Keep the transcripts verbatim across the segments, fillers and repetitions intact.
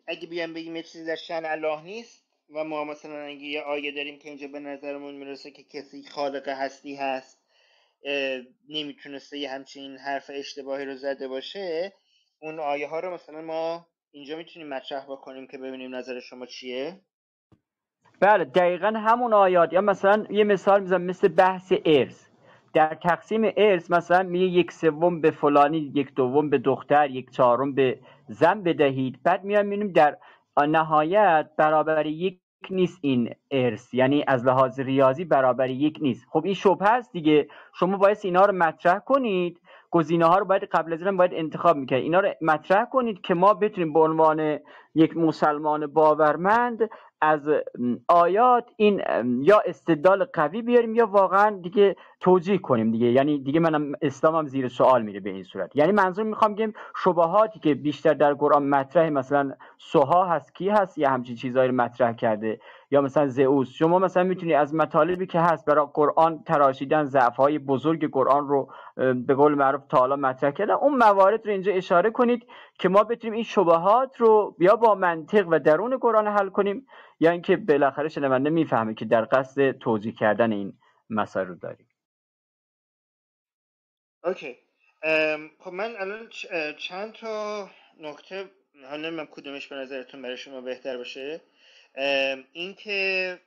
اگه بیان بگیم یه چیزی در شأن الله نیست و ما مثلا اگه یه آیه داریم که اینجا به نظرمون میرسه که کسی خالق هستی هست نمیتونسته یه همچین حرف اشتباهی رو زده باشه، اون آیه ها رو مثلا ما اینجا میتونیم مطرح بکنیم که ببینیم نظر شما چیه؟ بله دقیقا همون آیات. یا مثلا یه مثال میزنم مثل بحث ارث. در تقسیم ارث مثلا میگه یک سوم به فلانی، یک دوم به دختر، یک چهارم به زن بدهید. بعد میایم میبینیم در نهایت برابر یک نیست این ارث، یعنی از لحاظ ریاضی برابر یک نیست. خب این شبهه است دیگه. شما باید اینا رو مطرح کنید، گزینه ها رو باید قبل از این باید انتخاب میکنید، اینا رو مطرح کنید که ما بتونیم به عنوان یک مسلمان باورمند از آیات این یا استدلال قوی بیاریم یا واقعا دیگه توجیه کنیم دیگه. یعنی دیگه منم اسلامم زیر سوال میره به این صورت. یعنی منظور میخوام بگم شبهاتی که بیشتر در قرآن مطرح، مثلا سوها هست، کی هست یا همچین چیزایی رو مطرح کرده، یا مثلا زئوس. شما مثلا میتونی از مطالبی که هست برای قرآن تراشیدن، ضعف‌های بزرگ قرآن رو به قول معروف تعالی مطرح کردن، اون موارد رو اینجا اشاره کنید که ما بتونیم این شبهات رو یا با منطق و درون قرآن حل کنیم، یا اینکه بالاخره شنونده میفهمه که در قصد توجیه کردن این مسائل رو داریم. اوکی. خب من الان چند تا نکته، حالا من کدومش به نظرتون برای شما بهتر باشه. این که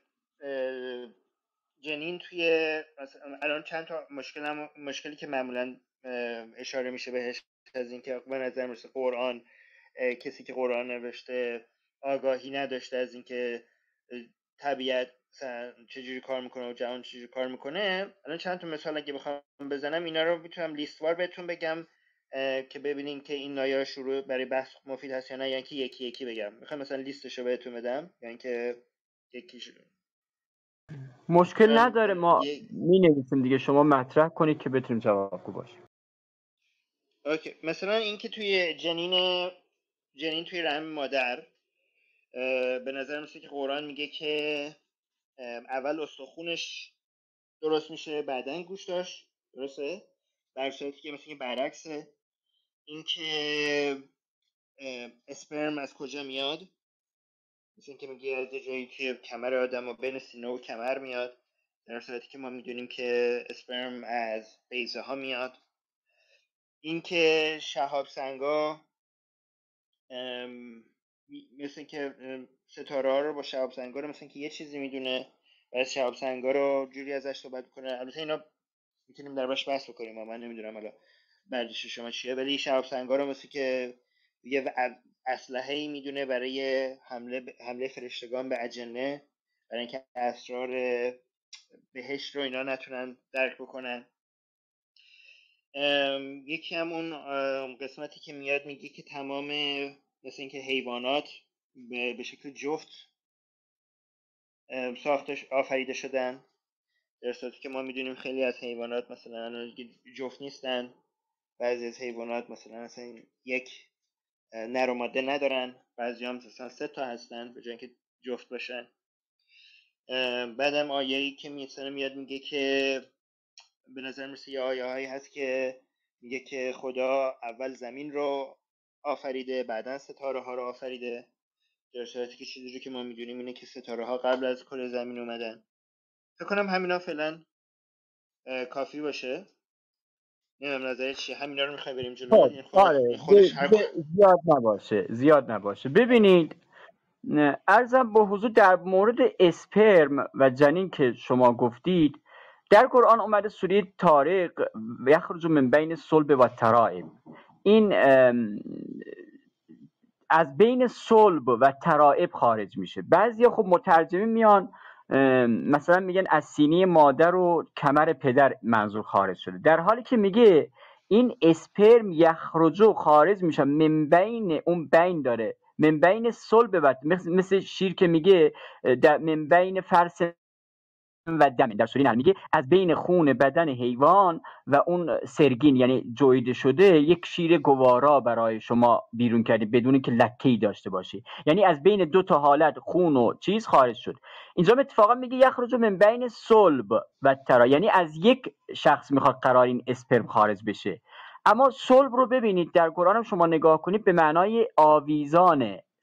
جنین توی الان چند تا مشکل مشکلی که معمولا اشاره میشه بهش از این که به نظر میرسه قرآن، کسی که قرآن نوشته آگاهی نداشته از این که طبیعت چجوری کار میکنه و جهان چجوری کار میکنه. الان چند تا مثال اگه بخوام بزنم اینا رو میتونم لیستوار بهتون بگم که ببینین که این نایه شروع برای بحث مفید هست یا نه، یعنی که یکی یکی بگم. میخوام مثلا لیستشو بهتون بدم یعنی که یکیش مشکل نداره، ما یه... می نویسیم دیگه، شما مطرح کنید که بتونیم جوابگو باشیم. اوکی. مثلا این که توی جنین جنین توی رحم مادر به نظر میسه که قرآن میگه که اول استخونش درست میشه بعدن گوشتاش، درسته؟ در صورتی که مثل که برعکسه. این که اسپرم از کجا میاد، مثل که میگه از جایی که کمر آدم و بین سینه و کمر میاد، در صورتی که ما میدونیم که اسپرم از بیضه ها میاد. این که شهاب سنگا مثل که ستاره ها رو با شهاب سنگا رو مثل که یه چیزی میدونه و از شهاب سنگا رو جوری ازش صحبت کنه. البته اینا میتونیم در باش بحث بکنیم و من نمیدونم حالا برداشت شما چیه، ولی شهاب سنگا رو مثل که یه اسلحه‌ای میدونه برای حمله حمله فرشتگان به اجنه، برای اینکه اسرار بهشت رو اینا نتونن درک بکنن. یکی هم اون قسمتی که میاد میگه که تمام مثل اینکه حیوانات به شکل جفت ساختش آفریده شدن، در صورتی که ما میدونیم خیلی از حیوانات مثلا جفت نیستن. بعضی از حیوانات مثلا مثلا یک نر و ماده ندارن، بعضی هم مثلا سه تا هستن به جای اینکه جفت باشن. بعدم آیه‌ای که مثلا میاد میگه که به نظر میرسه یه آیه هایی هست که میگه که خدا اول زمین رو آفریده بعدن ستاره ها رو آفریده، در صورتی که چیزی که ما میدونیم اینه که ستاره ها قبل از کره زمین اومدن. فکر کنم همینا فعلا کافی باشه. نمیدونم نظرت چیه؟ همینا رو میخوای بریم جلو؟ این خود آره خودش هر زیاد نباشه زیاد نباشه. ببینید عرضم به حضور در مورد اسپرم و جنین که شما گفتید، در قرآن اومده سوره طارق یخرج من بین صلب و ترائب. این از بین صلب و ترائب خارج میشه. بعضیا خب مترجمی میان مثلا میگن از سینه مادر و کمر پدر منظور خارج شده، در حالی که میگه این اسپرم یخرجو خارج میشه من بین، اون بین داره من بین صلب و مثل شیر که میگه در من بین فرس و دم، در سوره نحل میگه از بین خون بدن حیوان و اون سرگین یعنی جویده شده یک شیر گوارا برای شما بیرون کردی بدون که لکه‌ای داشته باشه. یعنی از بین دو تا حالت خون و چیز خارج شد. اینجا اتفاقا میگه یخرج من بین صلب و ترا، یعنی از یک شخص میخواد قرار این اسپرم خارج بشه. اما صلب رو ببینید در قرآن شما نگاه کنید به معنای آویزان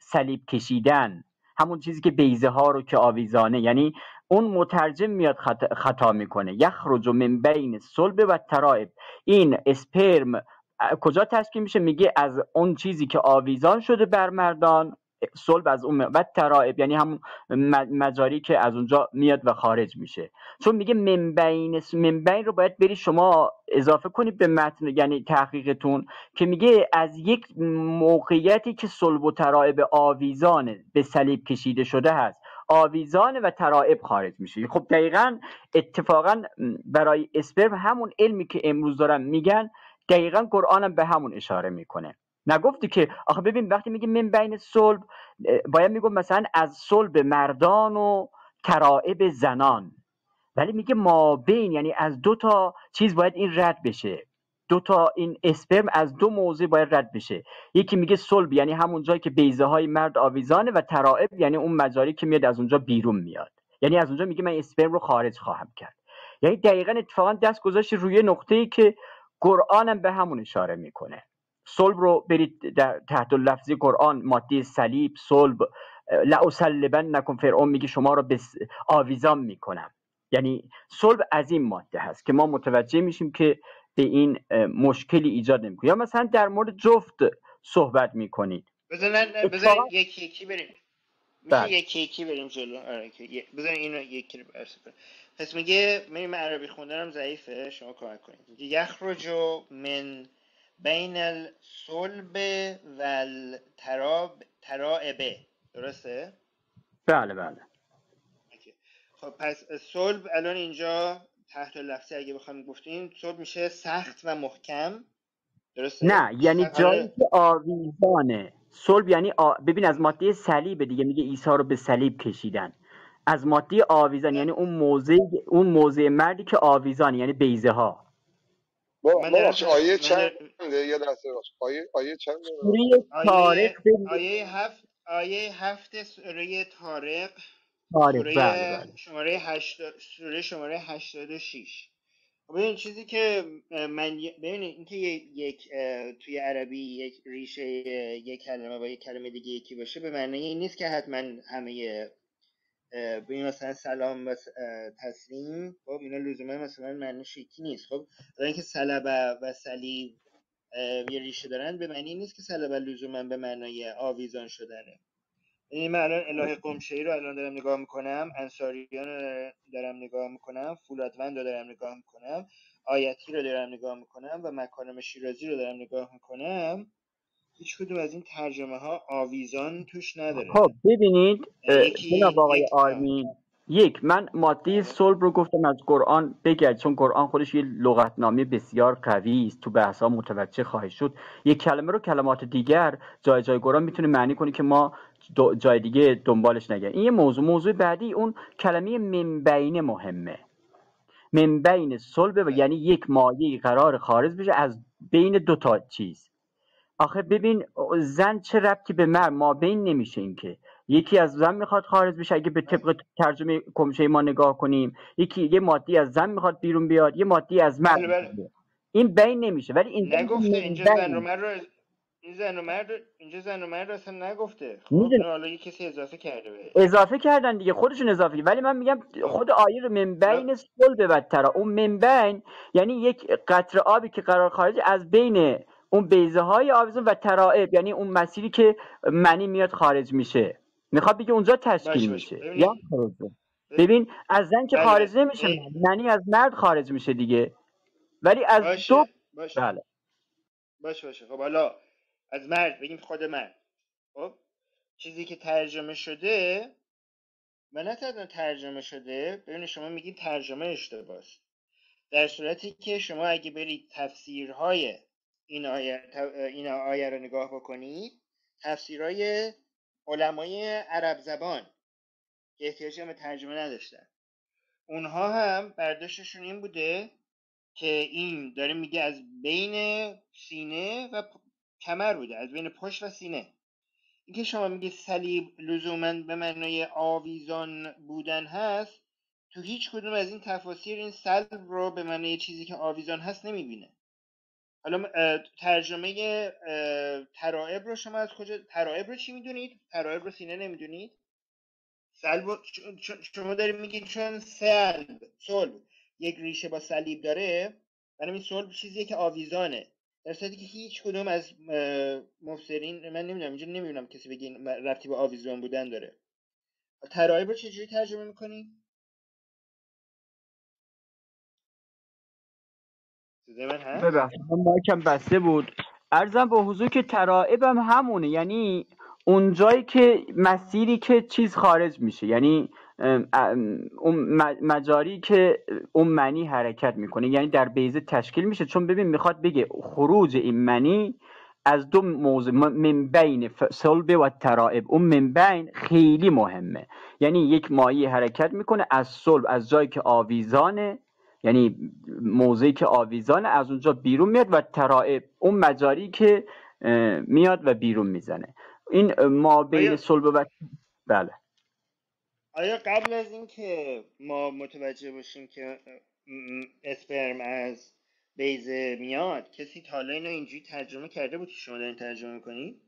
صلیب کشیدن، همون چیزی که بیضه ها رو که آویزانه، یعنی اون مترجم میاد خطا, خطا میکنه. یخرج من بین صلب و ترائب، این اسپرم کجا تشکیل میشه؟ میگه از اون چیزی که آویزان شده بر مردان، صلب از اون، و ترائب یعنی همون مجاری که از اونجا میاد و خارج میشه. چون میگه من بین، من بین رو باید بری شما اضافه کنید به متن، یعنی تحقیقتون، که میگه از یک موقعیتی که صلب و ترائب آویزان به صلیب کشیده شده هست، آویزان و ترائب خارج میشه. خب دقیقاً اتفاقاً برای اسپرم همون علمی که امروز دارن میگن، دقیقاً قرآن هم به همون اشاره میکنه. نگفتی که آخه ببین وقتی میگه من بین صلب، باید میگم مثلا از صلب مردان و ترائب زنان، ولی میگه ما بین، یعنی از دو تا چیز باید این رد بشه، دو تا این اسپرم از دو موضع باید رد بشه. یکی میگه صلب یعنی همون جایی که بیضه های مرد آویزانه، و ترائب یعنی اون مجاری که میاد از اونجا بیرون میاد، یعنی از اونجا میگه من اسپرم رو خارج خواهم کرد. یعنی دقیقاً اتفاقا دست گذاشت روی نقطه‌ای که قرآن هم به همون اشاره میکنه. صلب رو برید در تحت لفظی قرآن، ماده صلیب، صلب، لأصلبنکم، فرعون میگه شما رو به آویزان میکنم. یعنی صلب از این ماده هست که ما متوجه میشیم که به این مشکلی ایجاد نمیکنه. یا مثلا در مورد جفت صحبت میکنید. بزنن بزنن یکی یکی بریم، میشه بله. یکی یکی بریم جلو. آره که بزن اینو یکی رو برسه. پس میگه من عربی خوندنم ضعیفه، شما کمک کنید. میگه یخرج من بین الصلب و التراب ترائب، درسته؟ بله بله. خب پس صلب الان اینجا تحت لفظی اگه بخوام گفتیم، صلب میشه سخت و محکم، درسته؟ نه یعنی جایی که آویزانه. صلب یعنی آ... ببین از ماده صلیب دیگه، میگه عیسی رو به صلیب کشیدن، از ماده آویزان یعنی اون موضع، اون موضع مردی که آویزان یعنی بیضه ها. ما باش آیه چنده یه لحظه باش آیه آیه چنده سوره طارق، آیه هفت، آیه هفت سوره طارق، طارق سوره بله بله. شماره هشت، سوره شماره هشتاد و شش. ببین چیزی که من ببینید اینکه یک توی عربی یک ریشه یک کلمه با یک کلمه دیگه یکی باشه به معنی این نیست که حتما همه ببین مثلا سلام و تسلیم، خب اینا لزوما مثلا معنیش یکی نیست. خب برای اینکه سلبه و صلیب یه ریشه دارن به معنی نیست که سلبه لزوما به معنای آویزان شدنه. یعنی من الان الهه قمشه‌ای رو الان دارم نگاه میکنم، انصاریان رو دارم نگاه میکنم، فولادوند رو دارم نگاه میکنم، آیتی رو دارم نگاه میکنم و مکارم شیرازی رو دارم نگاه میکنم، هیچ کدوم از این ترجمه ها آویزان توش نداره. خب ببینید جناب یکی آقای یک آرمین، یک من ماده صلب رو گفتم از قرآن بگرد، چون قرآن خودش یه لغتنامه بسیار قوی است، تو بحثا متوجه خواهید شد. یک کلمه رو کلمات دیگر جای جای قرآن میتونه معنی کنی که ما جای دیگه دنبالش نگردیم. این یه موضوع. موضوع بعدی اون کلمه من بین مهمه. من بین صلب و یعنی یک مایه قرار خارج بشه از بین دو تا چیز. آخه ببین زن چه ربطی به مرد؟ ما بین نمیشه. این که یکی از زن میخواد خارج بشه اگه به طبق ترجمه کمشه ما نگاه کنیم، یکی یه مادی از زن میخواد بیرون بیاد، یه مادی از مرد بله بله. بیاد. این بین نمیشه. ولی اینجا نگفته اینجا زن و مرد رو، این زن و مرد اینجا زن و مرد اصلا نگفته. خب اینو حالا یه کسی اضافه کرده بهش. اضافه کردن دیگه، خودشون اضافه. ولی من میگم خود آیه رو من بین صلب و ترا، اون من بین یعنی یک قطره آبی که قرار خارج از بین اون بیضه های آویزون و ترائب، یعنی اون مسیری که منی میاد خارج میشه، میخواد بگه اونجا تشکیل باشه میشه. باشه. یا ببین از زن که خارج نمیشه، منی از مرد خارج میشه دیگه، ولی از باشه. دو باشه. بله باشه باشه. خب حالا از مرد بگیم، خود مرد، خب چیزی که ترجمه شده و نه تنها ترجمه شده، ببینید شما میگید ترجمه اشتباهه، در صورتی که شما اگه برید تفسیرهای این آیه این آیه رو نگاه بکنید، تفسیرهای علمای عرب زبان که احتیاجی هم به ترجمه نداشتن، اونها هم برداشتشون این بوده که این داره میگه از بین سینه و کمر بوده، از بین پشت و سینه. اینکه شما میگه صلیب لزوما به معنای آویزان بودن هست، تو هیچ کدوم از این تفاسیر این صلب رو به معنای چیزی که آویزان هست نمیبینه. حالا ترجمه ترائب رو شما از کجا، ترائب رو چی میدونید؟ ترائب رو سینه نمیدونید؟ سلب شما دارید میگید چون سلب صلب یک ریشه با صلیب داره، برای این صلب چیزیه که آویزانه، در صورتی که هیچ کدوم از مفسرین، من نمیدونم اینجا نمیدونم کسی بگه ربطی به آویزان بودن داره. ترائب رو چجوری ترجمه میکنی؟ ببخشید من مایکم بسته بود. عرضم به حضور که ترائب هم همونه، یعنی اون جایی که مسیری که چیز خارج میشه، یعنی اون مجاری که اون منی حرکت میکنه، یعنی در بیضه تشکیل میشه. چون ببین میخواد بگه خروج این منی از دو موضع من بین صلب و ترائب. اون من بین خیلی مهمه، یعنی یک مایع حرکت میکنه از صلب، از جایی که آویزانه، یعنی موضعی که آویزانه از اونجا بیرون میاد، و ترائب اون مجاری که میاد و بیرون میزنه. این ما بین صلب و بله. آیا قبل از این که ما متوجه باشیم که اسپرم از بیضه میاد کسی تا حالا اینو اینجوری ترجمه کرده بود که شما دارین ترجمه میکنید؟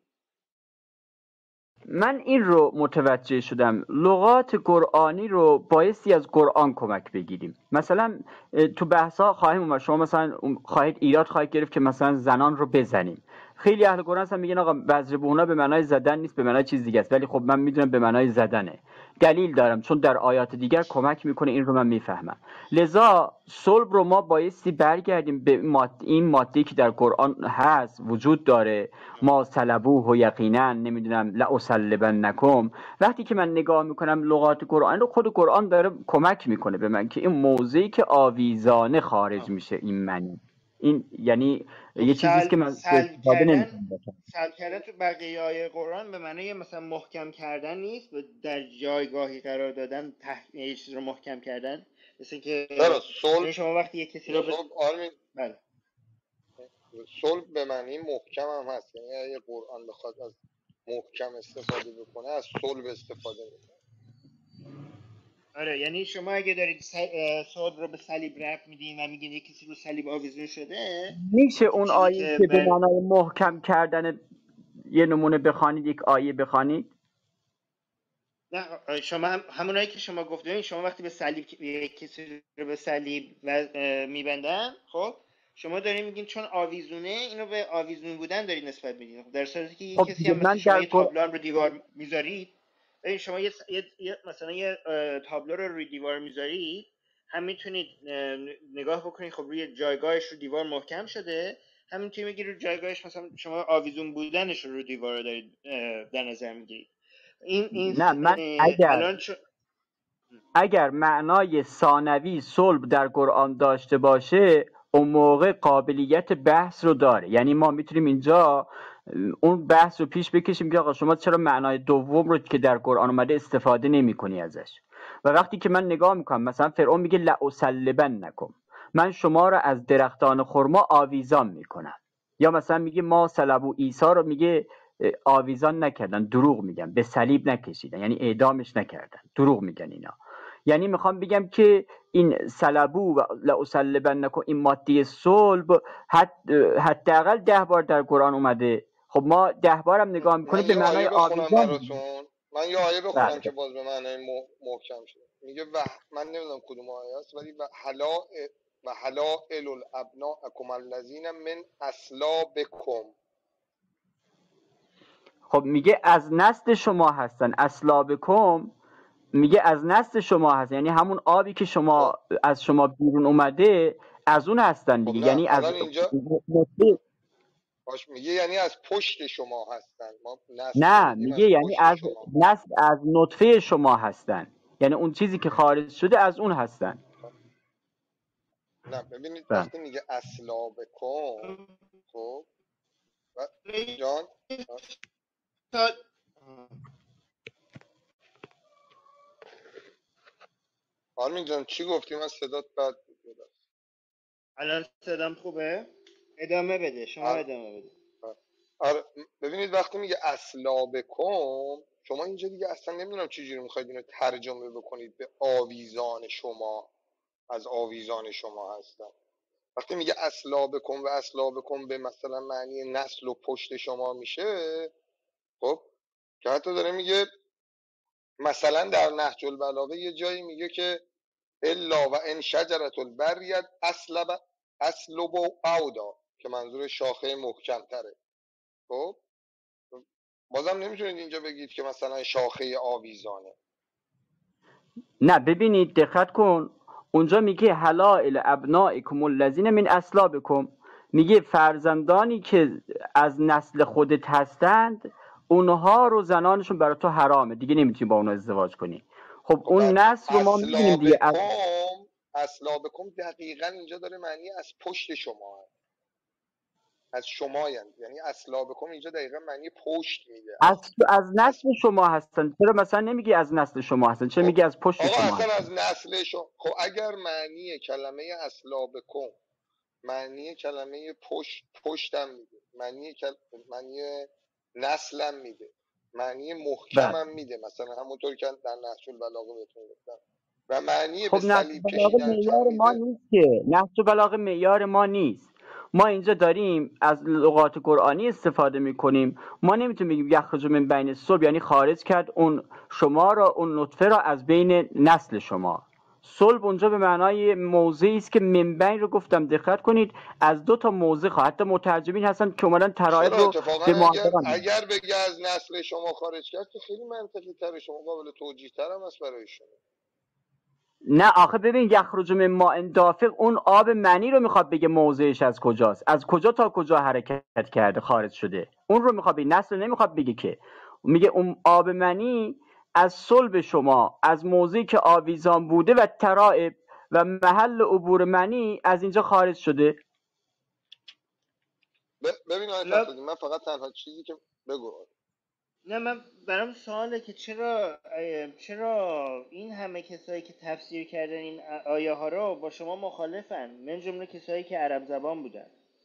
من این رو متوجه شدم، لغات قرآنی رو بایستی از قرآن کمک بگیریم. مثلا تو بحثا خواهیم اومد، شما مثلا خواهید ایراد خواهید گرفت که مثلا زنان رو بزنیم. خیلی اهل قرآن هم میگن آقا بزربونا به معنای زدن نیست، به معنای چیز دیگه است، ولی خب من میدونم به معنای زدنه. دلیل دارم چون در آیات دیگر کمک میکنه، این رو من میفهمم. لذا صلب رو ما بایستی برگردیم به ماده، این ماده که در قرآن هست وجود داره، ما صلبوه و یقینا نمیدونم لأصلبنکم. وقتی که من نگاه میکنم لغات قرآن رو، خود قرآن داره کمک میکنه به من که این موضعی که آویزانه خارج میشه این منی، این یعنی یه چیزی است که من سلب کردن سلب کردن تو بقیه آیه قرآن به معنی مثلا محکم کردن نیست، و در جایگاهی قرار دادن، یه چیز رو محکم کردن، مثل که شما وقتی یه کسی رو صلب آرمین بله صلب به معنی محکم هم هست، یعنی اگه قرآن بخواد از محکم استفاده بکنه از صلب استفاده میکنه. آره، یعنی شما اگه دارید صلب رو به صلیب ربط میدین و میگین یه کسی رو صلیب آویزون شده، میشه اون آیه که, که به معنای محکم کردن یه نمونه بخوانید، یک آیه بخوانید؟ نه شما هم همونایی که شما گفتید، شما وقتی به صلیب یک کسی رو به صلیب میبندن، خب شما دارین میگین چون آویزونه اینو به آویزون بودن دارید نسبت میدین، در صورتی که یک کسی هم مثلا شما یه تابلو رو دیوار میذارید، ببین شما یه, یه مثلا یه تابلو رو روی دیوار میذارید، هم میتونید نگاه بکنید خب روی جایگاهش رو دیوار محکم شده، هم میتونید بگید روی جایگاهش مثلا شما آویزون بودنش رو روی دیوار رو دارید در نظر میگیرید. این این نه من اگر الان چو... اگر معنای ثانوی صلب در قرآن داشته باشه اون موقع قابلیت بحث رو داره، یعنی ما میتونیم اینجا اون بحث رو پیش بکشیم که آقا شما چرا معنای دوم رو که در قرآن اومده استفاده نمی کنی ازش. و وقتی که من نگاه میکنم مثلا فرعون میگه لأصلبنکم، من شما رو از درختان خرما آویزان میکنم، یا مثلا میگه ما صلبو عیسی رو میگه آویزان نکردن، دروغ میگن، به صلیب نکشیدن یعنی اعدامش نکردن، دروغ میگن اینا. یعنی میخوام بگم که این صلبو و لأصلبنکم این ماده صلب حداقل ده بار در قرآن اومده. خب ما ده بارم نگاه میکنیم به معنای آویزان. من یه آیه بخونم بله. که باز به معنای محکم شده، میگه و من نمیدونم کدوم آیه است ولی و حلا و حلائل الابناءکم الذین من اصلابکم. خب میگه از نسل شما هستن، اصلابکم میگه از نسل شما هست، یعنی همون آبی که شما خب. از شما بیرون اومده از اون هستن دیگه. خب یعنی از اینجا باش میگه یعنی از پشت شما هستن، ما نه میگه یعنی از نسل از نطفه شما هستن، یعنی اون چیزی که خارج شده از اون هستن. نه ببینید وقتی میگه اصلابکم، خب جان آرمین جان چی گفتی؟ من صدات بد بود. الان صدام خوبه؟ ادامه بده، شما آر... ادامه بده. آره ببینید وقتی میگه اصلابکم، شما اینجا دیگه اصلا نمیدونم چجوری میخواید اینو ترجمه بکنید به آویزان شما، از آویزان شما هستن. وقتی میگه اصلابکم و اصلابکم به مثلا معنی نسل و پشت شما میشه، خب که حتی داره میگه مثلا در نهج البلاغه یه جایی میگه که الا و ان شجرة البریت اصلب اصلب اودا، که منظور شاخه محکم تره. خب بازم نمیتونید اینجا بگید که مثلا شاخه آویزانه. نه ببینید دقت کن، اونجا میگه حلائل ابنائکم الذین من اصلابکم، میگه فرزندانی که از نسل خودت هستند اونها رو زنانشون برای تو حرامه دیگه، نمیتونی با اونها ازدواج کنی. خب اون نسل رو ما میدونیم دیگه. از اصلابکم اصلابکم دقیقا اینجا داره معنی از پشت شما هست. از شما یعنی یعنی اصلابکم اینجا دقیقا معنی پشت میده. از از از نسل شما هستن، چرا مثلا نمیگی از نسل شما هستن، چرا خب میگی از پشت آقا شما اصلا هستن؟ از نسل شما، خب اگر معنی کلمه اصلابکم معنی کلمه پشت پشتم میده، معنی کل... معنی نسلم میده، معنی محکمم میده، مثلا همونطور که در نهج البلاغه بهتون گفتم، و معنی به خب نهج صلیب بلاغه کشیدن تم معیار ما میده. نیست که، نهج بلاغه معیار ما نیست. ما اینجا داریم از لغات قرآنی استفاده میکنیم. ما نمیتونیم بگیم یخرج من بین الصلب یعنی خارج کرد اون شما را، اون نطفه را از بین نسل شما. صلب اونجا به معنای موضعی است که من بین رو گفتم، دقت کنید از دو تا موضع خواهد. حتی مترجمین هستن که اومدن ترائب چرا رو اتفاقا به اگر مادران. اگر بگه از نسل شما خارج کرد که خیلی منطقی تره، شما قابل توجیه تر هم هست برای شما. نه آخه ببین یخرج من ماء دافق، اون آب منی رو میخواد بگه موضعش از کجاست، از کجا تا کجا حرکت کرده خارج شده، اون رو میخواد بگه، نسل نمیخواد بگه که. میگه اون آب منی از صلب شما، از موضعی که آویزان بوده و ترائب و محل عبور منی از اینجا خارج شده. ببین آقای حالا فخرالدین، من فقط تنها چیزی که بگو. نه، من برام سواله که چرا چرا این همه کسایی که تفسیر کردن این آیه ها رو با شما مخالفن، من جمله کسایی که عرب زبان بودن.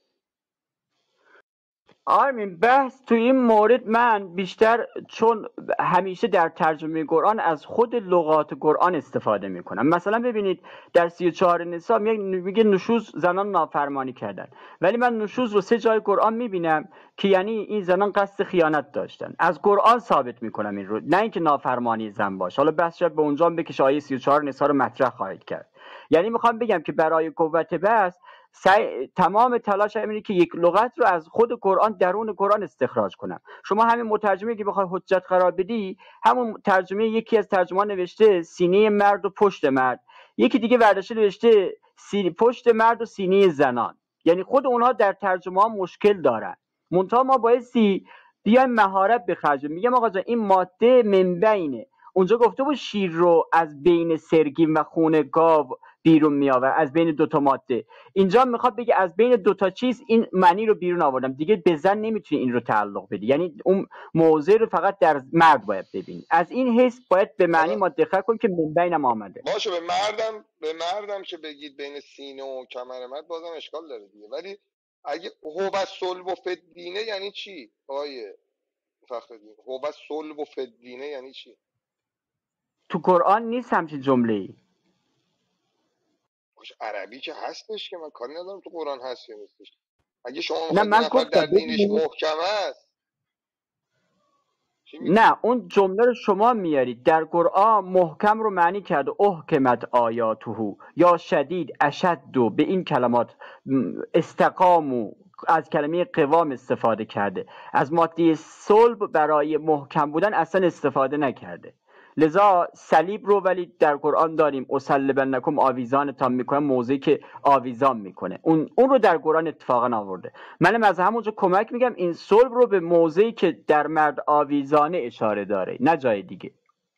آرمین بحث تو این مورد من بیشتر چون همیشه در ترجمه قرآن از خود لغات قرآن استفاده میکنم. مثلا ببینید در سی و چهار نساء میگه نشوز زنان نافرمانی کردن، ولی من نشوز رو سه جای قرآن میبینم که یعنی این زنان قصد خیانت داشتن. از قرآن ثابت میکنم این رو، نه اینکه نافرمانی زن باشه. حالا بحث شاید به اونجا بکشه، آیه سی و چهار نساء رو مطرح خواهید کرد. یعنی میخوام بگم که برای قوت بحث سعی، تمام تلاش اینه که یک لغت رو از خود قرآن، درون قرآن استخراج کنم. شما همین مترجمه که بخوای حجت قرار بدی، همون ترجمه یکی از ترجمان نوشته سینه مرد و پشت مرد، یکی دیگه ورداشته نوشته سی... پشت مرد و سینه زنان. یعنی خود اونها در ترجمه ها مشکل دارن. منتها ما بایستی بیایم مهارت بخرجیم. میگم آقا جان این ماده منبعینه، اونجا گفته بود شیر رو از بین سرگین و خون گاو بیرون میآور، از بین دوتا ماده. اینجا میخواد بگه از بین دوتا چیز این معنی رو بیرون آوردم. دیگه به زن نمیتونی این رو تعلق بدی، یعنی اون موضع رو فقط در مرد باید ببینی. از این حیث باید به معنی حالا ما دقت کنیم که من بینم آمده. باشه، به مردم به مردم که بگید بین سینه و کمر مرد بازم اشکال داره دیگه، ولی اگه هو صلب و فدینه یعنی چی آقای فخرالدین؟ هو صلب و فدینه یعنی چی؟ تو قرآن نیست همچین جمله ای. باشه عربی که هستش که من کاری ندارم تو قرآن هست یا نیستش. اگه شما نه میخواید یه من نفر گفتم در دینش ببینید، محکم است چی میگی؟ نه اون جمله رو شما میارید در قرآن محکم رو معنی کرده احکمت آیاته یا شدید اشد، و به این کلمات استقامو از کلمه قوام استفاده کرده، از ماده صلب برای محکم بودن اصلا استفاده نکرده. لذا صلیب رو ولی در قرآن داریم اصلبنکم آویزان تا میکنه، موضعی که آویزان میکنه اون اون رو در قرآن اتفاقا آورده. منم از همونجا کمک میگم این صلب رو به موضعی که در مرد آویزانه اشاره داره، نه جای دیگه.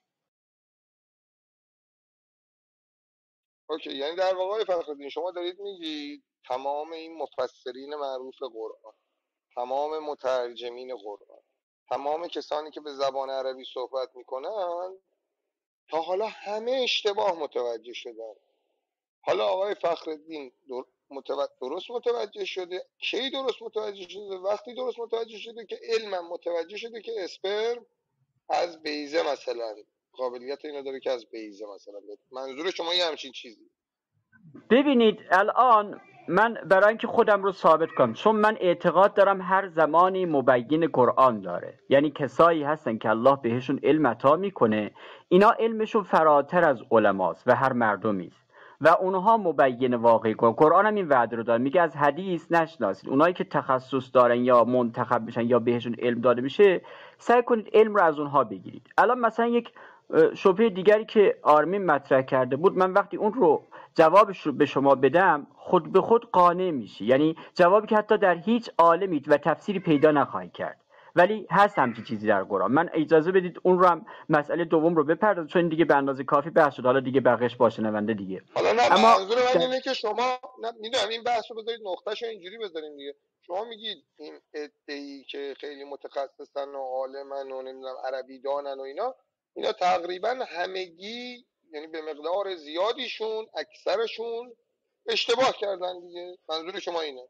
اوکی، یعنی در واقع فخرالدین شما دارید میگید تمام این مفسرین معروف قرآن، تمام مترجمین قرآن، تمام کسانی که به زبان عربی صحبت میکنن تا حالا همه اشتباه متوجه شدن. حالا آقای فخرالدین درست متوجه شده. کی درست متوجه شده؟ وقتی درست متوجه شده که علمم متوجه شده که اسپرم از بیضه مثلا قابلیت اینو داره که از بیضه مثلا. منظور شما یه همچین چیزی؟ ببینید الان من برای اینکه خودم رو ثابت کنم، چون من اعتقاد دارم هر زمانی مبین قرآن داره، یعنی کسایی هستن که الله بهشون علم عطا میکنه، اینا علمشون فراتر از علماست و هر مردمی است و اونها مبین واقعی قرآن. قرآن هم این وعده رو داره، میگه از حدیث نشناسید. اونایی که تخصص دارن یا منتخب میشن یا بهشون علم داده میشه، سعی کنید علم رو از اونها بگیرید. الان مثلا یک شبهه دیگری که آرمین مطرح کرده بود، من وقتی اون رو جوابش رو به شما بدم خود به خود قانع میشی، یعنی جوابی که حتی در هیچ عالمی و تفسیری پیدا نخواهی کرد، ولی هست همچین چیزی در قرآن. من اجازه بدید اون رو هم مسئله دوم رو بپردازم، چون دیگه به اندازه کافی بحث شد، حالا دیگه بقیش باشه نونده دیگه. حالا نه، اما منظور من اینه که شما میدونم این بحث رو بذارید نقطهش رو اینجوری بذاریم دیگه. شما میگید این ادعی که خیلی متخصصن و عالمن و نمیدونم عربی دانن و اینا، اینا تقریبا همگی یعنی به مقدار زیادیشون اکثرشون اشتباه کردن دیگه. منظور شما اینه؟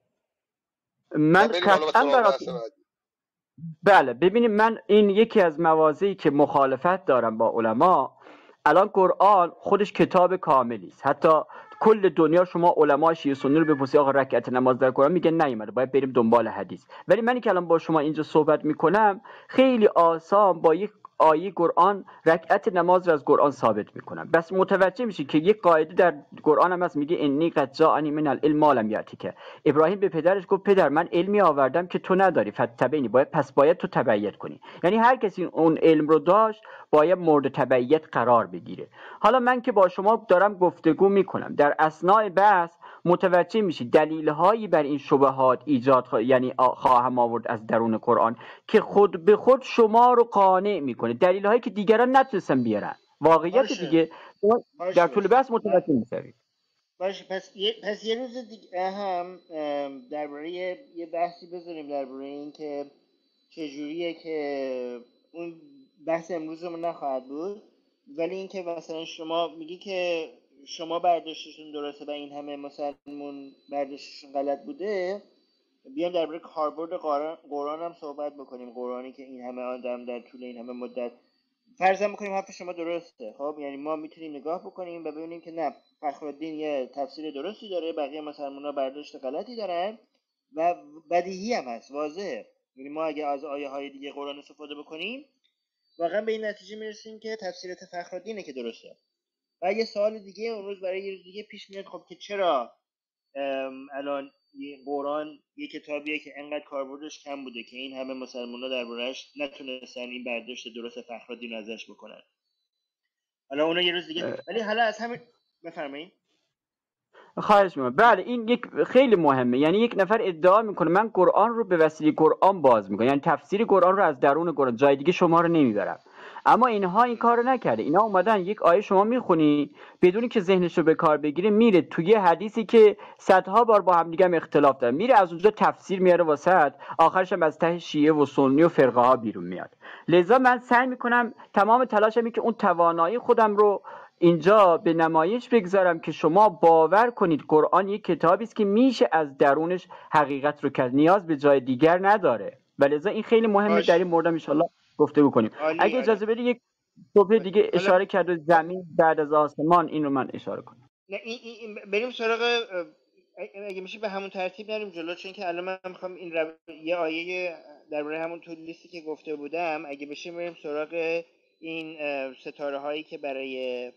من و بریم حالا به قطعا سراغ بحث براتون، بعدی. بله ببینید، من این یکی از مواضعی که مخالفت دارم با علما. الان قرآن خودش کتاب کاملی است، حتی کل دنیا شما علما شیعه سنی رو بپرسید آقا رکعت نماز در قرآن، میگن نیومده، باید بریم دنبال حدیث. ولی منی که الان با شما اینجا صحبت میکنم خیلی آسان با یک آیه قرآن رکعت نماز رو از قرآن ثابت میکنم. بس متوجه میشی که یک قاعده در قرآن هم هست، میگه انی قد جاءنی من العلم ما لم یأتک. ابراهیم به پدرش گفت پدر من علمی آوردم که تو نداری، فتبعنی، باید پس باید تو تبعیت کنی. یعنی هر کسی اون علم رو داشت باید مورد تبعیت قرار بگیره. حالا من که با شما دارم گفتگو میکنم، در اثناء بحث متوجه میشی دلیل هایی بر این شبهات ایجاد خوا... یعنی خواهم آورد از درون قرآن که خود به خود شما رو قانع میکنه، دلیل هایی که دیگران نتونستن بیارن. واقعیت باشه دیگه باشه در طول باشه بحث متوجه میشید. باشه پس یه پس یه روز دیگه هم ام، درباره یه یه بحثی بذاریم درباره این که چجوریه که اون بحث امروزمون نخواهد بود، ولی اینکه مثلا شما میگی که شما برداشتشون درسته و این همه مسلمون برداشتشون غلط بوده، بیام درباره کاربرد قرآن قرآن هم صحبت بکنیم. قرآنی که این همه آدم در طول این همه مدت فرضاً بکنیم حرف شما درسته، خب یعنی ما میتونیم نگاه بکنیم و ببینیم که نه، فخرالدین یه تفسیر درستی داره، بقیه مسلمان‌ها برداشت غلطی دارن و بدیهی هم هست، واضحه. یعنی ما اگه از آیه های دیگه قرآن استفاده بکنیم واقعا به این نتیجه میرسیم که تفسیرات فخرالدینه که درسته. و یه سوال دیگه اون روز برای یه روز دیگه پیش میاد، خب که چرا الان قرآن یه کتابیه که انقدر کاربردش کم بوده که این همه مسلمان‌ها درباره‌اش نتونستن این برداشت درست فخرالدین ازش بکنن. حالا اونو یه روز دیگه، ولی حالا از همین بفرمایید. خواهش میکنم. بله این یک خیلی مهمه، یعنی یک نفر ادعا میکنه من قرآن رو به وسیله قرآن باز میکنم، یعنی تفسیر قرآن رو از درون قرآن، جای دیگه شما رو نمیبرم. اما اینها این کارو نکرده. اینا اومدن یک آیه شما میخونی بدون که ذهنش رو به کار بگیره، میره توی حدیثی که صدها بار با هم دیگه اختلاف داره، میره از اونجا تفسیر میاره واسط، آخرش هم از ته شیعه و سنی و فرقه ها بیرون میاد. لذا من سعی میکنم تمام تلاشم اینه که اون توانایی خودم رو اینجا به نمایش بگذارم که شما باور کنید قرآن یک کتابی است که میشه از درونش حقیقت رو کرد، نیاز به جای دیگر نداره. ولذا این خیلی مهمه، در این باش مورد ان شاءالله گفتگو کنیم. عالی اگه عالی. اجازه بدید یک صبح دیگه حالا اشاره کرد زمین بعد از آسمان، این رو من اشاره کنم. نه این, این بریم سراغ، اگه میشه به همون ترتیب نریم جلو، چون که الان من میخوام این رو... یه آیه درباره همون تو لیستی که گفته بودم، اگه بشه بریم سراغ این ستاره هایی که برای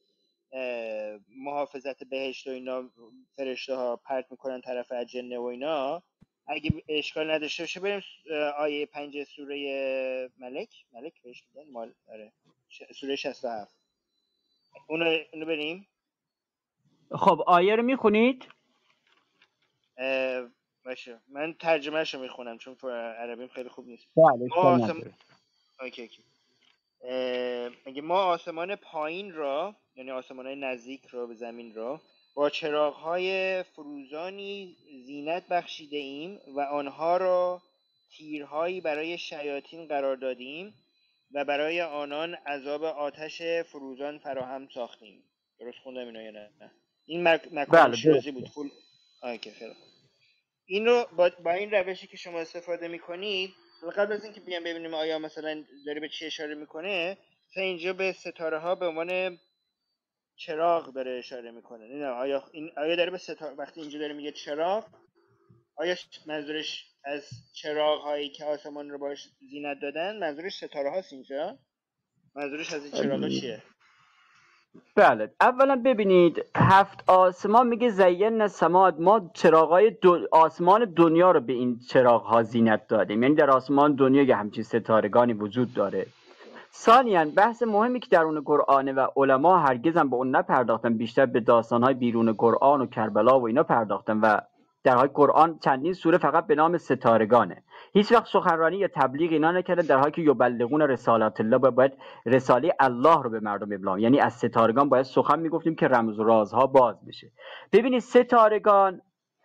محافظت بهشت و اینا فرشته ها پرت میکنن طرف اجنه و اینا. اگه اشکال نداشته باشه بریم آیه پنج سوره ملک ملک بهش میگن مال آره سوره شصت و هفت، اونو اونو بریم. خب آیه رو میخونید؟ باشه من ترجمهش رو میخونم چون عربیم خیلی خوب نیست. بله ما اشکال آسم... نداره. اوکی اوکی. میگه ما آسمان پایین را، یعنی آسمان های نزدیک را به زمین را، با چراغ‌های فروزانی زینت بخشیده ایم و آنها را تیرهایی برای شیاطین قرار دادیم و برای آنان عذاب آتش فروزان فراهم ساختیم. درست خوندم اینو یا نه؟ این مک... مکان بله شیرازی درسته. بود. فول آکه خیلی خوب. این رو با, با این روشی که شما استفاده میکنید، قبل از اینکه بیام ببینیم آیا مثلا داره به چی اشاره میکنه، مثلا اینجا به ستاره ها به عنوان چراغ داره اشاره میکنه. نه آیا این آیا داره به ستاره، وقتی اینجا داره میگه چراغ، آیا منظورش از چراغ هایی که آسمان رو باش زینت دادن منظورش ستاره هاست اینجا؟ منظورش از این چراغ ها چیه؟ بله، اولا ببینید هفت آسمان میگه زین سماد، ما چراغای دو آسمان دنیا رو به این چراغ ها زینت دادیم، یعنی در آسمان دنیا یه همچین ستارگانی وجود داره. ثانیاً بحث مهمی که درون قرآنه و علما هرگز هم به اون نپرداختن، بیشتر به داستان‌های بیرون قرآن و کربلا و اینا پرداختن و در حال قرآن چندین سوره فقط به نام ستارگانه. هیچ وقت سخنرانی یا تبلیغ اینا نکرده، در حالی که یبلغون رسالات الله، باید رساله الله رو به مردم ابلاغ، یعنی از ستارگان باید سخن میگفتیم که رمز و رازها باز بشه. ببینید ستارگان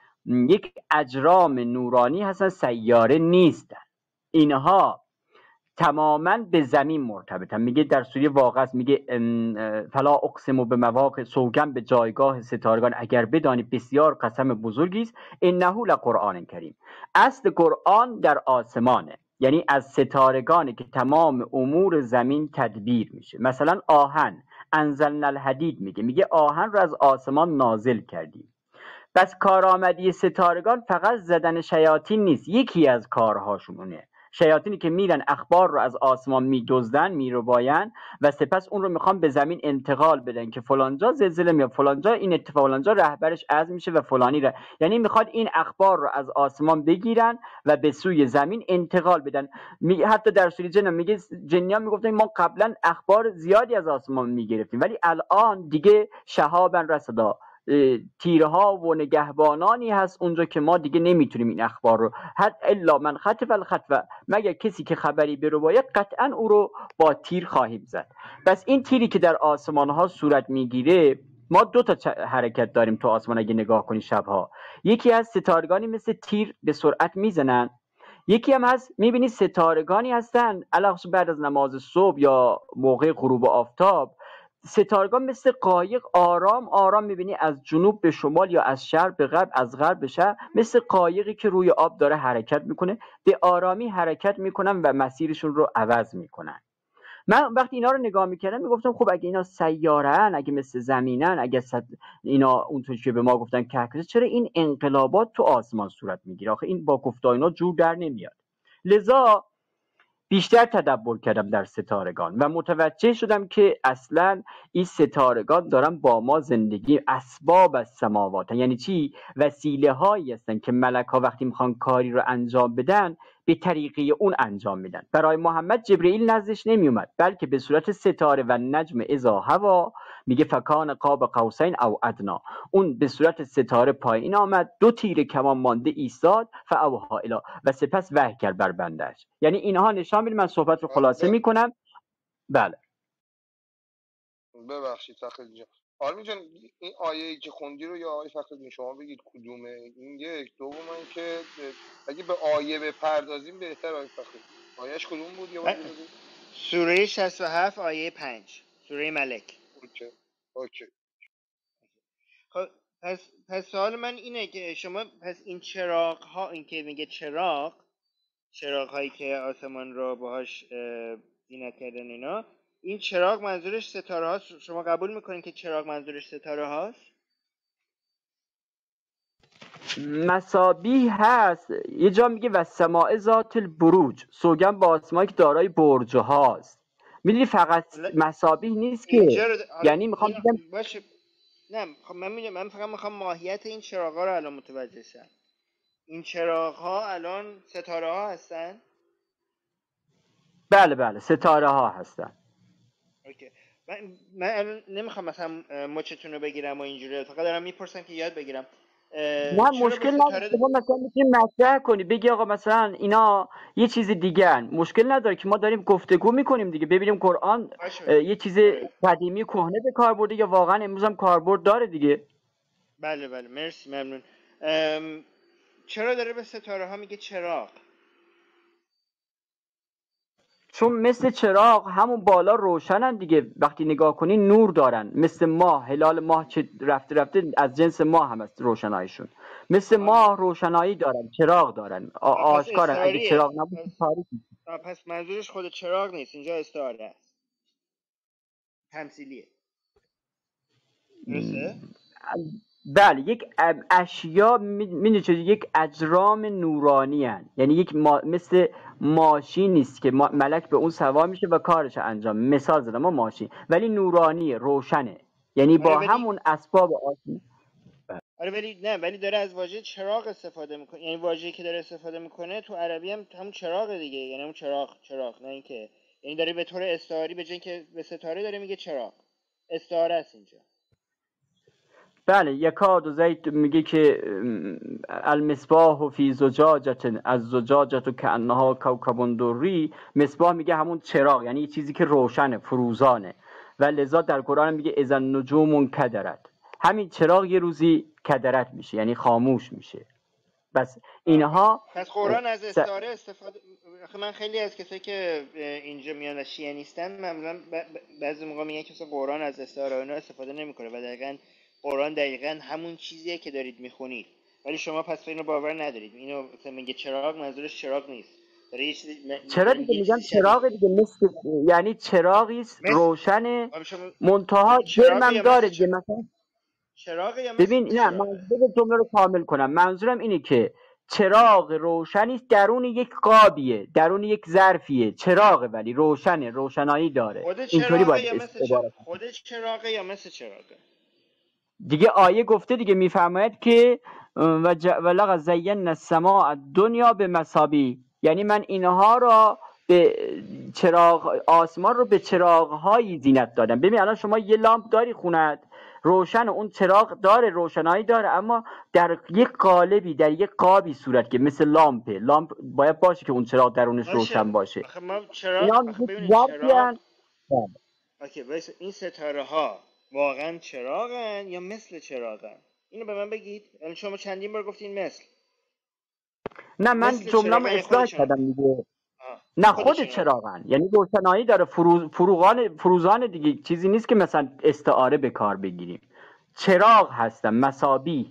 یک اجرام نورانی هستن، سیاره نیستن. اینها تماما به زمین مرتبطن. میگه در سوره واقعه میگه فلا اقسم به مواقع، سوگن به جایگاه ستارگان، اگر بدانی بسیار قسم بزرگی است. انه لقرآن کریم. اصل قرآن در آسمانه، یعنی از ستارگانه که تمام امور زمین تدبیر میشه. مثلا آهن، انزلنا الحدید، میگه میگه آهن رو از آسمان نازل کردیم. بس کارآمدی ستارگان فقط زدن شیاطین نیست، یکی از کارهاشونه. شیاطینی که میرن اخبار رو از آسمان میدزدن، میرباین و سپس اون رو میخوان به زمین انتقال بدن که فلانجا زلزله میاد، فلانجا این اتفاق، فلانجا رهبرش عزل میشه و فلانی ره. یعنی میخواد این اخبار رو از آسمان بگیرن و به سوی زمین انتقال بدن. می... حتی در سوره جن میگه جنیا میگفتن ما قبلا اخبار زیادی از آسمان میگرفتیم، ولی الان دیگه شهابن رصدا، تیرها و نگهبانانی هست اونجا که ما دیگه نمیتونیم این اخبار رو، حتی الا من خطف الخطوه، مگر کسی که خبری برباید قطعا او رو با تیر خواهیم زد. پس این تیری که در آسمان ها صورت میگیره، ما دو تا حرکت داریم تو آسمان اگه نگاه کنی شبها. یکی از ستارگانی مثل تیر به سرعت میزنن، یکی هم هست میبینی ستارگانی هستن علاوه بعد از نماز صبح یا موقع غروب آفتاب، ستارگان مثل قایق آرام آرام میبینی از جنوب به شمال یا از شرق به غرب، از غرب به شرق، مثل قایقی که روی آب داره حرکت میکنه، به آرامی حرکت میکنن و مسیرشون رو عوض میکنن. من وقتی اینا رو نگاه میکردم میگفتم خب اگه اینا سیاره‌ان، اگه مثل زمینن، اگه صد... اینا اونطور که به ما گفتن کهکشان، چرا این انقلابات تو آسمان صورت میگیره؟ آخه این با گفتار اینا جور در نمیاد. لذا بیشتر تدبر کردم در ستارگان و متوجه شدم که اصلا این ستارگان دارن با ما زندگی، اسباب از سماوات، یعنی چی؟ وسیله هایی هستن که ملک ها وقتی میخوان کاری رو انجام بدن به طریقه اون انجام میدن. برای محمد جبرئیل نزدش نمیومد، بلکه به صورت ستاره و نجم اذا هوا، میگه فکان قاب قوسین او ادنا، اون به صورت ستاره پایین آمد، دو تیر کمان مانده ایستاد، فاوحی الی، و سپس وحی کرد بر بندش. یعنی اینها نشان میده، من صحبت رو خلاصه میکنم. بله ببخشید فخری جان. آرمین جان این آیه‌ای که خوندی رو یا آقای فخری شما بگید کدومه؟ این یک. دوماً که اگه به آیه بپردازیم بهتر. آقای فخری آیه‌اش کدوم بود یه بار دیگه بگید؟ سوره شصت و هفت آیه پنج، سوره ملک. اوکی اوکی. خب پس پس سوال من اینه که شما پس این چراغ ها، این که میگه چراغ، چراغ هایی که آسمان رو باهاش زینت کردن اینا، این چراغ منظورش ستاره هاست؟ شما قبول میکنین که چراغ منظورش ستاره هاست؟ مسابیح هست، یه جا میگه و سماع ذات البروج، سوگن با آسمانی که دارای برج هاست. میدونی فقط مسابیح نیست که، یعنی میخوام بگم باشه. نه خب من میگم، من فقط میخوام ماهیت این چراغ ها رو الان متوجه شم. این چراغ ها الان ستاره ها هستن؟ بله بله ستاره ها هستن. اوکی. من من نمیخوام مثلا مچتون رو بگیرم و اینجوری، فقط دارم میپرسم که یاد بگیرم. نه مشکل نداره، شما مثلا میتونی مطرح کنی بگی آقا مثلا اینا یه چیز دیگه هن. مشکل نداره که ما داریم گفتگو میکنیم دیگه، ببینیم قرآن یه چیز قدیمی کهنه به کار برده یا واقعا امروز هم کاربرد داره دیگه. بله بله مرسی ممنون. چرا داره به ستاره ها میگه چراغ؟ چون مثل چراغ همون بالا روشنن دیگه، وقتی نگاه کنی نور دارن، مثل ماه، هلال ماه چه رفته رفته از جنس ماه هم است روشناییشون، مثل ماه روشنایی دارن، چراغ دارن، آشکارن. اگه چراغ نبود تاریکی. پس منظورش خود چراغ نیست، اینجا استعاره است، تمثیلیه. درسته؟ بله یک اشیا می یک اجرام نورانی هن. یعنی یک ما... مثل ماشین نیست که ما... ملک به اون سوار میشه و کارش انجام. مثال زدم ما ماشین ولی نورانیه، روشنه، یعنی با آره ولی همون اسباب آسمان. آره ولی نه ولی داره از واژه چراغ استفاده میکنه، یعنی واژه‌ای که داره استفاده میکنه تو عربی هم همون چراغ دیگه، یعنی همون چراغ چراغ نه اینکه یعنی داره به طور استعاری به جای اینکه به ستاره داره میگه چراغ، استعاره است اینجا. بله یکاد و زید میگه که المصباح فی زجاجه از زجاجه که انها کوکب دری، مصباح میگه همون چراغ یعنی چیزی که روشنه، فروزانه، و لذا در قرآن میگه اذا النجوم کدرت، همین چراغ یه روزی کدرت میشه یعنی خاموش میشه. بس اینها پس قرآن از استعاره استفاده. من خیلی از کسایی که اینجا میان و شیعه نیستن معمولا بعضی موقع میگن که قرآن از استعاره اینا استفاده نمیکنه و دقیقاً قرآن دقیقاً همون چیزیه که دارید میخونید، ولی شما پس اینو باور ندارید. اینو مثلا میگه چراغ، منظورش چراغ نیست، داره یه چیزی م... چرا دیگه میگم چراغ دیگه، مثل یعنی چراغی است روشن منتها جرمم داره دیگه. مثلا چراغ یا مثل ببین نه منظور جمله رو کامل کنم، منظورم اینه که چراغ روشنی است درون یک قابیه، درون یک ظرفیه، چراغ ولی روشنه، روشنایی داره. اینطوری باید عبارت خود چراغ یا مثل چراغ دیگه آیه گفته دیگه، میفرماید که و ولقد زینا السماء الدنیا بمصابیح، یعنی من اینها را به چراغ آسمان رو به چراغ‌های زینت دادم. ببین الان شما یه لامپ داری خونت روشن، اون چراغ داره، روشنایی داره، اما در یک قالبی، در یک قابی صورت که مثل لامپه. لامپ باید باشه که اون چراغ درونش باشه. روشن باشه. آخه ما چراغ آخه ببینید چراغ اوکی وایس این ستاره ها واقعا چراغن یا مثل چراغن؟ اینو به من بگید. یعنی شما چندین بار گفتین مثل. نه من جمله‌مو اصلاح کردم دیگه. نه خود, خود چراغن، یعنی روشنایی داره، فروز فروغان فروزان دیگه، چیزی نیست که مثلا استعاره به کار بگیریم. چراغ هستن، مصابیح.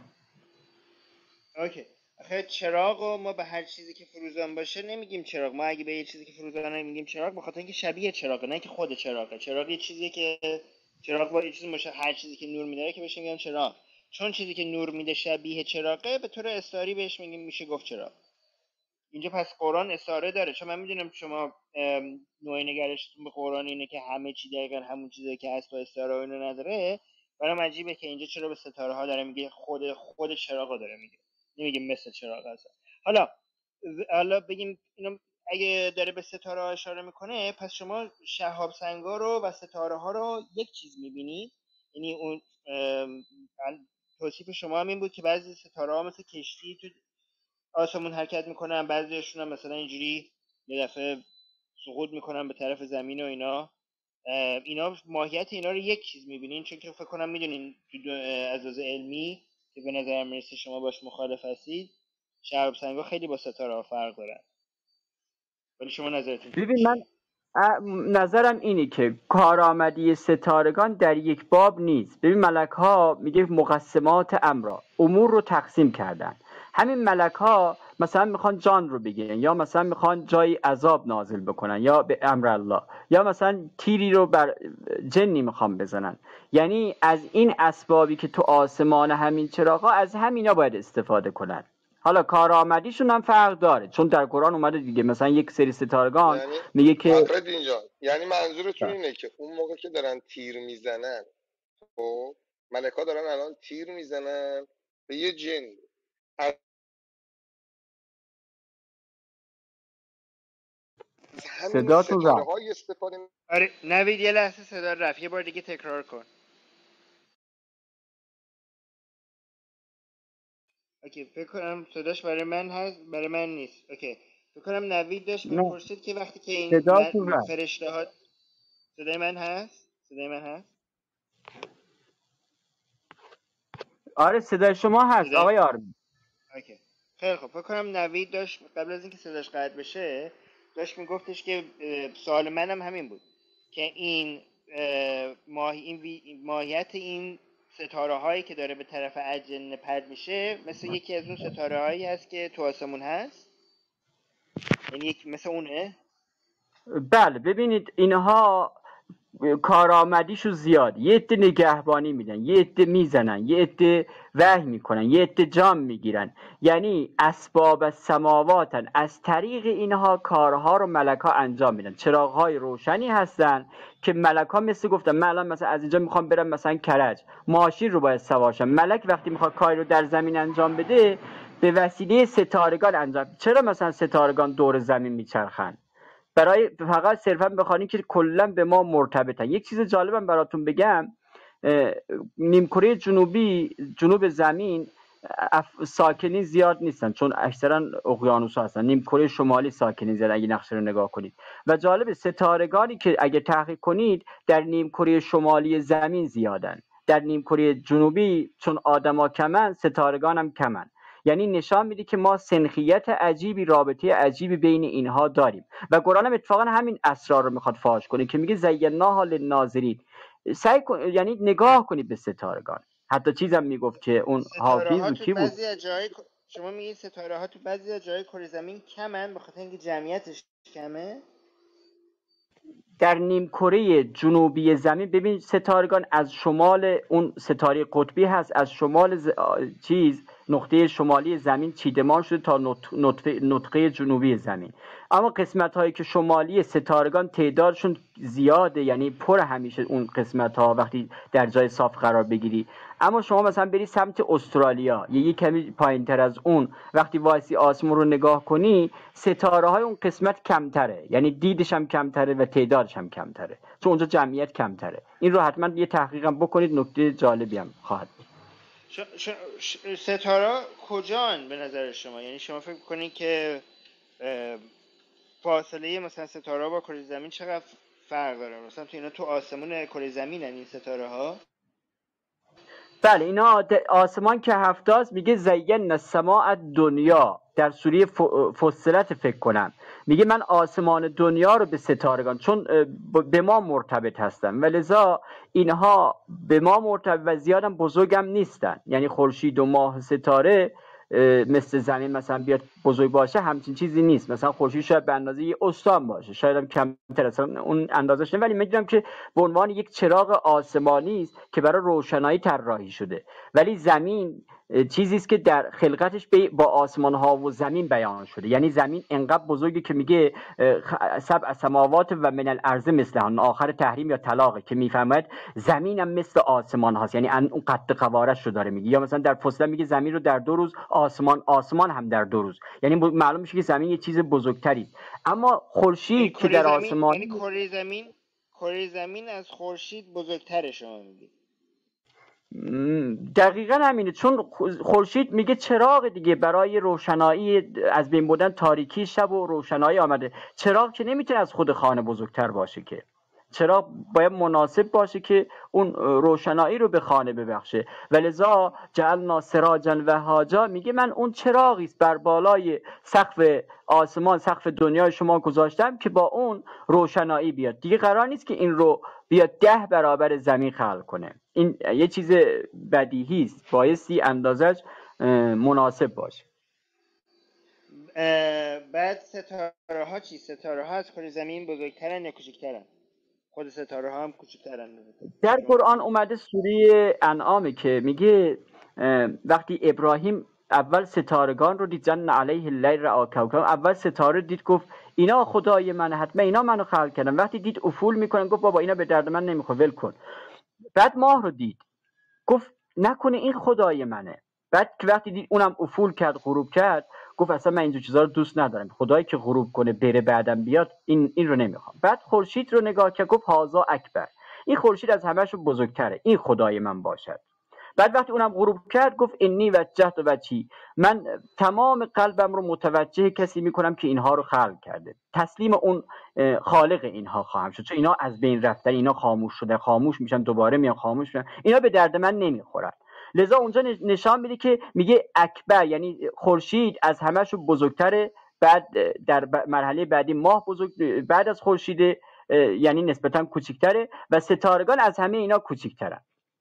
اوکی آخه چراغ و ما به هر چیزی که فروزان باشه نمیگیم چراغ. ما اگه به یه چیزی که فروزان نمیگیم چراغ، به خاطر اینکه شبیه چراغه، نه که خود چراغه. چراغ یه چیزیه که چراغ با یه چیزی مشه، هر چیزی که نور میده که بهش میگن چراغ. چون چیزی که نور میده شبیه چراغه، به طور استعاری بهش میگیم، میشه گفت چراغ. اینجا پس قرآن استعاره داره، چون من میدونم شما نوع نگرشتون به قرآن اینه که همه چی دقیقاً همون چیزی که هست و استعاره اینو نداره. برام عجیبه که اینجا چرا به ستاره ها داره میگه، خود خود چراغ داره میگه، نمیگه مثل چراغ هست. حالا حالا بگیم اینو اگه داره به ستاره ها اشاره میکنه، پس شما شهاب سنگا رو و ستاره ها رو یک چیز میبینید. یعنی اون توصیف شما هم این بود که بعضی ستاره ها مثل کشتی تو آسمون حرکت میکنن، بعضیشون هم مثلا اینجوری یه دفعه سقوط میکنن به طرف زمین و اینا. اینا ماهیت اینا رو یک چیز میبینین، چون که فکر کنم میدونین تو از لحاظ علمی که به نظر میرسه شما باش مخالف هستید، شهاب سنگا خیلی با ستاره ها فرق دارن. ولی شما نظرتون ببین من نظرم اینه که کارآمدی ستارگان در یک باب نیست. ببین ملک ها میگه مقسمات امرا، امور رو تقسیم کردن. همین ملک ها مثلا میخوان جان رو بگیرن، یا مثلا میخوان جای عذاب نازل بکنن، یا به امر الله، یا مثلا تیری رو بر جنی میخوان بزنن. یعنی از این اسبابی که تو آسمان همین چراغا، از همینا باید استفاده کنن. حالا کارآمدیشون هم فرق داره، چون در قرآن اومده دیگه، مثلا یک سری ستارگان یعنی میگه که اینجا یعنی منظورتون اینه که اون موقع که دارن تیر میزنن، خب ملکا دارن الان تیر میزنن به یه جن، از همین ستاره های استفاده می... آره نوید یه لحظه صدا رفت، یه بار دیگه تکرار کن. اوکی فکر کنم صداش برای من هست، برای من نیست. اوکی فکر کنم نوید داشت میپرسید که وقتی که این فرشته ها، صدای من هست؟ صدای من هست؟ آره صدای شما هست صدای... آقای آرمین. اوکی خیلی خب، فکر کنم نوید داشت قبل از اینکه صداش قطع بشه داشت میگفتش که سوال منم همین بود که این ماهی این ماهیت این ستاره هایی که داره به طرف اجنه پرد میشه مثل یکی از اون ستاره هایی هست که تو آسمون هست، یعنی یک مثل اونه. بله ببینید اینها کارآمدیشو زیاد، یه عده نگهبانی میدن، یه عده میزنن، یه عده وحی میکنن، یه عده جام میگیرن. یعنی اسباب السماواتن، از طریق اینها کارها رو ملک ها انجام میدن. چراغهای روشنی هستن که ملک ها مثل گفتم من الان مثلا از اینجا میخوام برم مثلا کرج، ماشین رو باید سوارشم. ملک وقتی میخواد کاری رو در زمین انجام بده به وسیله ستارگان انجام. چرا مثلا ستارگان دور زمین میچرخن؟ برای فقط صرفا بخوانیم که کلا به ما مرتبطن. یک چیز جالبم براتون بگم، نیمکره جنوبی، جنوب زمین ساکنین زیاد نیستن چون اکثرا اقیانوس ها هستن. نیمکره شمالی ساکنین زیاد اگه نقشه رو نگاه کنید. و جالب ستارگانی که اگه تحقیق کنید در نیمکره شمالی زمین زیادن، در نیمکره جنوبی چون آدما کمن ستارگان هم کمن. یعنی نشان میده که ما سنخیت عجیبی، رابطه عجیبی بین اینها داریم. و قرآن هم اتفاقا همین اسرار رو میخواد فاش کنه که میگه زیناها للناظرین. سعی کن یعنی نگاه کنید به ستارگان. حتی چیزم میگفت که اون ستاره ها حافظ تو کی بود؟ بعضی از جای شما میگید ستاره ها تو بعضی از جای کره زمین کمن به خاطر اینکه جمعیتش کمه. در نیمکره جنوبی زمین ببین ستارگان از شمال، اون ستاره قطبی هست، از شمال ز... چیز نقطه شمالی زمین چیدمان شده تا نطفه... نقطه جنوبی زمین. اما قسمت هایی که شمالی ستارگان تعدادشون زیاده، یعنی پر همیشه اون قسمت ها وقتی در جای صاف قرار بگیری. اما شما مثلا بری سمت استرالیا یا یه کمی پایین تر از اون وقتی وایسی آسمون رو نگاه کنی، ستاره های اون قسمت کمتره، یعنی دیدش هم کمتره و تعدادش هم کمتره چون اونجا جمعیت کمتره. این رو حتما یه تحقیقم بکنید، نکته جالبی هم خواهد بود. ش... ش... ش... ستاره کجان به نظر شما؟ یعنی شما فکر کنید که فاصله مثلا ستاره با کره زمین چقدر فرق داره؟ مثلا تو اینا تو آسمون کره زمینن این ستاره ها؟ بله اینا آسمان که هفتاست. میگه زین السماء دنیا در سوره فصلت فکر کنم، میگه من آسمان دنیا رو به ستارگان، چون به ما مرتبط هستن و لذا اینها به ما مرتبط و زیادم بزرگم نیستن. یعنی خورشید و ماه ستاره مثل زمین مثلا بیاد بزرگ باشه همچین چیزی نیست. مثلا خورشید شاید به اندازه یه استان باشه، شاید هم کمتر اصلا اون اندازش نه، ولی میگم که به عنوان یک چراغ آسمانی است که برای روشنایی طراحی شده. ولی زمین چیزی است که در خلقتش با آسمان ها و زمین بیان شده. یعنی زمین انقدر بزرگی که میگه سبع سماوات و من الارض مثلهن، آخر تحریم یا طلاقه که میفهمد زمین هم مثل آسمان هاست، یعنی اون قد قوارش رو داره میگه. یا مثلا در فصل میگه زمین رو در دو روز، آسمان آسمان هم در دو روز، یعنی معلوم میشه که زمین یه چیز بزرگتری است. اما خورشید که در آسمان، یعنی کره زمین کره زمین از خورشید بزرگتره شما میگید؟ دقیقا همینه، چون خورشید میگه چراغ دیگه برای روشنایی، از بین بردن تاریکی شب و روشنایی آمده. چراغ که نمیتونه از خود خانه بزرگتر باشه که، چراغ باید مناسب باشه که اون روشنایی رو به خانه ببخشه. ولذا جعلنا سراجا وهاجا، میگه من اون چراغی است بر بالای سقف آسمان، سقف دنیای شما گذاشتم که با اون روشنایی بیاد. دیگه قرار نیست که این رو بیاد ده برابر زمین خلق کنه. این یه چیز بدیهی است، بایستی اندازش مناسب باشه. بعد ستاره ها چی؟ ستاره ها از کره زمین بزرگترن یا کوچکترن؟ خود ستاره ها هم کوچکترن؟ در قرآن اومده سوره انعام که میگه وقتی ابراهیم اول ستارگان رو دید، جن علیه اللیل رأی کوکب، اول ستاره دید گفت اینا خدای من، حتما اینا منو خلق کردن. وقتی دید افول میکنن گفت بابا اینا به درد من نمیخوره، ول کن. بعد ماه رو دید گفت نکنه این خدای منه. بعد که وقتی دید اونم افول کرد، غروب کرد، گفت اصلا من اینجور چیزا رو دوست ندارم، خدایی که غروب کنه بره بعدم بیاد این این رو نمیخوام. بعد خورشید رو نگاه کرد گفت هازا اکبر، این خورشید از همه‌شون بزرگتره، این خدای من باشد. بعد وقتی اونم غروب کرد گفت انی وجهت وجهی، من تمام قلبم رو متوجه کسی میکنم که اینها رو خلق کرده، تسلیم اون خالق اینها خواهم شد، چون اینا از بین رفتن، اینا خاموش شده، خاموش میشن دوباره میان خاموش میشن، اینا به درد من نمیخورن. لذا اونجا نشان میده که میگه اکبر، یعنی خورشید از همه‌شون بزرگتره. بعد در مرحله بعدی ماه بزرگ، بعد از خورشید یعنی نسبتا کوچیک‌تره و ستارگان از همه اینا کوچیک‌ترن.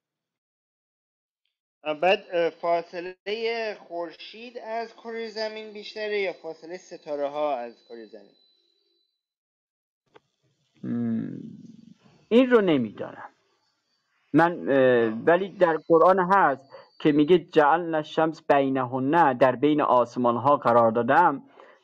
بعد فاصله خورشید از کره زمین بیشتره یا فاصله ستاره ها از کره زمین؟ این رو نمیدانم من، ولی در قرآن هست که میگه جعلنا الشمس بینهن، در بین آسمان ها قرار دادم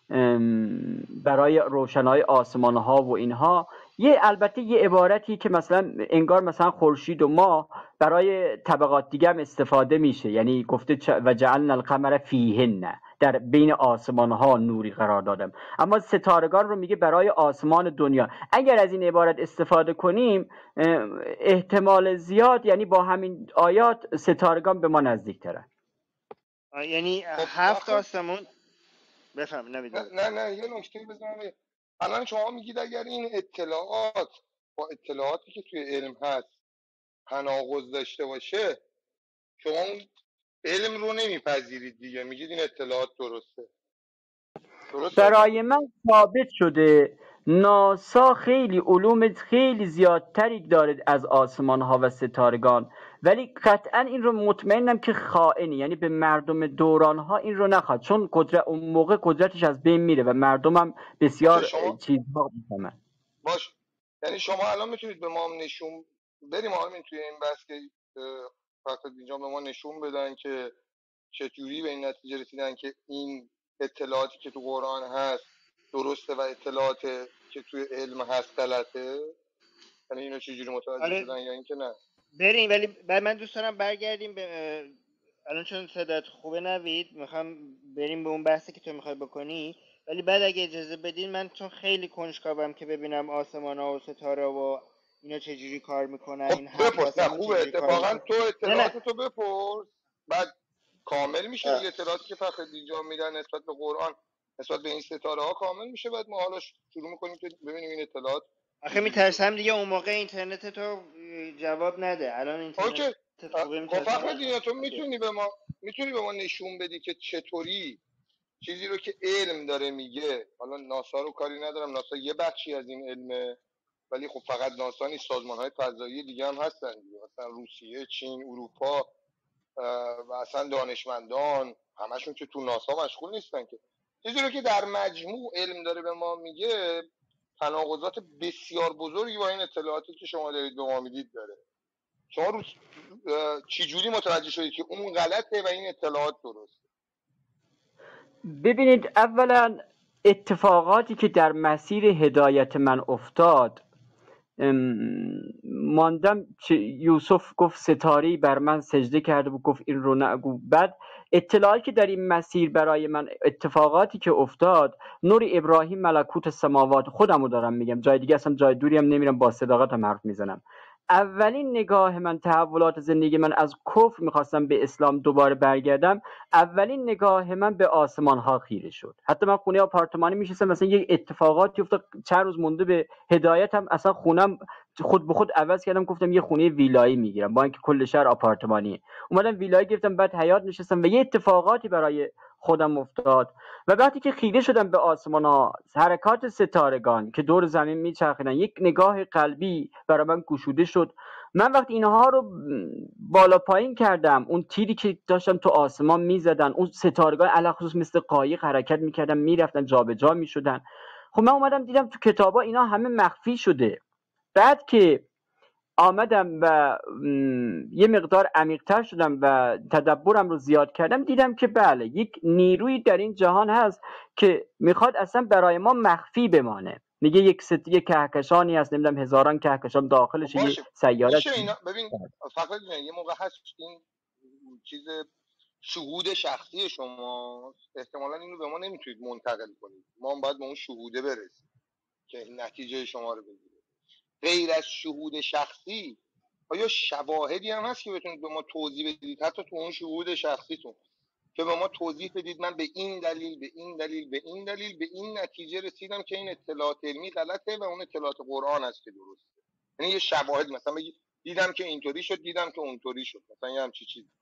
برای روشنای آسمان ها و اینها. یه البته یه عبارتی که مثلا انگار مثلا خورشید و ماه برای طبقات دیگه هم استفاده میشه، یعنی گفته و جعلنا القمر فیهن، در بین آسمان ها نوری قرار دادم، اما ستارگان رو میگه برای آسمان دنیا. اگر از این عبارت استفاده کنیم احتمال زیاد یعنی با همین آیات ستارگان به ما نزدیک ترن. یعنی هفت آسمون بفهم نوید. نه نه نه یه نکته بزنم. الان شما میگید اگر این اطلاعات با اطلاعاتی که توی علم هست تناقض داشته باشه، شما اون علم رو نمیپذیرید دیگه، میگید این اطلاعات درسته. درسته؟ برای من ثابت شده ناسا خیلی علوم خیلی زیادتری داره از آسمان ها و ستارگان، ولی قطعا این رو مطمئنم که خائنی، یعنی به مردم دوران ها این رو نخواد، چون قدرت اون موقع قدرتش از بین میره و مردم هم بسیار چیزها میفهمن. باش، یعنی شما الان میتونید به ما هم نشون بریم آرمین توی این بحث که فقط اینجا به ما نشون بدن که چجوری به این نتیجه رسیدن که این اطلاعاتی که تو قرآن هست درسته و اطلاعات که توی علم هست غلطه؟ یعنی اینو چجوری متوجه آره. شدن یا اینکه نه؟ بریم، ولی بعد من دوست دارم برگردیم به الان چون صدات خوبه نوید، میخوام بریم به اون بحثی که تو میخوای بکنی، ولی بعد اگه اجازه بدین من چون خیلی کنجکاوم که ببینم آسمان‌ها و ستاره و اینا چجوری کار میکنن. خب این هفت آسمون خوبه، اتفاقا تو اطلاعات تو بپرس بعد کامل میشه دیگه. اطلاعاتی که فقط اینجا میدن نسبت به قرآن نسبت به این ستاره ها کامل میشه، بعد ما حالا شروع میکنیم که ببینیم این اطلاعات. آخه میترسم دیگه اون موقع اینترنت تو جواب نده. الان اینترنت اوکی. خب فقط دیگه تو میتونی به ما میتونی به ما نشون بدی که چطوری چیزی رو که علم داره میگه، حالا ناسا رو کاری ندارم، ناسا یه بخشی از این علمه، ولی خب فقط ناسا نیست، سازمان‌های فضایی دیگه هم هستن دیگه، مثلا روسیه، چین، اروپا و اصلا دانشمندان همشون که تو ناسا مشغول نیستن که. چیزی رو که در مجموع علم داره به ما میگه تناقضات بسیار بزرگی با این اطلاعاتی که شما دارید به ما میدید داره. شما رو چی جوری متوجه شدید که اون غلطه و این اطلاعات درسته؟ ببینید، اولا اتفاقاتی که در مسیر هدایت من افتاد، ماندم یوسف گفت ستاره‌ای بر من سجده کرده و گفت این رو نگو. بعد اطلاعاتی که در این مسیر برای من، اتفاقاتی که افتاد، نور ابراهیم ملکوت السماوات، خودمو دارم میگم، جای دیگه اصلا جای دوری هم نمیرم، با صداقت هم حرف میزنم. اولین نگاه من، تحولات زندگی من از کفر میخواستم به اسلام دوباره برگردم، اولین نگاه من به آسمان ها خیره شد. حتی من خونه آپارتمانی میشستم، مثلا یک اتفاقاتی افتاد چند روز مونده به هدایتم، اصلا خونم خود به خود عوض کردم، گفتم یه خونه ویلایی میگیرم با اینکه کل شهر آپارتمانیه. اومدم ویلایی گرفتم، بعد حیاط نشستم و یه اتفاقاتی برای خودم افتاد. و وقتی که خیره شدم به آسمان ها، حرکات ستارگان که دور زمین میچرخیدن، یک نگاه قلبی برای من گشوده شد. من وقتی اینها رو بالا پایین کردم، اون تیری که داشتم تو آسمان میزدن، اون ستارگان علی خصوص مثل قایق حرکت میکردن، میرفتن جابجا میشدن. خب من اومدم دیدم تو کتابا اینا همه مخفی شده. بعد که آمدم و یه مقدار عمیق‌تر شدم و تدبرم رو زیاد کردم، دیدم که بله، یک نیروی در این جهان هست که میخواد اصلا برای ما مخفی بمانه. میگه یک ست... یک کهکشانی هست، نمیدونم هزاران کهکشان داخلش یه سیاره. ببین فقط یه موقع هست این چیز شهود شخصی شما، احتمالاً اینو به ما نمیتونید منتقل کنید، ما هم باید به اون شهوده برسیم که نتیجه شما رو بگیره. غیر از شهود شخصی آیا شواهدی هم هست که بتونید به ما توضیح بدید، حتی تو اون شهود شخصیتون، که به ما توضیح بدید من به این دلیل به این دلیل به این دلیل به این نتیجه رسیدم که این اطلاعات علمی غلطه و اون اطلاعات قرآن هست که درسته؟ یعنی یه شواهد، مثلا بگید دیدم که اینطوری شد، دیدم که اونطوری شد، مثلا یه همچین چیزی.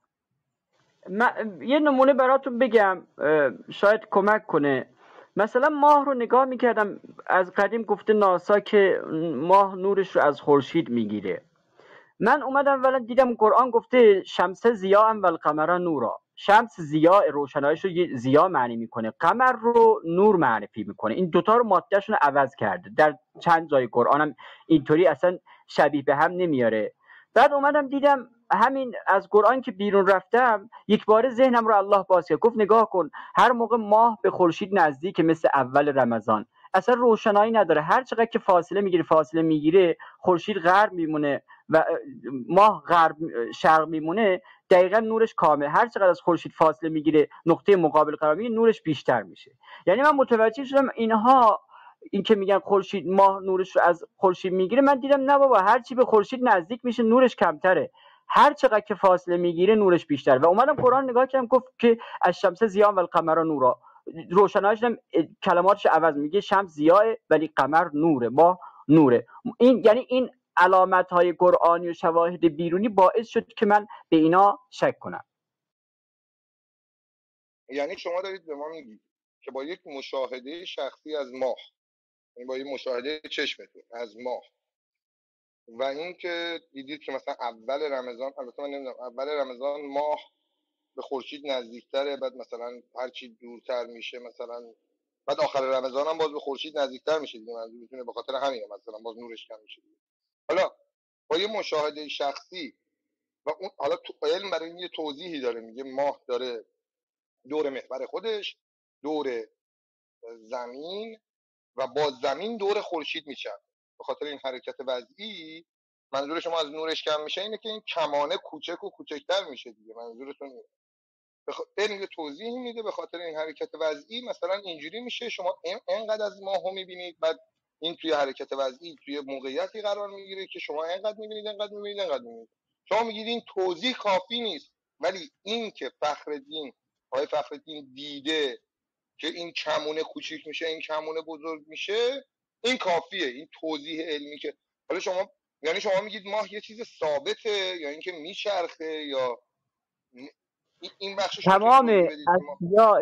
من یه نمونه براتون بگم شاید کمک کنه. مثلا ماه رو نگاه میکردم، از قدیم گفته ناسا که ماه نورش رو از خورشید میگیره. من اومدم ولی دیدم قرآن گفته شمس ضیاء و القمر نورا. شمس ضیاء، روشناییش رو ضیاء معنی میکنه، قمر رو نور معرفی میکنه. این دوتا رو مادهشون رو عوض کرده. در چند جای قرآن هم اینطوری اصلا شبیه به هم نمیاره. بعد اومدم دیدم همین از قرآن که بیرون رفتم یک بار ذهنم رو الله باز کرد، گفت نگاه کن هر موقع ماه به خورشید نزدیک مثل اول رمضان اصلا روشنایی نداره، هر چقدر که فاصله میگیره فاصله میگیره خورشید غرب میمونه و ماه غرب شرق میمونه، دقیقا نورش کامل، هر چقدر از خورشید فاصله میگیره نقطه مقابل قرار میگیره نورش بیشتر میشه. یعنی من متوجه شدم اینها این که میگن خورشید ماه نورش رو از خورشید میگیره، من دیدم نه بابا، هر چی به خورشید نزدیک میشه نورش کمتره، هر چقدر که فاصله میگیره نورش بیشتر. و اومدم قرآن نگاه کردم گفت که الشمس ضیاء و القمر نورا، روشناییش هم کلماتش عوض میگه شمس ضیاء ولی قمر نوره، ماه نوره. این یعنی این علامت های قرآنی و شواهد بیرونی باعث شد که من به اینا شک کنم. یعنی شما دارید به ما میگید که با یک مشاهده شخصی از ماه، یعنی با یک مشاهده چشمتون از ماه و اینکه دیدید که مثلا اول رمضان، البته من نمیدونم اول رمضان ماه به خورشید نزدیکتره، بعد مثلا هر چی دورتر میشه مثلا بعد آخر رمضان هم باز به خورشید نزدیکتر میشه دیگه، منظور میتونه به خاطر همینه مثلا باز نورش کم میشه دیگه. حالا با یه مشاهده شخصی و اون حالا تو علم برای این یه توضیحی داره، میگه ماه داره دور محور خودش، دور زمین و با زمین دور خورشید میچرخه. به خاطر این حرکت وضعی منظور شما از نورش کم میشه اینه که این کمانه کوچک و کوچکتر میشه دیگه، منظورتون اینه. بخ... این یه توضیح میده به خاطر این حرکت وضعی مثلا اینجوری میشه شما اینقدر از ماهو میبینید، بعد این توی حرکت وضعی توی موقعیتی قرار میگیره که شما اینقدر میبینید اینقدر میبینید اینقدر میبینید. شما میگید این توضیح کافی نیست، ولی این که فخرالدین آقای فخرالدین دیده که این کمونه کوچیک میشه این کمونه بزرگ میشه این کافیه، این توضیح علمی که حالا شما یعنی شما میگید ماه یه چیز ثابته یا اینکه میچرخه یا این بخشش رو تمام توضیح بدید. اشیاء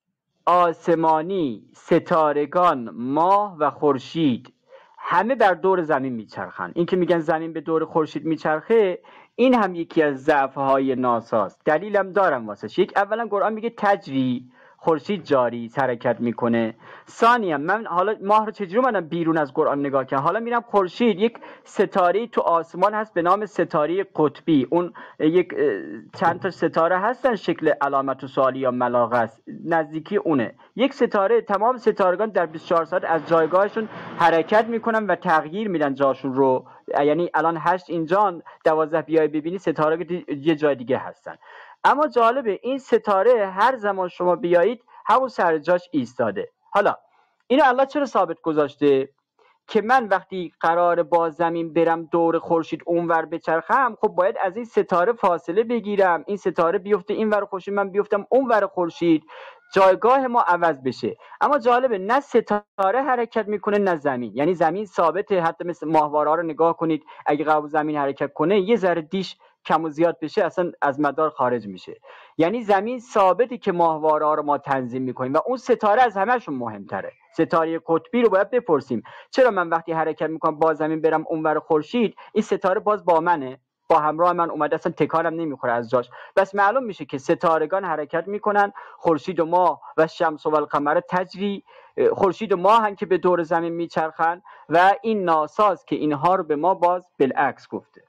آسمانی، ستارگان، ماه و خورشید همه بر دور زمین میچرخن. این که میگن زمین به دور خورشید میچرخه این هم یکی از ضعف‌های ناساست. دلیلم دارم واسه. یک، اولا قرآن میگه تجری، خورشید جاری حرکت میکنه. ثانیا من حالا ماه رو چجوری منم بیرون از قرآن نگاه کنم، حالا میرم خورشید یک ستاره تو آسمان هست به نام ستاره قطبی، اون یک چند تا ستاره هستن شکل علامت و سوالی یا ملاغه است، نزدیکی اونه یک ستاره. تمام ستارگان در بیست و چهار ساعت از جایگاهشون حرکت میکنن و تغییر میدن جاشون رو، یعنی الان هشت اینجان دوازده بیای ببینی ستاره یه جای دیگه هستن. اما جالبه این ستاره هر زمان شما بیایید همون سر جاش ایستاده. حالا اینو الله چرا ثابت گذاشته؟ که من وقتی قرار با زمین برم دور خورشید اونور بچرخم، خب باید از این ستاره فاصله بگیرم، این ستاره بیفته اینور خورشید من بیفتم اونور خورشید، جایگاه ما عوض بشه. اما جالبه نه ستاره حرکت میکنه نه زمین، یعنی زمین ثابته. حتی مثل ماهواره رو نگاه کنید، اگه قبل زمین حرکت کنه یه ذره دیش کم و زیاد بشه اصلا از مدار خارج میشه. یعنی زمین ثابتی که ماهواره ها رو ما تنظیم میکنیم و اون ستاره از همهشون مهمتره. ستاره قطبی رو باید بپرسیم چرا من وقتی حرکت میکنم با زمین برم اونور خورشید این ستاره باز با منه، با همراه من اومده، اصلا تکانم نمیخوره از جاش. بس معلوم میشه که ستارگان حرکت میکنن، خورشید و ماه و شمس و القمر تجری، خورشید و ماه هم که به دور زمین میچرخن و این ناساست که اینها رو به ما باز بالعکس گفته.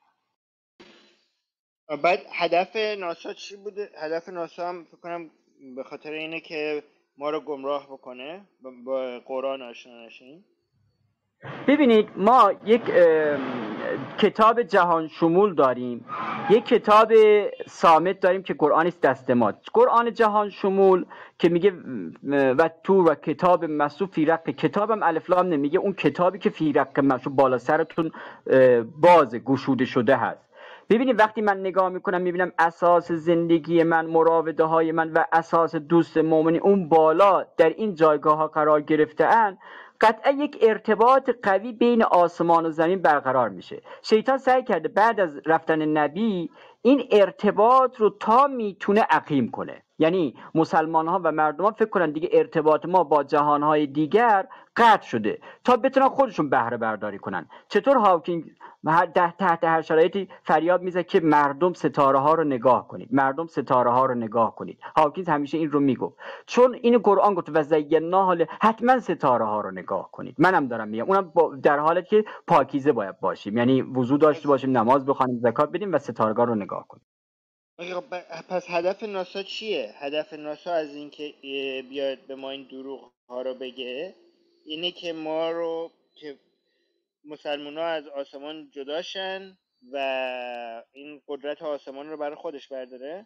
بعد هدف ناسا چی بوده؟ هدف ناسا هم فکر کنم به خاطر اینه که ما رو گمراه بکنه، با قرآن آشنا نشیم. ببینید ما یک کتاب جهان شمول داریم، یک کتاب صامت داریم که قرآن است دست ما. قرآن جهان شمول که میگه و تو و کتاب مسو فی رق، کتابم الف لام نمیگه، اون کتابی که فی رق مسو بالا سرتون باز گشوده شده هست. ببینید وقتی من نگاه میکنم میبینم اساس زندگی من، مراوده های من و اساس دوست مومنی اون بالا در این جایگاه ها قرار گرفته ان، قطعا یک ارتباط قوی بین آسمان و زمین برقرار میشه. شیطان سعی کرده بعد از رفتن نبی این ارتباط رو تا میتونه عقیم کنه. یعنی مسلمان ها و مردم ها فکر کنن دیگه ارتباط ما با جهان های دیگر قطع شده تا بتونن خودشون بهره برداری کنن. چطور هاوکینگ تحت هر شرایطی فریاد میزه که مردم ستاره ها رو نگاه کنید، مردم ستاره ها رو نگاه کنید. هاوکینگ همیشه این رو میگفت چون این قرآن گفت و زینا حال حتما ستاره ها رو نگاه کنید. منم دارم میگم اونم در حالتی که پاکیزه باید باشیم، یعنی وضو داشته باشیم، نماز بخونیم، زکات بدیم و ستارگان رو نگاه کنیم. پس هدف ناسا چیه؟ هدف ناسا از اینکه بیاد به ما این دروغ ها رو بگه اینه که ما رو که مسلمان ها از آسمان جداشن و این قدرت آسمان رو برای خودش برداره؟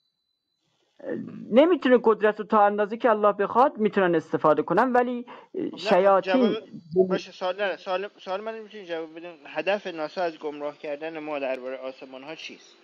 نمیتونه قدرت رو تا اندازه که الله بخواد میتونن استفاده کنن، ولی شیاطین جواب... باشه سوال نه سوال سوال من نمیتونی جواب بدین. هدف ناسا از گمراه کردن ما درباره آسمان ها چیست؟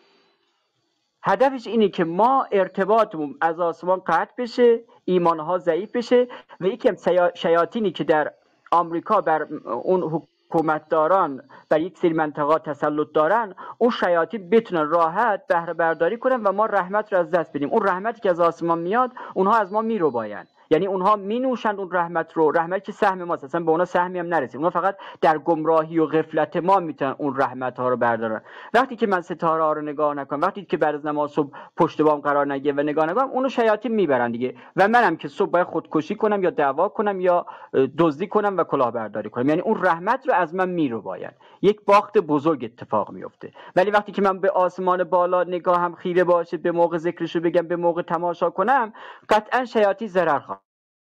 هدفش اینه که ما ارتباطمون از آسمان قطع بشه، ایمانها ضعیف بشه و یکی هم شیاطینی که در آمریکا بر اون حکومتداران بر یک سری منطقه تسلط دارن، اون شیاطین بتونن راحت بهره برداری کنن و ما رحمت رو از دست بدیم. اون رحمتی که از آسمان میاد اونها از ما میرو باین، یعنی اونها مینوشند اون رحمت رو، رحمتی که سهم ماست، اصلا به اونها سهمی هم نرسید. اونها فقط در گمراهی و غفلت ما میتونن اون رحمت ها رو بردارن. وقتی که من ستاره ها رو نگاه نکنم، وقتی که بعد از نماز صبح پشت بام قرار نگیرم و نگاه نکنم، اونو شیاطین میبرن دیگه و منم که صبح باید خودکشی کنم یا دعوا کنم یا دزدی کنم و کلاهبرداری کنم، یعنی اون رحمت رو از من میرو باید. یک باخت بزرگ اتفاق میفته. ولی وقتی که من به آسمان بالا نگاهم خیره باشه، به موقع ذکرشو بگم، به موقع تماشا کنم، قطعا شیاطین ضرر خواهد.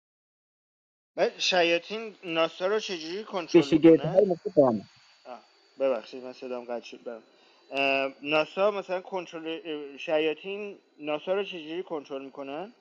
شیاطین ناسا رو چجوری کنترل بشه گرده میکنه؟ مثل ببخشید من صدام قطع شد. برم. ناسا مثلا کنترل شیاطین ناسا رو چجوری کنترل میکنن؟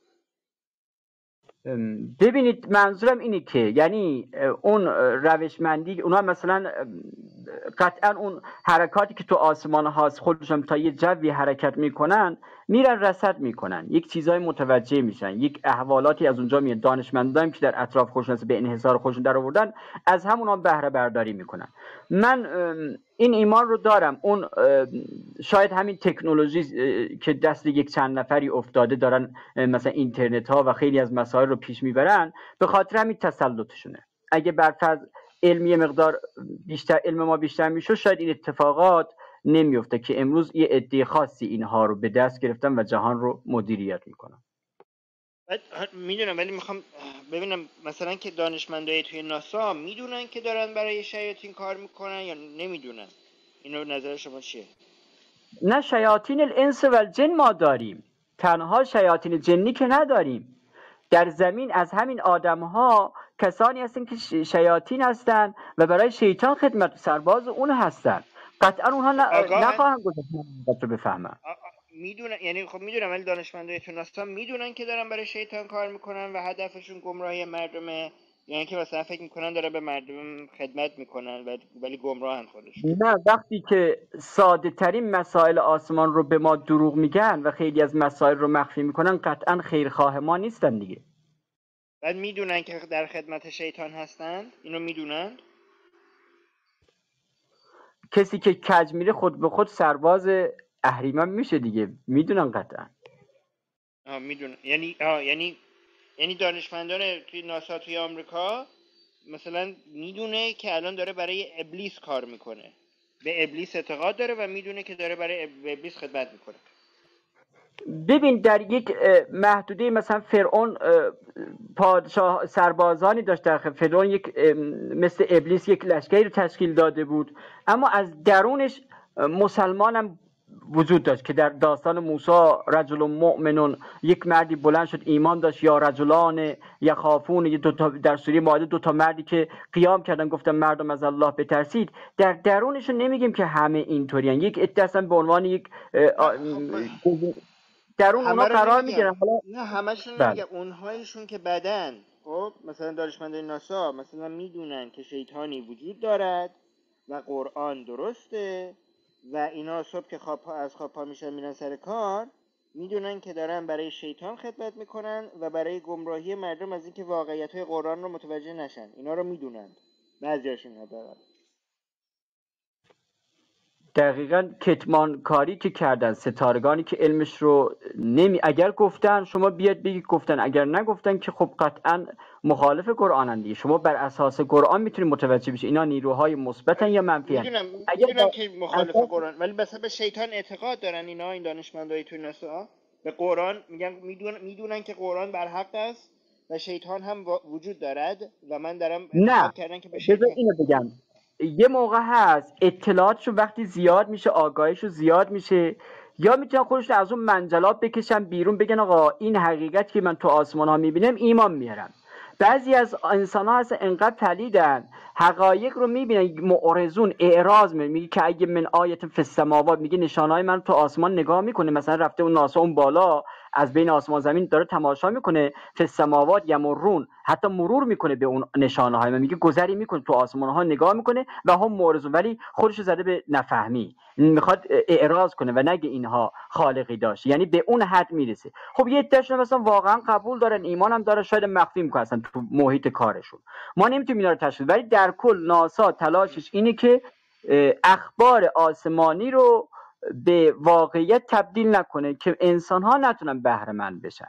ببینید منظورم اینه که یعنی اون روشمندی اونها مثلا قطعا اون حرکاتی که تو آسمان هاست خودشون تا یه جوی حرکت میکنن، میرن رصد میکنن، یک چیزای متوجه میشن، یک احوالاتی از اونجا میاد. دانشمندان که در اطراف خودشون به انحصار خودشون در آوردن از همونا بهره برداری میکنن. من این ایمان رو دارم اون شاید همین تکنولوژی که دست یک چند نفری افتاده دارن مثلا اینترنت ها و خیلی از مسائل رو پیش میبرن به خاطر همین تسلطشونه. اگه بر فرض علمی مقدار بیشتر علم ما بیشتر میشد شاید این اتفاقات نمیفته که امروز یه عده خاصی اینها رو به دست گرفتن و جهان رو مدیریت میکنن. میدونم ولی میخوام ببینم مثلا که دانشمندای توی ناسا میدونن که دارن برای شیاطین کار میکنن یا نمیدونن؟ اینو نظر شما چیه؟ نه شیاطین الانس و الجن ما داریم، تنها شیاطین جنی که نداریم. در زمین از همین آدم ها کسانی هستن که شیاطین هستن و برای شیطان خدمت سرباز اون هستن. قطعا اونها نخواهند گذاشت رو بفهمن. میدونن، یعنی خب میدونم ولی دانشمندای تو ناسا میدونن که دارن برای شیطان کار میکنن و هدفشون گمراهی مردمه، یعنی که مثلا فکر میکنن داره به مردم خدمت میکنن ولی گمراهن خودشون؟ نه، وقتی که ساده ترین مسائل آسمان رو به ما دروغ میگن و خیلی از مسائل رو مخفی میکنن قطعا خیرخواه ما نیستن دیگه. بعد میدونن که در خدمت شیطان هستن، اینو میدونن. کسی که کج میره خود به خود سرباز اهریمن میشه دیگه، میدونن قطعا. آه میدونن، یعنی آه یعنی یعنی دانشمندان توی ناسا توی آمریکا مثلا میدونه که الان داره برای ابلیس کار میکنه، به ابلیس اعتقاد داره و میدونه که داره برای ابلیس خدمت میکنه. ببین در یک محدوده مثلا فرعون پادشاه سربازانی داشت، در فرعون یک مثل ابلیس یک لشکری رو تشکیل داده بود، اما از درونش مسلمانم وجود داشت که در داستان موسی رجل مؤمنون، یک مردی بلند شد ایمان داشت، یا رجلان یخافون، دو تا در سوره مائده دو تا مردی که قیام کردن گفتن مردم از الله بترسید. در درونشون نمیگیم که همه اینطورین، یک عده اصلا به عنوان یک درون اونا قرار میگیرن. نه همشون نمیگم، اونهایشون که بدن خب مثلا دانشمندای ناسا مثلا میدونن که شیطانی وجود دارد و قرآن درسته و اینا صبح که خواب از خواب پا میشن میرن سر کار، میدونن که دارن برای شیطان خدمت میکنن و برای گمراهی مردم از اینکه واقعیت‌های قرآن رو متوجه نشن. اینا رو میدونن بعضیاشون دارن. دقیقاً کتمان کاری که کردن ستارگانی که علمش رو نمی اگر گفتن شما بیاد بگید گفتن، اگر نگفتن که خب قطعاً مخالف قرآنن دیگه. شما بر اساس قرآن میتونید متوجه بشید اینا نیروهای مثبتن یا منفی ان. میدونم اگر میدونم که مخالف اساس قرآن، ولی مثلا به شیطان اعتقاد دارن اینا، این دانشمندای توی ناسا به قرآن میگن، میدونن میدونن که قرآن بر حق است و شیطان هم وجود دارد و من دارم نه، انتخاب کردن که به بذار شیطان. اینو بگم. یه موقع هست اطلاعاتشون وقتی زیاد میشه، آگاهیشون زیاد میشه، یا میتونن خودشون از اون منجلاب بکشن بیرون، بگن آقا این حقیقت که من تو آسمان ها میبینم ایمان میارم. بعضی از انسان ها هستن انقدر پلیدن، حقایق رو میبینن معرضون، اعراض میگه، میگه که اگه من آیت فی السماوات، میگه نشانهای من تو آسمان نگاه میکنه، مثلا رفته اون ناسا اون بالا از بین آسمان زمین داره تماشا میکنه، فی السماوات یمرون، حتی مرور میکنه به اون نشانه های من، میگه گذری میکنه تو آسمان ها نگاه میکنه و هم معرضون، ولی خودش زده به نفهمی، میخواد اعراض کنه و نگه اینها خالقی داشت، یعنی به اون حد میرسه. خب یه عده‌شون مثلا واقعا قبول دارن، ایمان هم داره، شاید مخفی میکنن تو محیط کارشون، ما نمیتونیم اینا رو تشخیص، ولی در کل ناسا تلاشش اینه که اخبار آسمانی رو به واقعیت تبدیل نکنه که انسان ها نتونن بهره مند بشن.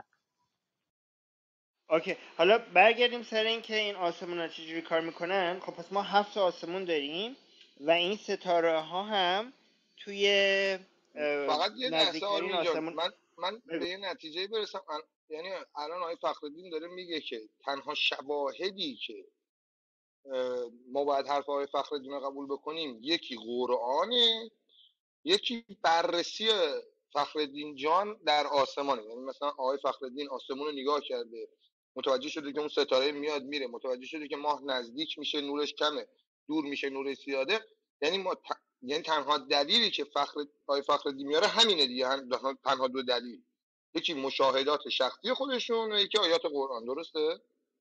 اوکی، حالا برگردیم سر این که این آسمون ها چجوری کار میکنن. خب پس ما هفت آسمون داریم و این ستاره ها هم توی فقط یه لحظه نزدیکترین آرمین جان، آسمون. من من به یه نتیجه برسم. یعنی الان آقای فخرالدین داره میگه که تنها شواهدی که ما باید حرف آقای فخرالدین رو قبول بکنیم یکی قرآنه، یکی بررسی فخرالدین جان در آسمانه. یعنی مثلا آقای فخرالدین آسمون رو نگاه کرده، متوجه شده که اون ستاره میاد میره، متوجه شده که ماه نزدیک میشه نورش کمه، دور میشه نورش زیاده. یعنی ما ت... یعنی تنها دلیلی که فخر آقای فخرالدین میاره همینه دیگه، هم تنها دو دلیل، یکی مشاهدات شخصی خودشون و یکی آیات قرآن. درسته؟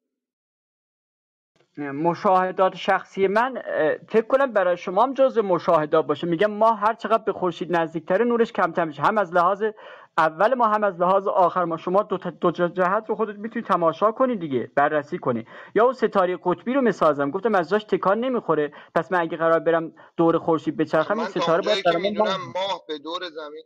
مشاهدات شخصی من فکر کنم برای شما هم جزء مشاهدات باشه. میگم ما هر چقدر به خورشید نزدیکتره نورش کمتر میشه، هم از لحاظ اول ما هم از لحاظ آخر ما. شما دو, دو جهت رو خودت میتونی تماشا کنی دیگه، بررسی کنی. یا اون ستاره قطبی رو مثال گفتم از جاش تکان نمیخوره، پس من اگه قرار برم دور خورشید بچرخم این من تا ستاره باید اونجایی که برام میدونم ماه به دور زمین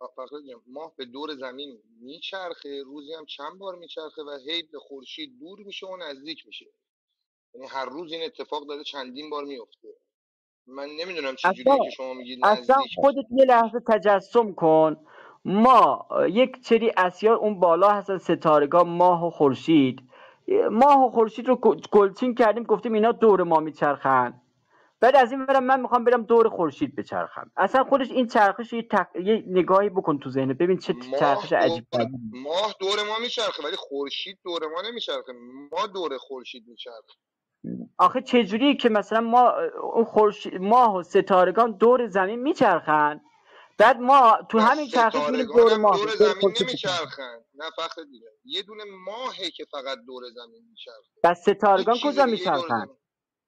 ماه به دور زمین میچرخه، روزی هم چند بار میچرخه و هی به خورشید دور میشه و نزدیک میشه. یعنی هر روز این اتفاق داره چندین بار میفته. من نمیدونم چه اصلا جوریه که شما میگید اصلا نزدیک میشه. خودت یه لحظه تجسم کن، ما یک سری اسیا اون بالا هستن ستارگان ماه و خورشید، ماه و خورشید رو گلچین کردیم گفتیم اینا دور ما میچرخن، بعد از این برم من میخوام برم دور خورشید بچرخم. اصلا خودش این چرخش یه, تق... یه نگاهی بکن تو ذهنت ببین چه چرخش ماه عجیب دور غریبی. ماه دور ما میچرخه ولی خورشید دور ما نمیچرخه، ما دور خورشید میچرخه. آخه چه جوریه که مثلا ما اون خورشید ماه و ستارگان دور زمین میچرخن، بعد ما تو نه، همین چرخش میریم دور ستارگانم ماه دور دور زمین خورشید بچرخیم. نمیچرخن. نه فخر دیگه، یه دونه ماهه که فقط دور زمین میچرخه، بس هیچ ستارگان چیز کجا دیگه دور میچرخن؟ زمین.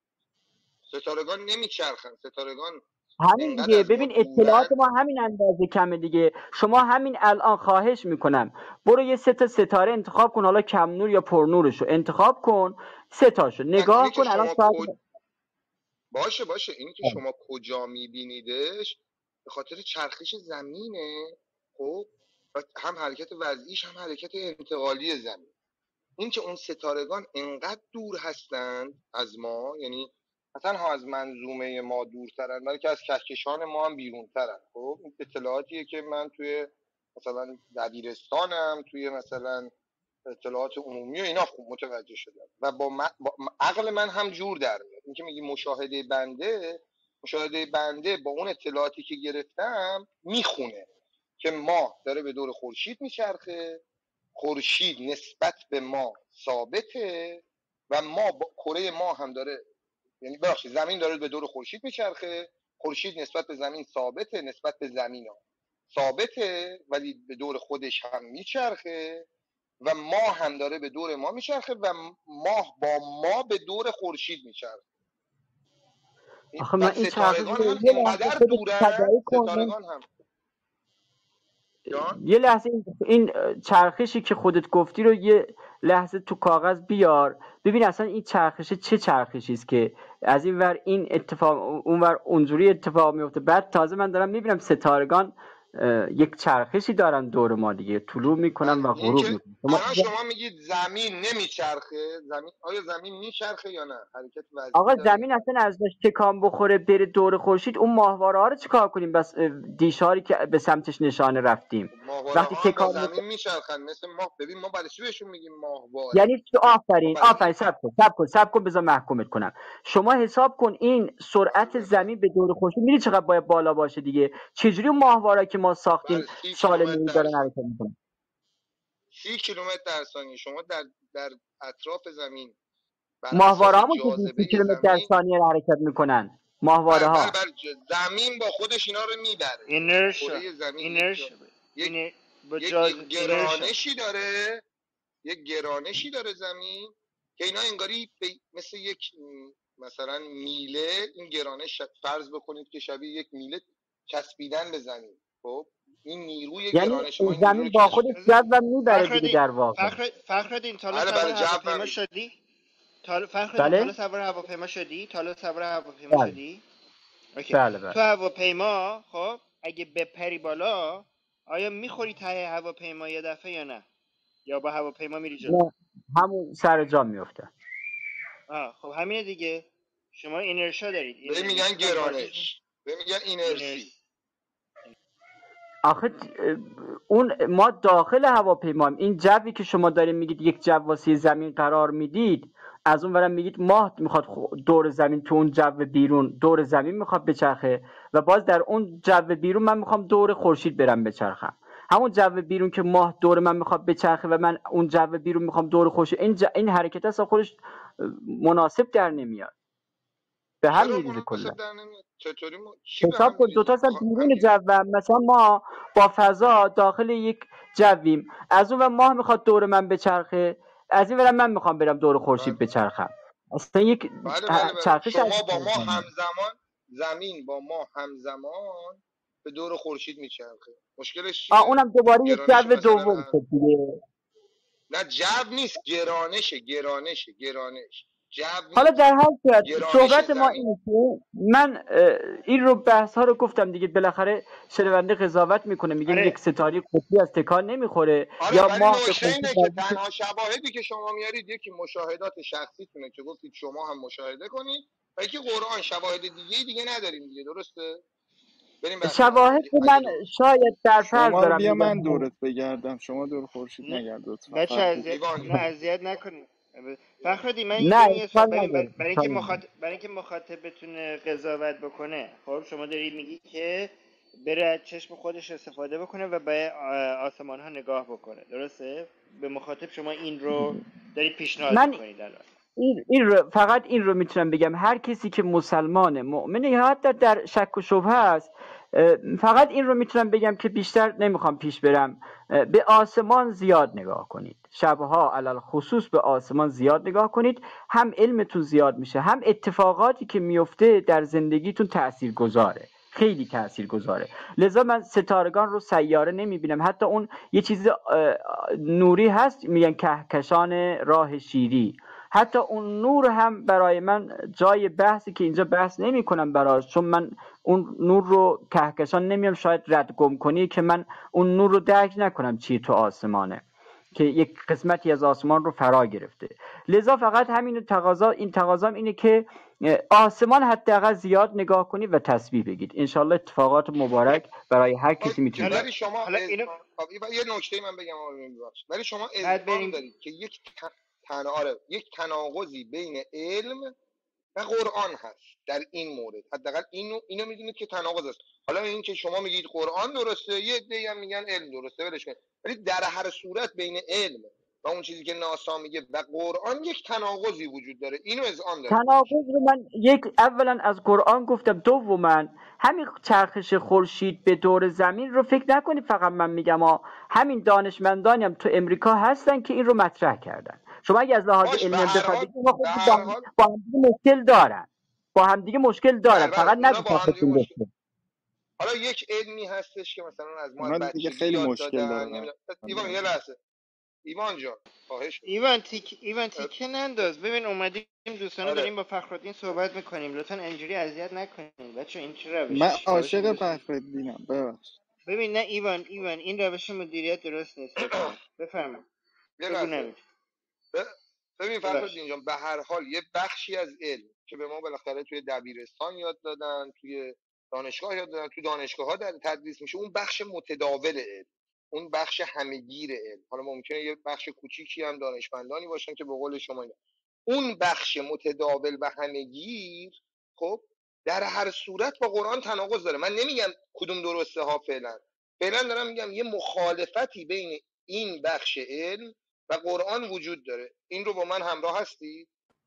ستارگان نمیچرخن، ستارگان همین انقدر دیگه، از ما ببین اطلاعات دورن. ما همین اندازه کمه دیگه. شما همین الان خواهش میکنم برو یه سه تا ستاره انتخاب کن، حالا کم نور یا پر نورشو انتخاب کن، سه تاشو نه اینی نگاه که کن الان شما ساعت. کد... باشه باشه اینی که شما کجا میبینیدش به خاطر چرخش زمینه. خب هم حرکت وضعیش هم حرکت انتقالی زمین. این که اون ستارگان انقدر دور هستند از ما، یعنی مثلا ها از منظومه ما دورترن بلکه از کهکشان ما هم بیرونترن. خب این اطلاعاتیه که من توی مثلا دبیرستانم، توی مثلا اطلاعات عمومی و اینا خوب متوجه شدم و با, من با عقل من هم جور در میاد. این که میگی مشاهده بنده، مشاهده بنده با اون اطلاعاتی که گرفتم میخونه که ماه داره به دور خورشید میچرخه، خورشید نسبت به ما ثابته و ما با کره ما هم داره، یعنی ببخشید زمین داره به دور خورشید میچرخه، خورشید نسبت به زمین ثابته، نسبت به زمین ها ثابته ولی به دور خودش هم میچرخه و ماه هم داره به دور ما میچرخه و ماه با ما به دور خورشید میچرخه. آخه و من این چرخش ستارگان رو هم یه لحظه انقدر خودت دورن، تداعی کن، ستارگان هم جان یه لحظه این, این چرخشی که خودت گفتی رو یه لحظه تو کاغذ بیار ببین اصلا این چرخش چه چرخشی است که از این ور این اتفاق اون ور اونجوری اتفاق میفته. بعد تازه من دارم میبینم ستارگان یک چرخشی دارن دور ما دیگه، طلوع میکنن و غروب میکنن. الان شما میگید زمین نمیچرخه، زمین آیا زمین میچرخه یا نه؟ حرکت وزنی آقا داره؟ زمین اصلا ازش تکان بخوره بره دور خورشید، اون ماهواره ها رو چیکار کنیم؟ بس دیشاری که به سمتش نشانه رفتیم وقتی تکان با زمین میچرخن مثل ماه. ببین ما برای چی بهشون میگیم ماهواره؟ یعنی آفرین آفرین سب کن سب کن سب کن بذار محکومت کنم. شما حساب کن این سرعت زمین به دور خورشید میدونی چقدر باید بالا باشه دیگه. چجوری ماهواره که ما ساختیم سال نور دارن حرکت میکنن؟ سی کیلومتر در ثانیه. شما در در اطراف زمین ماهواره ها سی کیلومتر در ثانیه حرکت میکنن. ماهواره ها بله بله زمین با خودش اینا رو میبره. اینرشا زمین اینرشا یک یک گرانشی داره، یک گرانشی داره زمین که اینا انگاری مثل یک مثلا میله، این گرانش فرض بکنید که شبیه یک میله چسبیدن به زمین. خب این نیروی یعنی گرانش ما زمین با خودش جذب میبره دیگه در واقع. فخر فخرالدین تا حالا سوار هواپیما شدی؟ تا فخرالدین تا حالا سوار هواپیما شدی؟ تا حالا سوار هواپیما شدی؟ اوکی. بله بله. تو هواپیما خب اگه بپری بالا آیا میخوری ته هواپیما یه دفعه یا نه؟ یا با هواپیما میری جلو؟ همون سر جا میفته. آه خب همینه دیگه. شما اینرشا دارید. به میگن گرانش. به میگن اینرسی. آخه اون ما داخل هواپیمایم، این جوی که شما دارید میگید یک جو واسه زمین قرار میدید، از اون ورم میگید ماه میخواد دور زمین تو اون جو بیرون دور زمین میخواد بچرخه و باز در اون جو بیرون من میخوام دور خورشید برم بچرخم. همون جو بیرون که ماه دور من میخواد بچرخه و من اون جو بیرون میخوام دور خورشید، این ج... این حرکت اصلا خودش مناسب در نمیاد. به هم میریزه کلا. چطوری ما حساب کن دو تا اصلا بیرون جو، مثلا ما با فضا داخل یک جویم، از اون و ماه میخواد دور من بچرخه، از این ورم من میخوام برم دور خورشید بچرخم. اصلا یک بله بله بله. شما با ما همزمان، زمین با ما همزمان به دور خورشید میچرخه. مشکلش چیه؟ آ اونم دوباره یک جو دوم شد دیگه. نه جو نیست، گرانشه گرانشه گرانش. حالا در هر صورت صحبت ما اینه که من این رو بحث ها رو گفتم دیگه، بالاخره شنونده قضاوت میکنه، میگه آره. یک ستاره قطبی از تکان نمیخوره. آره یا ما اینه که تنها شواهدی که شما میارید یکی مشاهدات شخصیتونه که گفتید شما هم مشاهده کنید و یکی قرآن. شواهد دیگه دیگه نداریم دیگه، درسته؟ شواهد من شاید در فرض دارم. بیا من دورت بگردم، شما دور خورشید نگرد لطفا. بچه اذیت نه اذیت نکنید. فخرالدین من نه برای برای اینکه مخاطب برای اینکه مخاطب بتونه قضاوت بکنه، خب شما دارید میگی که بره از چشم خودش استفاده بکنه و به آسمان ها نگاه بکنه، درسته؟ به مخاطب شما این رو دارید پیشنهاد من... میکنید الان. این این رو فقط این رو میتونم بگم، هر کسی که مسلمان مؤمنه یا حتی در شک و شبهه است، فقط این رو میتونم بگم که بیشتر نمیخوام پیش برم، به آسمان زیاد نگاه کنید، شبها علل خصوص به آسمان زیاد نگاه کنید، هم علمتون زیاد میشه، هم اتفاقاتی که میفته در زندگیتون تأثیر گذاره، خیلی تأثیر گذاره. لذا من ستارگان رو سیاره نمیبینم. حتی اون یه چیز نوری هست میگن کهکشان راه شیری، حتی اون نور هم برای من جای بحثی که اینجا بحث نمی کنم براش، چون من اون نور رو کهکشان نمیم شاید رد گم کنی که من اون نور رو درک نکنم چی تو آسمانه که یک قسمتی از آسمان رو فرا گرفته. لذا فقط همین تقاضا این تقاضام اینه که آسمان حداقل زیاد نگاه کنید و تسبیح بگید. انشالله اتفاقات مبارک برای هر کسی میتونه. ولی شما حالا اینو یه نکته من بگم ببخشید، ولی شما اذعان دارید که یک تن آره یک تناقضی بین علم و قرآن هست در این مورد. حداقل اینو اینو میدونید که تناقض است. حالا این که شما میگید قرآن درسته، یه عده‌ای هم میگن علم درسته، ولش کن. ولی در هر صورت بین علم و اون چیزی که ناسا میگه و قرآن یک تناقضی وجود داره. اینو اذعان داره. تناقض رو من یک اولا از قرآن گفتم، دوما همین چرخش خورشید به دور زمین رو فکر نکنید فقط من میگم ها، همین دانشمندانی هم تو امریکا هستن که این رو مطرح کردن. شما اگه از لحاظ علمی بخواید با با هم دیگه مشکل دارن، با هم دیگه مشکل دارن، فقط نگید. حالا یک علمی هستش که مثلا از ما بچگی دیگه خیلی مشکل دارن. دیوان یه لحظه ایمان جان خواهش ایوان تیک ایوان تیکه ننداز. ببین اومدیم دوستانه آره. داریم با فخرالدین صحبت میکنیم، لطفا اینجوری اذیت نکنید بچه. این چه من روشی؟ عاشق فخرالدینم ببخش. ببین نه ایوان ایوان این روش مدیریت درست نیست. بفرمایید. بگو نمید. ببین فخرالدین جان، به هر حال یه بخشی از علم که به ما بالاخره توی دبیرستان یاد دادن، توی دانشگاه یاد دادن، تو دانشگاه ها در تدریس میشه، اون بخش متداول علم، اون بخش همه‌گیر علم. حالا ممکنه یه بخش کوچیکی هم دانشمندانی باشن که به قول شما اینا. اون بخش متداول و همه‌گیر خب در هر صورت با قرآن تناقض داره. من نمیگم کدوم درسته ها، فعلا فعلا دارم میگم یه مخالفتی بین این بخش علم و قرآن وجود داره. این رو با من همراه هستی؟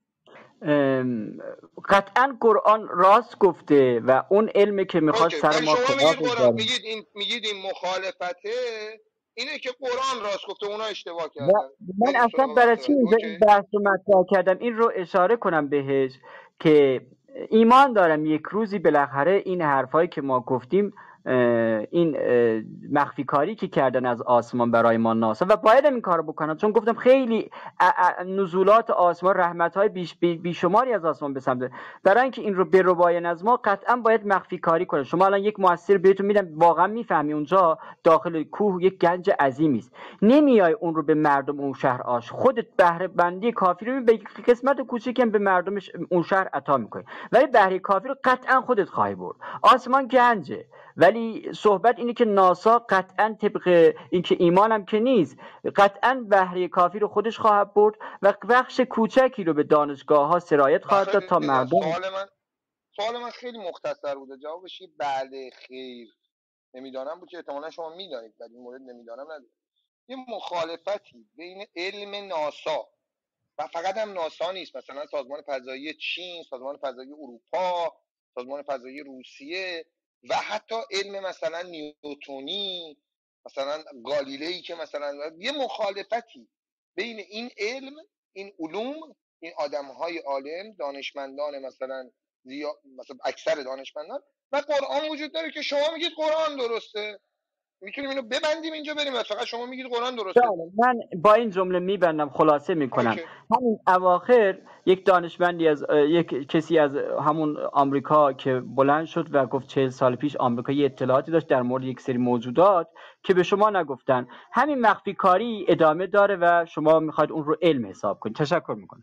قطعا قرآن راست گفته و اون علمی که میخواد سر ما شما کلا میگید قرآن، میگید این میگید این مخالفته اینه که قرآن راست گفته، اونا اشتباه کردن. من اصلا برای چی اینجا این بحث رو مطرح کردم این رو اشاره کنم بهش که ایمان دارم یک روزی بالاخره این حرفایی که ما گفتیم، این مخفی کاری که کردن از آسمان برای ما ناسا و باید این کارو بکنن، چون گفتم خیلی نزولات آسمان، رحمت‌های بیش بیشماری از آسمان به سمت، برای اینکه این رو برباین از ما قطعا باید مخفی کاری کنن. شما الان یک مؤثر بهتون میدم، واقعا میفهمی اونجا داخل کوه یک گنج عظیمی است، نمیای اون رو به مردم اون شهر آش، خودت بهره بندی کافی رو به قسمت کوچیکی هم به مردم اون شهر عطا میکنی، ولی بهره کافی رو قطعا خودت خواهی برد. آسمان گنجه، ولی صحبت اینه که ناسا قطعا طبق اینکه ایمانم که نیست، قطعا بهره کافی رو خودش خواهد برد و بخش کوچکی رو به دانشگاه ها سرایت خواهد داد تا مردم. سوال من سوال من خیلی مختصر بوده، جوابش یه بله خیر نمیدانم بود که احتمالاً شما میدانید، ولی این مورد نمیدانم نداره. یه مخالفتی بین علم ناسا و فقط هم ناسا نیست، مثلا سازمان فضایی چین، سازمان فضایی اروپا، سازمان فضایی روسیه و حتی علم مثلا نیوتونی، مثلا گالیلئی که مثلا یه مخالفتی بین این علم، این علوم، این آدم‌های عالم، دانشمندان مثلا زیا... مثلا اکثر دانشمندان و قرآن وجود داره که شما میگید قرآن درسته. میتونیم اینو ببندیم اینجا بریم و فقط شما میگید قرآن درسته. من با این جمله میبندم، خلاصه میکنم. اوکی. همین اواخر یک دانشمندی از یک کسی از همون آمریکا که بلند شد و گفت چهل سال پیش آمریکا یه اطلاعاتی داشت در مورد یک سری موجودات که به شما نگفتن. همین مخفی کاری ادامه داره و شما میخواید اون رو علم حساب کنید. تشکر میکنم.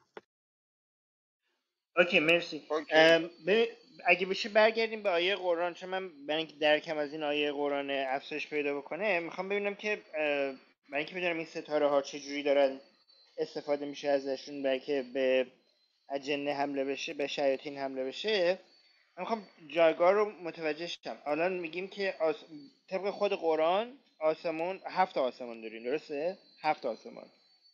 اوکی مرسی. اوکی. اگه بشه برگردیم به آیه قرآن، چون من برای اینکه درکم از این آیه قرآن افزایش پیدا بکنه میخوام ببینم که برای اینکه بدونم این ستاره ها چه جوری دارن استفاده میشه ازشون برای که به اجنه حمله بشه، به شیاطین حمله بشه. من میخوام جایگاه رو متوجه شم. الان میگیم که آس... طبق خود قرآن آسمون هفت آسمان داریم، درسته؟ هفت آسمان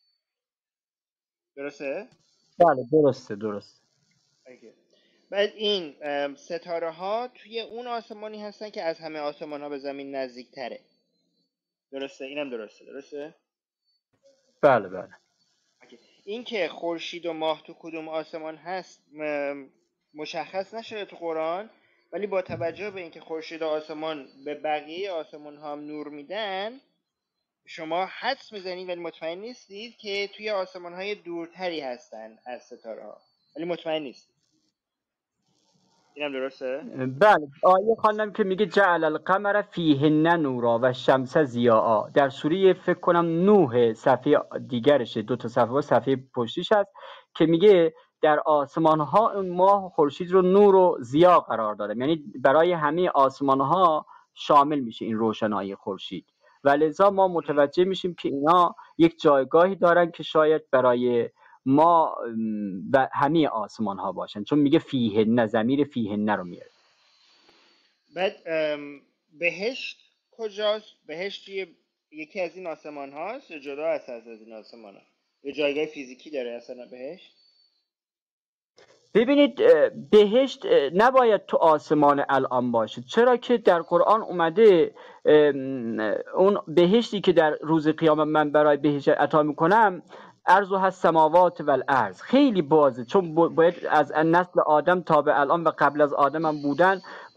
درسته؟ بله درسته درسته. اوکی. بعد این ستاره ها توی اون آسمانی هستن که از همه آسمان ها به زمین نزدیک تره، درسته؟ اینم درسته درسته؟ بله بله. اوکی. این که خورشید و ماه تو کدوم آسمان هست مشخص نشده تو قرآن، ولی با توجه به اینکه خورشید و آسمان به بقیه آسمان ها هم نور میدن، شما حدس میزنید ولی مطمئن نیستید که توی آسمان های دورتری هستن از ستاره ها، ولی مطمئن نیستید. اینم درسته؟ بله. آیه خواندم که میگه جعل القمر فیهن نورا و شمس ضیاء، در سوره فکر کنم نوح صفحه دیگرشه، دو تا صفحه و صفحه پشتیش هست که میگه در آسمان ها ماه خورشید رو نور و ضیا قرار داده، یعنی برای همه آسمان ها شامل میشه این روشنایی خورشید و لذا ما متوجه میشیم که اینا یک جایگاهی دارن که شاید برای ما و همه آسمان ها باشن، چون میگه فیهن، ضمیر فیهن رو میاره. بعد بهشت کجاست؟ بهشت یکی از این آسمان هاست یا جدا است از این آسمان ها؟ یه جایگاه فیزیکی داره اصلا بهشت؟ ببینید بهشت نباید تو آسمان الان باشه، چرا که در قرآن اومده اون بهشتی که در روز قیامت من برای بهشت عطا میکنم ارض هست سماوات و الارض، خیلی بازه، چون باید از نسل آدم تا به الان و قبل از آدم هم بودن،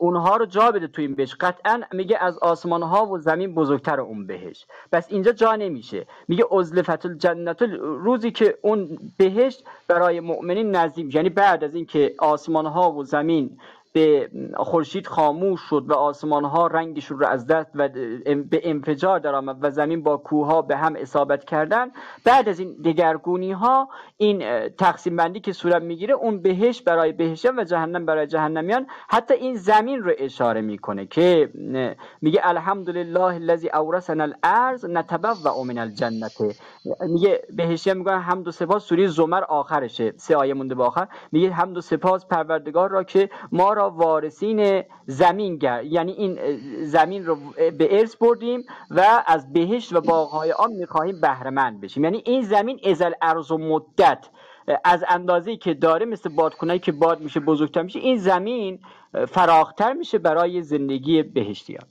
اونها رو جا بده تو این بهشت. قطعا میگه از آسمان ها و زمین بزرگتر اون بهشت، بس اینجا جا نمیشه. میگه ازلفت الجنت، روزی که اون بهشت برای مؤمنین نزدیک، یعنی بعد از اینکه آسمان ها و زمین به خورشید خاموش شد و آسمان ها رنگشون رو از دست و به انفجار در آمد و زمین با کوه به هم اصابت کردن، بعد از این دگرگونی ها این تقسیم بندی که صورت میگیره، اون بهشت برای بهشتیان و جهنم برای جهنمیان، حتی این زمین رو اشاره میکنه که میگه الحمدلله الذی اورثنا الارض نتبوأ من الجنه. میگه بهشتیان میگن حمد و سپاس، سوره زمر آخرشه، سه آیه مونده به آخر، میگه حمد و سپاس پروردگار را که ما را وارثین زمین کرد، یعنی این زمین رو به ارث بردیم و از بهشت و باغ‌های آن می‌خواهیم بهره مند بشیم. یعنی این زمین ازل ارض و مدت، از اندازه‌ای که داره مثل بادکنایی که باد میشه بزرگتر میشه، این زمین فراختر میشه برای زندگی بهشتیان.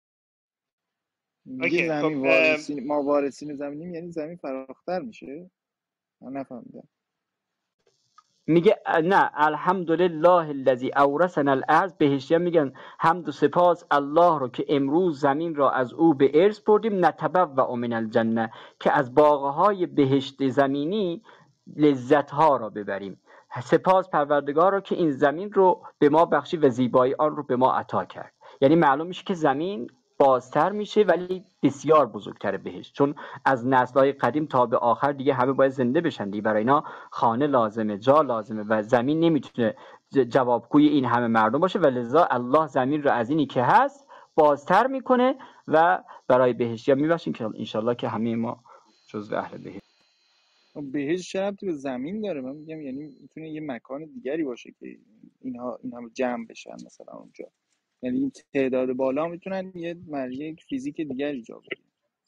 میگه زمین وارثین، ما وارثین زمینیم، یعنی زمین فراختر میشه؟ من نفهمیدم. میگه نه، الحمدلله الذی اورثنا الارض، بهشتیان میگن حمد و سپاس الله رو که امروز زمین را از او به ارث بردیم، نتبوأ من الجنه، که از باغهای بهشت زمینی لذت ها را ببریم. سپاس پروردگار رو که این زمین رو به ما بخشی و زیبایی آن رو به ما عطا کرد. یعنی معلوم میشه که زمین بازتر میشه ولی بسیار بزرگتر بهشت، چون از نسل‌های قدیم تا به آخر دیگه همه باید زنده بشن دیگه، برای اینا خانه لازمه، جا لازمه و زمین نمیتونه جوابگوی این همه مردم باشه، و لذا الله زمین رو از اینی که هست بازتر میکنه و برای بهشتیان میبخشیم که انشالله که همه ما جزو اهل بهشت. بهشت چه ربطی به زمین داره؟ من میگم یعنی میتونه یه مکان دیگری باشه که اینها این هم جمع بشن مثلا اونجا، یعنی این تعداد بالا میتونن یه مرجع فیزیک دیگری جا بگیرن.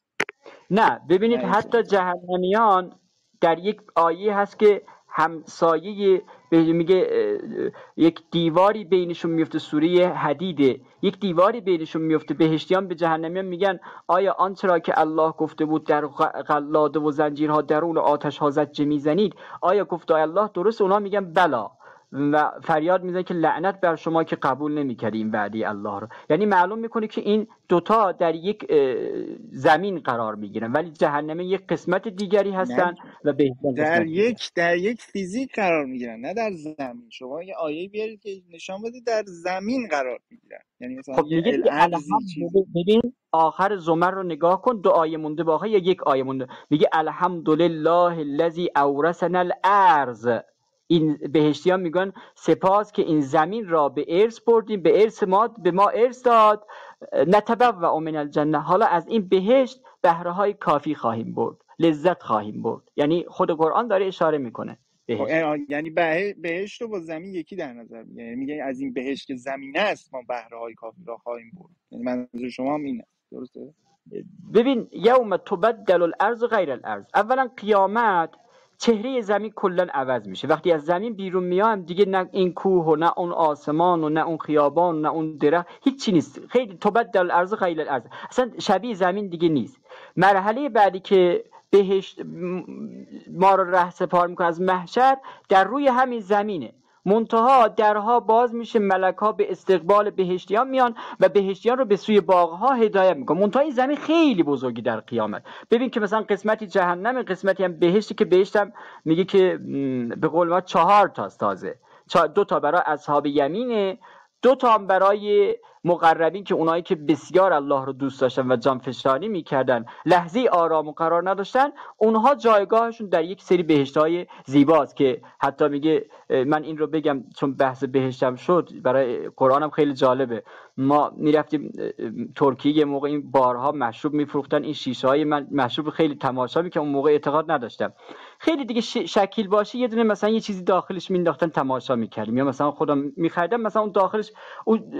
نه ببینید، حتی جهنمیان در یک آیه هست که همسایه میگه یک دیواری بینشون میفته، سوره حدیده، یک دیواری بینشون میفته. بهشتیان به جهنمیان میگن آیا آنچه را که الله گفته بود در قلاده و زنجیرها درون آتش ها زجه میزنید، آیا گفته الله درست؟ اونا میگن بلا، و فریاد میزنه که لعنت بر شما که قبول نمی‌کردین وعده الله رو. یعنی معلوم میکنه که این دوتا در یک زمین قرار میگیرن ولی جهنم یک قسمت دیگری هستن و بهشت در یک در یک فیزیک قرار میگیرن، نه در زمین. شما یه آیه بیارید که نشان بده در زمین قرار میگیرن، یعنی مثلا خب یه الارضی چیزی. ببین آخر زمر رو نگاه کن، دو آیه مونده با آخر یا یک آیه مونده، میگه الحمدلله الذی اورثنا الارض. این بهشتیان میگن سپاس که این زمین را به ارث بردیم، به ارث ما به ما ارث داد، نتبوأ من الجنه، حالا از این بهشت بهره های کافی خواهیم برد، لذت خواهیم برد. یعنی خود قرآن داره اشاره میکنه بهشت. یعنی بهشت رو با زمین یکی در نظر میگیره، یعنی میگه از این بهشت که زمینه است ما بهره های کافی را خواهیم برد. یعنی منظور شما هم اینه، درسته؟ ببین یوم تبدل الارض غیر الارض، اولا قیامت چهره زمین کلا عوض میشه. وقتی از زمین بیرون میایم دیگه نه این کوه و نه اون آسمان و نه اون خیابان و نه اون درخت، هیچی نیست. خیلی تبدل الارض غیر الارض، اصلا شبیه زمین دیگه نیست. مرحله بعدی که بهشت ما رو ره سپار میکنه از محشر، در روی همین زمینه، منتها درها باز میشه، ملک‌ها به استقبال بهشتیان میان و بهشتیان رو به سوی باغ‌ها هدایت میکنن. منتها این زمین خیلی بزرگی در قیامت. ببین که مثلا قسمتی جهنم، قسمتی هم بهشتی، که بهشت هم میگه که به قول ما چهار تاست تازه، دو تا برای اصحاب یمینه، دو تا هم برای مقربین که اونایی که بسیار الله رو دوست داشتن و جانفشانی میکردن، لحظه آرام و قرار نداشتن، اونها جایگاهشون در یک سری بهشت‌های زیباست که حتی میگه، من این رو بگم چون بحث بهشتم شد، برای قرآنم خیلی جالبه. ما میرفتیم ترکیه، یه موقع این بارها مشروب میفروختن، این شیشه های، من مشروب خیلی تماشا میکنم، اون موقع اعتقاد نداشتم، خیلی دیگه شکیل باشه یه دونه مثلا یه چیزی داخلش مینداختن تماشا میکردیم، یا مثلا خودم میخریدم مثلا اون داخلش اون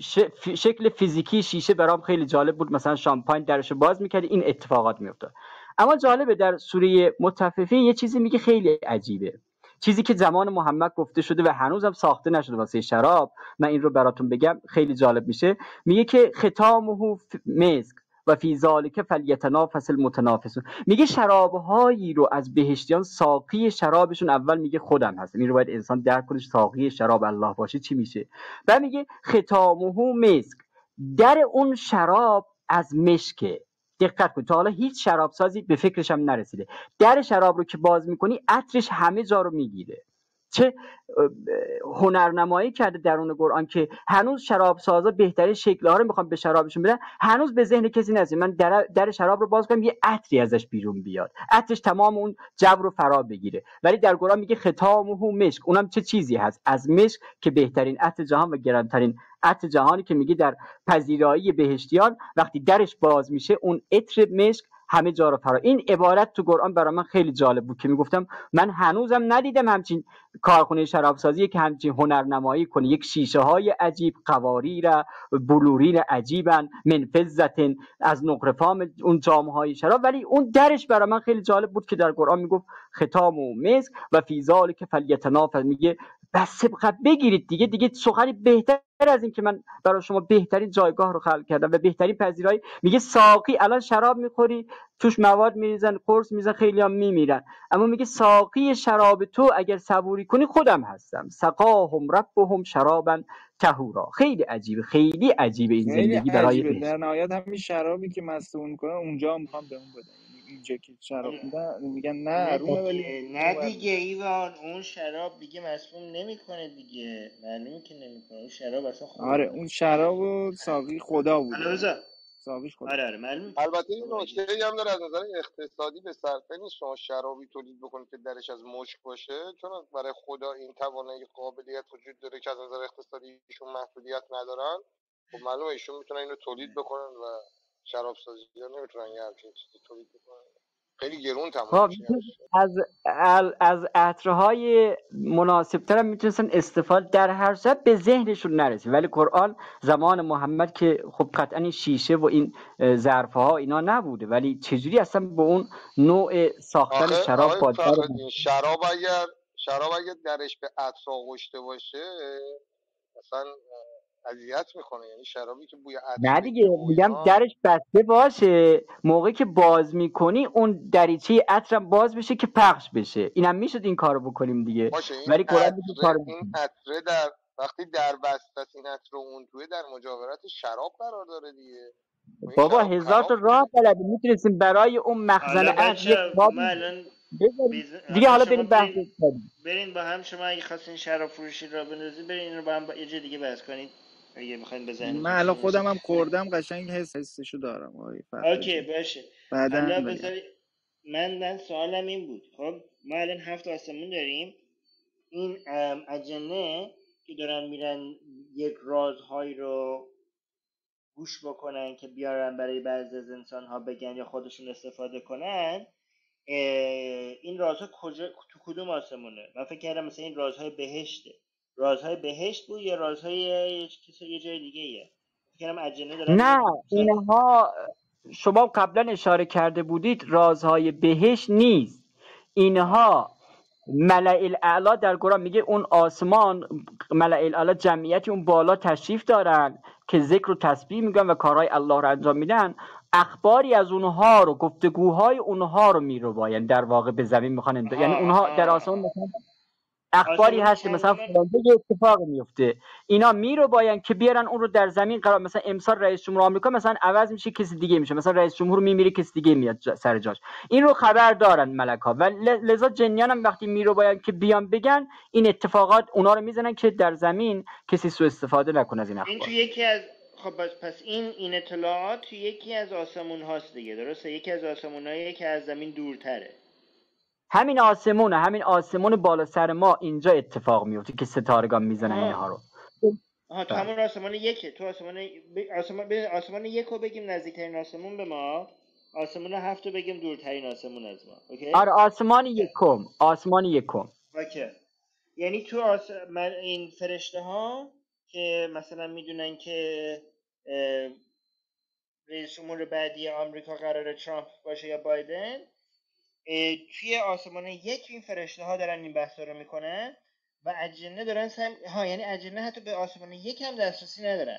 شکل فیزیکی شیشه برام خیلی جالب بود، مثلا شامپاین درشو باز میکردی، این اتفاقات میافتاد. اما جالبه در سوره مطففین یه چیزی میگه خیلی عجیبه، چیزی که زمان محمد گفته شده و هنوزم ساخته نشده واسه شراب. من این رو براتون بگم خیلی جالب میشه. میگه که ختامه مسک و فی ذالک فلیتنافس المتنافسون. میگه شرابهایی رو از بهشتیان ساقی شرابشون اول میگه خودم هستم. این رو باید انسان درک کنه، ساقی شراب الله باشه چی میشه. بعد میگه ختامه مسک، در اون شراب از مشکه. دقت کن، تا حالا هیچ شراب سازی به فکرش هم نرسیده. در شراب رو که باز میکنی عطرش همه جا رو میگیره. چه هنرنمایی کرده درون قرآن که هنوز شراب سازا بهترین شکل‌ها رو میخوان به شرابشون بدن، هنوز به ذهن کسی نرسید من در, در شراب رو باز کنم یه عطری ازش بیرون بیاد، عطرش تمام اون جو رو فرا بگیره. ولی در قرآن میگه ختامه مشک، اونم چه چیزی هست؟ از مشک که بهترین عطر جهان و گرانترین عطر جهانی که میگه در پذیرایی بهشتیان وقتی درش باز میشه اون عطر مشک همه جا رو فرا. این عبارت تو قرآن برای من خیلی جالب بود که میگفتم من هنوزم ندیدم همچین کارخونه شرابسازی که همچین هنرنمایی کنه. یک شیشه های عجیب، قواریر بلورین عجیبن من فضة از نقرفام اون جام های شراب، ولی اون درش برای من خیلی جالب بود که در قرآن میگفت ختام و مسک و فی ذالک فلیتنافس. میگه بس سبقت بگیرید دیگه، دیگه سخنی بهتر از این که من برای شما بهترین جایگاه رو خلق کردم و بهترین پذیرایی. میگه ساقی، الان شراب میخوری توش مواد میریزن، قرص میزن، خیلی هم میمیرن، اما میگه ساقی شراب تو اگر صبوری کنی خودم هستم. سقاهم ربهم شرابا طهورا. خیلی عجیبه، خیلی عجیبه این خیلی زندگی برای عجیبه. بهشت. در نهایت همین شرابی که مستمون میکنن اونجا میخوام بهمون بدن، یعنی اینجا که شراب آره. میدن میگن نه نه حرومه، ولی دیگه، نه اونور دیگه ایوان، اون شراب دیگه مسموم نمیکنه دیگه، معلومه که نمیکنه. اون شراب اصلا آره خوردنی. اون شراب و ساقی خدا حالا بوده، بذار، ساقیش خدا. آره آره معلومه که البته این بابا اگه نکته هم داره از نظر اقتصادی به صرفه نیست شما شرابی تولید بکنید که درش از مشک باشه، چون برای خدا این توانایی قابلیت وجود داره که از نظر اقتصادی ایشون محدودیت ندارن. خب معلومه ایشون میتونن اینو تولید بکنن و شراب سازی ها نمیتونن یه همچین چیزی تولید بکنن، خیلی گرون تموم خب میشه یه همچین. از ال- از عطرهای مناسبتر هم میتونستن استفاده در هر صورت به ذهنشون نرسید. ولی قرآن زمان محمد که خب قطعا این شیشه و این ظرفه ها اینا نبوده، ولی چجوری اصلا به اون نوع ساختن آخه شراب آقای با در فخردین، شراب اگر شراب اگر درش به عطر آغشته باشه مثلا اذیت میکنه، یعنی شرابی که بوی عطر نه بگیره دیگه، و میگم اینا. درش بسته باشه، موقعی که باز میکنی اون دریچه عطرم باز بشه که پخش بشه. اینم میشد این کارو بکنیم دیگه، باشه این ولی قرآن میگه عطره کارو این میکنه. عطره در وقتی در بسته است، این عطر اون توی در مجاورت شراب قرار داره دیگه و این بابا شراب هزار تا خراب راه میشه. بلدی، میتونستیم برای اون مخزن حالا عطر بچه یک خب باب من الان بذاریم بیز... دیگه. حالا حالا شما بریم بحث برین کنیم. برین با هم، شما اگه خواستین شراب فروشی را بندازید برین این رو با هم با... یه جای دیگه بحث کنید اگه میخواین به من ذهنتون الان چیزی نشه. خودم هم خوردم، قشنگ حس حسشو دارم آقای اوکی فخری. باشه. بعدا حالا بگم. بذاری من من سوالم این بود، خب ما الان هفت آسمون داریم، این ام، اجنه که دارن میرن یک رازهایی رو گوش بکنن که بیارن برای بعضی از انسان ها بگن یا خودشون استفاده کنن، این رازها کجا تو کدوم آسمونه؟ من فکر کردم مثلا این رازهای بهشته، رازهای بهشت بود یا رازهای یه کسی یه جای دیگه ایه؟ فکر کردم اجنه دارن نه، میرن مثلا. اینها شما قبلا اشاره کرده بودید رازهای بهشت نیست. آه. اینها ملأ الاعلی در قرآن میگه اون آسمان، ملأ الاعلی جمعیتی اون بالا تشریف دارن که ذکر و تسبیح میگن و کارهای الله رو انجام میدن. اخباری از اونها رو، گفتگوهای اونها رو میرواین، در واقع به زمین میخوان، یعنی آها اونها در آها آسمان مثلا اخباری آسمون هست که مثلا چندم؟ فلان جا یه اتفاق میفته، اینا میرو باین که بیارن اون رو در زمین قرار. مثلا امسال رئیس جمهور آمریکا مثلا عوض میشه کسی دیگه میشه، مثلا رئیس جمهور میمیره کسی دیگه میاد جا سر جاش. این رو خبر دارن ملک‌ها و لذا جنیان هم وقتی میرو باین که بیان بگن این اتفاقات اونا رو میزنن که در زمین کسی سوء استفاده نکنه از این این تو اخبار. یکی از، خب پس پس این این اطلاعات تو یکی از آسمون هاست دیگه، درسته؟ یکی از آسمون هایی که از زمین دورتره. همین آسمونه، همین آسمون بالا سر ما اینجا اتفاق میفته که ستارگان میزنن اینها آها رو. آها تو بله. همون آسمان یکه، تو آسمان ب... آسمان ب... آسمان یک رو بگیم نزدیکترین آسمون به ما، آسمان هفت رو بگیم دورترین آسمون از ما. اوکی؟ آره آسمان یکم، آسمان یکم. اوکی. یعنی تو آس... من این فرشته ها که مثلا میدونن که اه، رئیس جمهور بعدی آمریکا قراره ترامپ باشه یا بایدن، توی آسمان یک این فرشته ها دارن این بحثا رو میکنن و اجنه دارن سم... ها یعنی اجنه حتی به آسمان یک هم دسترسی ندارن،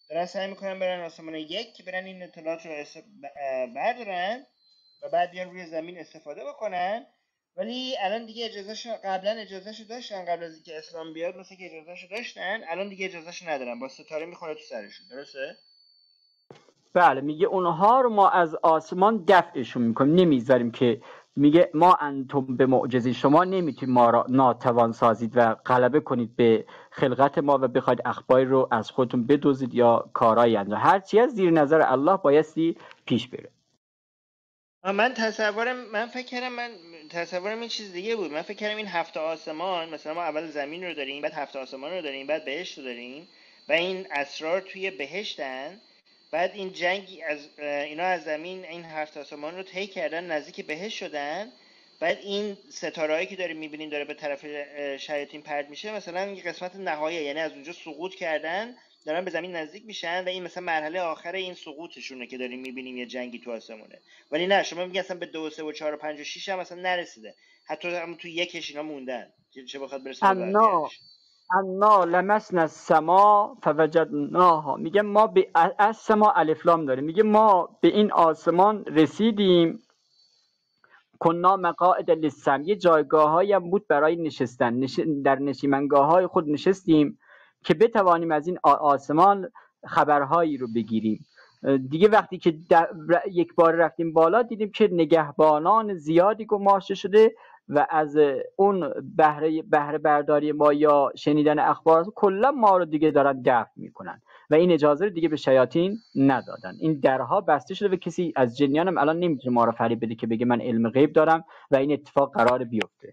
دارن سعی میکنن برن آسمان یک که برن این اطلاعات رو بردارن و بعد بیان روی زمین استفاده بکنن. ولی الان دیگه اجازهشو، قبلا اجازهشو داشتن، قبل از اینکه اسلام بیاد مثلا که اجازهشو داشتن، الان دیگه اجازهشو ندارن، با ستاره میخوره تو سرشون. درسته؟ بله، میگه اونها رو ما از آسمان دفعشون میکنیم، نمیذاریم که، میگه ما انتم به معجزه، شما نمیتونید ما را ناتوان سازید و غلبه کنید به خلقت ما و بخواید اخباری رو از خودتون بدوزید یا کارایی انجام. هر چی از زیر نظر الله بایستی پیش بره. من تصورم من فکر کردم من تصورم این چیز دیگه بود. من فکر کردم این هفت آسمان، مثلا ما اول زمین رو داریم، بعد هفت آسمان رو داریم، بعد بهشت رو داریم و این اسرار توی بهشتن. بعد این جنگ از اینا از زمین این هفت آسمان رو طی کردن، نزدیک بهشت شدن. بعد این ستارهایی که داریم میبینیم داره به طرف شیاطین پرت میشه، مثلا این قسمت نهایی، یعنی از اونجا سقوط کردن، دارن به زمین نزدیک میشن و این مثلا مرحله آخر این سقوطشونه که داریم میبینیم یه جنگی تو آسمونه. ولی نه، شما میگی اصلا به دو و سه و چهار و پنج و شش هم اصلا نرسیده، حتی هم تو یکش اینا موندن چه بخواد برسه به انا بقیه‌اش. انا لمسنا السما فوجدناها، میگه ما به از سما الف لام داره، میگه ما به این آسمان رسیدیم، کنا مقاعد للسمع، یه جایگاهایی هم بود برای نشستن، نش... در نشیمنگاه های خود نشستیم که بتوانیم از این آسمان خبرهایی رو بگیریم. دیگه وقتی که یک بار رفتیم بالا دیدیم که نگهبانان زیادی گماشته شده و از اون بهره بهره برداری ما یا شنیدن اخبار کلا ما رو دیگه دارن دفع میکنن و این اجازه رو دیگه به شیاطین ندادن. این درها بسته شده و کسی از جنیان هم الان نمیتونه ما رو فریب بده که بگه من علم غیب دارم و این اتفاق قرار بیفته.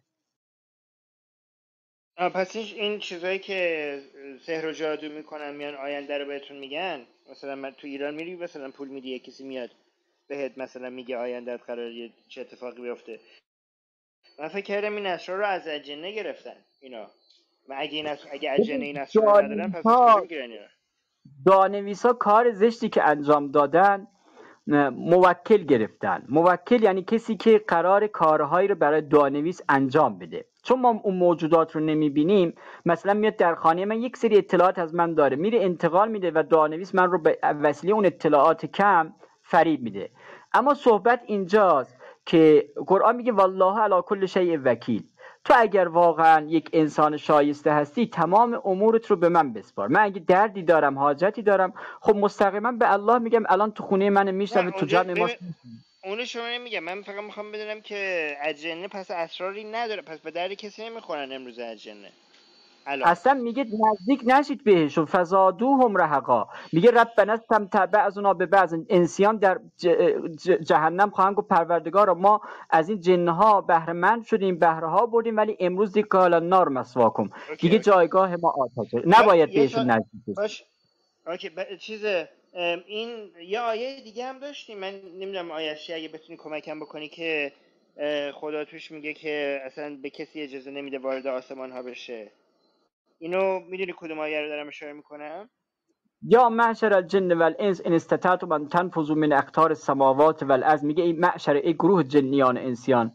پس این چیزایی که سحر و جادو میکنن میان آینده رو بهتون میگن، مثلا من تو ایران میری مثلا پول میدی یه کسی میاد بهت مثلا میگه آیندهت قراره چه اتفاقی بیفته، من فکر کردم این اسرار رو از اجنه گرفتن اینا. و اگه این اسرار، اگه اجنه این اسرار رو ندارن پس از کجا میگیرن اینا؟ دانویسا کار زشتی که انجام دادن موکل گرفتن. موکل یعنی کسی که قرار کارهایی رو برای دانویس انجام بده. چون ما اون موجودات رو نمیبینیم، مثلا میاد در خانه من یک سری اطلاعات از من داره، میره انتقال میده و دانویس من رو به وسیله اون اطلاعات کم فریب میده. اما صحبت اینجاست که قرآن میگه والله علی کل شیء وکیل، تو اگر واقعا یک انسان شایسته هستی تمام امورت رو به من بسپار. من اگه دردی دارم، حاجتی دارم، خب مستقیما به الله میگم الان تو خونه من میشنوه، تو جمع ما. اونو شما نمیگم، من فقط میخوام بدونم که اجنه پس اسراری نداره، پس به درد کسی نمیخورن امروز اجنه الان. اصلا میگه نزدیک نشید بهشون، فزادوهم رهقا، میگه ربنا استمتع بعضنا به بعض، انسیان در جهنم خواهند گفت پروردگارا ما از این جنها بهره مند شدیم، بهره ها بردیم، ولی امروز دیگه قال النار مسواکم، دیگه جایگاه ما آتشه، نباید بهشون نزدیک بشید. باش اوکی. ب... چیز این یه آیه دیگه هم داشتیم، من نمیدونم آیه‌اش چیه، اگه بتونی کمکم بکنی، که خدا توش میگه که اصلا به کسی اجازه نمیده وارد آسمان ها بشه. اینو میدونی کدوم آیه رو دارم اشاره میکنم؟ یا معشر الجن والانس ان استطعتم ان تنفذوا من اقطار السماوات والارض، میگه ای معشر، ای گروه جنیان انسیان،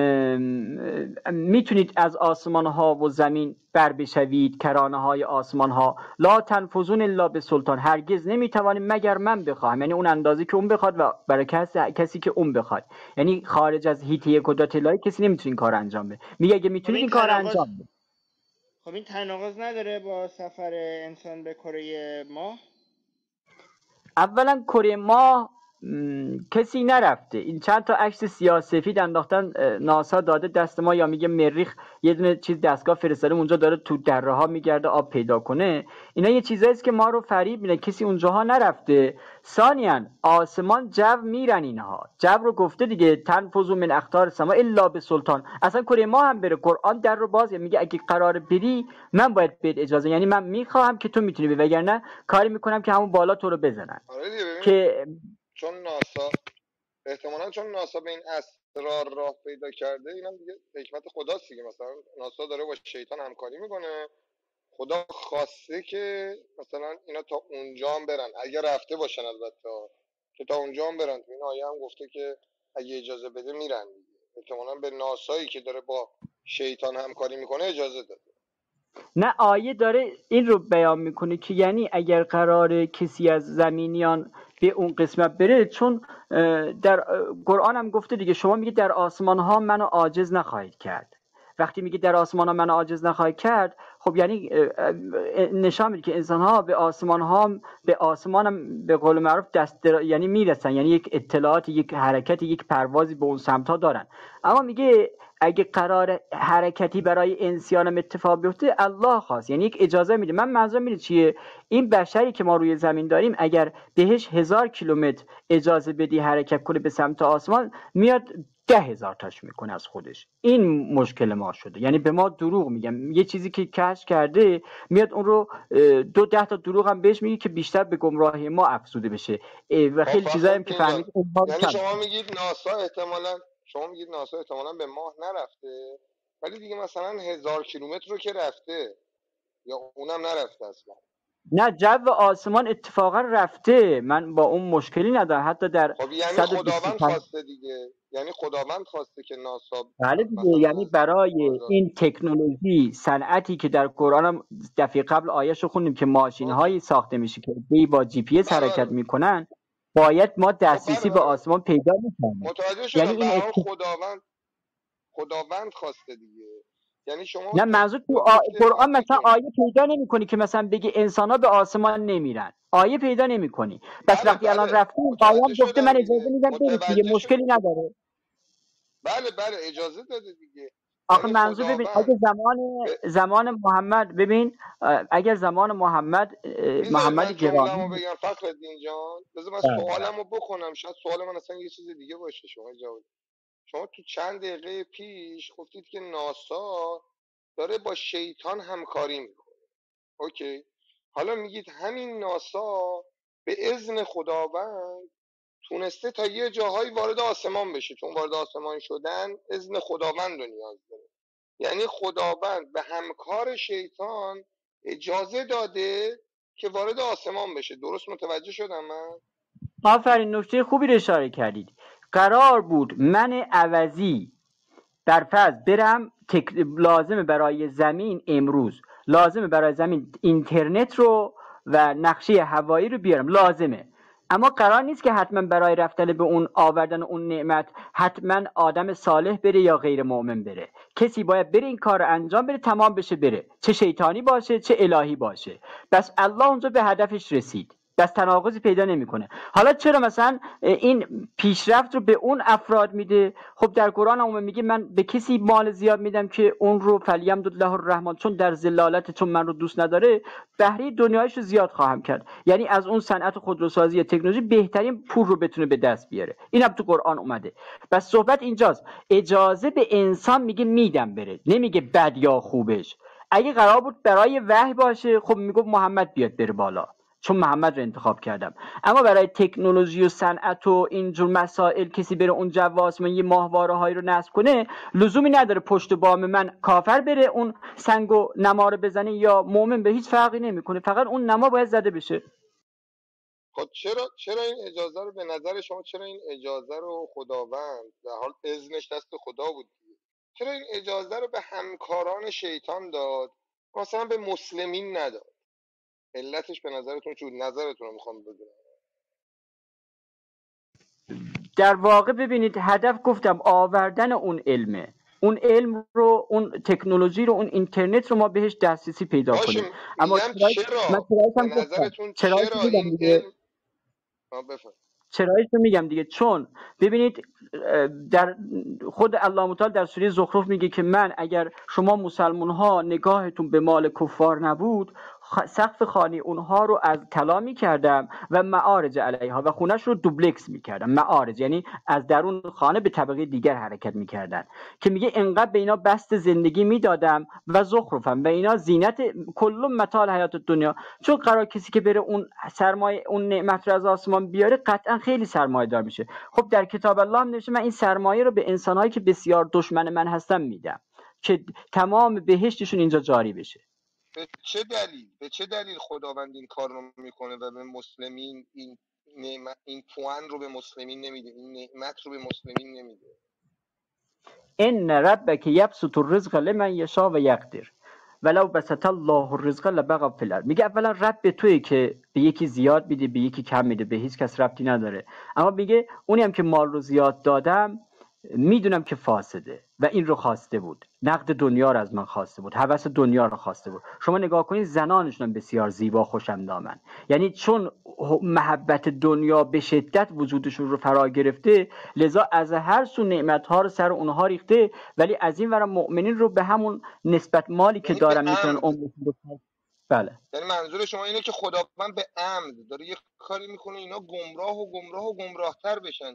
میتونید از آسمان ها و زمین بر بشوید، کرانه های آسمان ها، لا تنفذون الا بسلطان، هرگز نمیتوانید مگر من بخواهم، یعنی اون اندازه که اون بخواد و برای کسی, کسی که اون بخواد، یعنی خارج از هیته قدرت الهی کسی نمیتونه این کار انجام بده. میگه اگه میتونید این کار انجام بده. خب این تناقض نداره با سفر انسان به کره ماه؟ اولا کره ماه کسی نرفته، این چند تا عکس سیاه‌سفید انداختن ناسا داده دست ما، یا میگه مریخ یه دونه چیز دستگاه فرستاده اونجا داره تو دره ها میگرده آب پیدا کنه. اینا یه چیزایی است که ما رو فریب میده، کسی اونجاها نرفته. ثانیاً آسمان جو میرن، اینها جو رو گفته دیگه، تنفذوا من اقطار السما الا بسلطان. اصلا کره ماه هم بره قرآن در رو باز میگه اگه قرار بری من باید بهت اجازه، یعنی من میخوام که تو میتونی بری، وگرنه کاری میکنم که همون بالا تو رو بزنن. آره دیگه، که چون ناسا احتمالاً چون ناسا به این اسرار راه پیدا کرده، اینم دیگه حکمت خداست دیگه. مثلا ناسا داره با شیطان همکاری میکنه، خدا خواسته که مثلا اینا تا اونجا هم برن، اگر رفته باشن البته، که تا اونجا هم برن. تو این آیه هم گفته که اگه اجازه بده میرن دیگه. احتمالاً به ناسایی که داره با شیطان همکاری میکنه اجازه داده. نه آیه داره این رو بیان میکنه که یعنی اگر قرار کسی از زمینیان به اون قسمت بره، چون در قرآن هم گفته دیگه، شما میگه در آسمان ها منو عاجز نخواهید کرد. وقتی میگه در آسمان ها منو عاجز نخواهید کرد، خب یعنی نشان میده که انسان ها به آسمان ها به آسمان هم به قول معروف دست در... یعنی میرسن، یعنی یک اطلاعات، یک حرکت، یک پروازی به اون سمت ها دارن. اما میگه اگه قرار حرکتی برای انسیانم اتفاق بیفته الله خواست، یعنی یک اجازه میده. من منظورم اینه چیه؟ این بشری که ما روی زمین داریم اگر بهش هزار کیلومتر اجازه بدی حرکت کنه به سمت آسمان، میاد ده هزار تاش میکنه از خودش. این مشکل ما شده، یعنی به ما دروغ میگم. یه چیزی که کشف کرده میاد اون رو دو ده تا دروغ هم بهش میگه که بیشتر به گمراهی ما افزوده بشه و خیلی چیزایی هم که فهمید. یعنی شما میگید ناسا احتمالاً شما میگید ناسا احتمالاً به ماه نرفته، ولی دیگه مثلا هزار کیلومتر رو که رفته، یا اونم نرفته اصلا. نه، جو آسمان اتفاقا رفته، من با اون مشکلی ندارم. حتی در خب یعنی خداوند خواسته دیگه، یعنی خداوند خواسته که ناسا بله دیگه، یعنی برای این تکنولوژی صنعتی که در قرآن هم دفعه قبل آیه‌شو خوندیم که ماشین هایی ساخته میشه که با جی پی اس حرکت میکنن، باید ما دسترسی به آسمان پیدا میکنیم. متوجه شدم. یعنی این ات... خداوند خداوند خواسته دیگه. یعنی شما نه منظور تو آ... قرآن مثلا آیه پیدا نمی‌کنی که مثلا بگی انسان‌ها به آسمان نمیرن، آیه پیدا نمی‌کنی. پس بله وقتی بله. الان رفتیم آیه گفته من اجازه میدم برید دیگه، مشکلی نداره. بله بله اجازه داده دیگه. آخه یعنی منظور ببین اگه زمان ب... زمان محمد ببین اگر زمان محمد محمد گرامی من بگم فخرالدین جان، بذار من سوالمو بکنم، شاید سوال من اصلا یه چیز دیگه باشه. شما جواب شما تو چند دقیقه پیش گفتید که ناسا داره با شیطان همکاری میکنه. اوکی، حالا میگید همین ناسا به اذن خداوند تونسته تا یه جاهایی وارد آسمان بشه، چون وارد آسمان شدن اذن خداوند رو نیاز داره. یعنی خداوند به همکار شیطان اجازه داده که وارد آسمان بشه. درست متوجه شدم من؟ آفرین، نکته خوبی رو اشاره کردید. قرار بود من عوضی در فرض برم تک... لازمه برای زمین امروز لازمه برای زمین اینترنت رو و نقشه هوایی رو بیارم، لازمه. اما قرار نیست که حتما برای رفتن به اون آوردن اون نعمت حتما آدم صالح بره یا غیر مؤمن بره. کسی باید بره این کار رو انجام بده، تمام بشه بره، چه شیطانی باشه چه الهی باشه. بس الله اونجا به هدفش رسید، بس تناقضی پیدا نمیکنه. حالا چرا مثلا این پیشرفت رو به اون افراد میده؟ خب در قرآن هم میگه من به کسی مال زیاد میدم که اون رو فلیمدد له الرحمن، چون در ذلالت، چون من رو دوست نداره، بهره دنیایش رو زیاد خواهم کرد. یعنی از اون صنعت خودروسازی یا تکنولوژی بهترین پول رو بتونه به دست بیاره. این هم تو قرآن اومده. بس صحبت اینجاست، اجازه به انسان میگه میدم بره، نمیگه بد یا خوبش. اگه قرار بود برای وحی باشه خب میگه محمد بیاد بره بالا، چون محمد رو انتخاب کردم. اما برای تکنولوژی و صنعت و اینجور مسائل کسی بره اون جو آسمان یه ماهواره هایی رو نصب کنه، لزومی نداره پشت بام من کافر بره اون سنگ و نما رو بزنه یا مؤمن، به هیچ فرقی نمیکنه، فقط اون نما باید زده بشه. خب چرا چرا این اجازه رو به نظر شما چرا این اجازه رو خداوند در حال اذنش دست خدا بود، چرا این اجازه رو به همکاران شیطان داد، مثلا به مسلمین نداد؟ علتش به نظرتون چه بود؟ نظرتون رو میخوام بدونم. در واقع ببینید هدف گفتم آوردن اون علمه، اون علم رو، اون تکنولوژی رو، اون اینترنت رو ما بهش دسترسی پیدا کنیم. اما چرا به نظرتون چرا, چرا این علم چرایش رو میگم دیگه، چون ببینید در خود الله متعال در سوره زخرف میگه که من اگر شما مسلمان ها نگاهتون به مال کفار نبود، سقف خانه اونها رو از طلا میکردم و معارج علیها و خونش رو دوبلکس میکردم. معارج یعنی از درون خانه به طبقه دیگر حرکت میکردن، که میگه انقدر به اینا بست زندگی میدادم و زخرفم و اینا زینت کل متاع حیات دنیا. چون قرار کسی که بره اون سرمایه اون نعمت رو از آسمان بیاره قطعا خیلی سرمایه دار میشه. خب در کتاب الله هم نوشته من این سرمایه رو به انسانهایی که بسیار دشمن من هستن میدم که تمام بهشتشون اینجا جاری بشه. به چه دلیل به چه دلیل خداوند این کار رو میکنه و به مسلمین این نعمت، این پوان رو به مسلمین نمیده، این نعمت رو به مسلمین نمیده؟ ان ربک یبسط الرزق لمن یشاء و یقدر. ولو بسط الله الرزق لبغوا فی الارض. میگه اولا رب به تویی که به یکی زیاد میده به یکی کم میده، به هیچ کس ربطی نداره. اما میگه اونی هم که مال رو زیاد دادم میدونم که فاسده و این رو خواسته بود، نقد دنیا رو از من خواسته بود، هوس دنیا رو خواسته بود. شما نگاه کنید زنانشون هم بسیار زیبا خوش‌اندامن، یعنی چون محبت دنیا به شدت وجودشون رو فرا گرفته لذا از هر سو نعمت‌ها رو سر اونها ریخته، ولی از این ور مؤمنین رو به همون نسبت مالی که یعنی به دارن میتونن عمد. عمرشون رو. بله یعنی منظور شما اینه که خداوند به عمد داره یه کاری میکنه اینا گمراه و گمراه و گمراهتر بشن.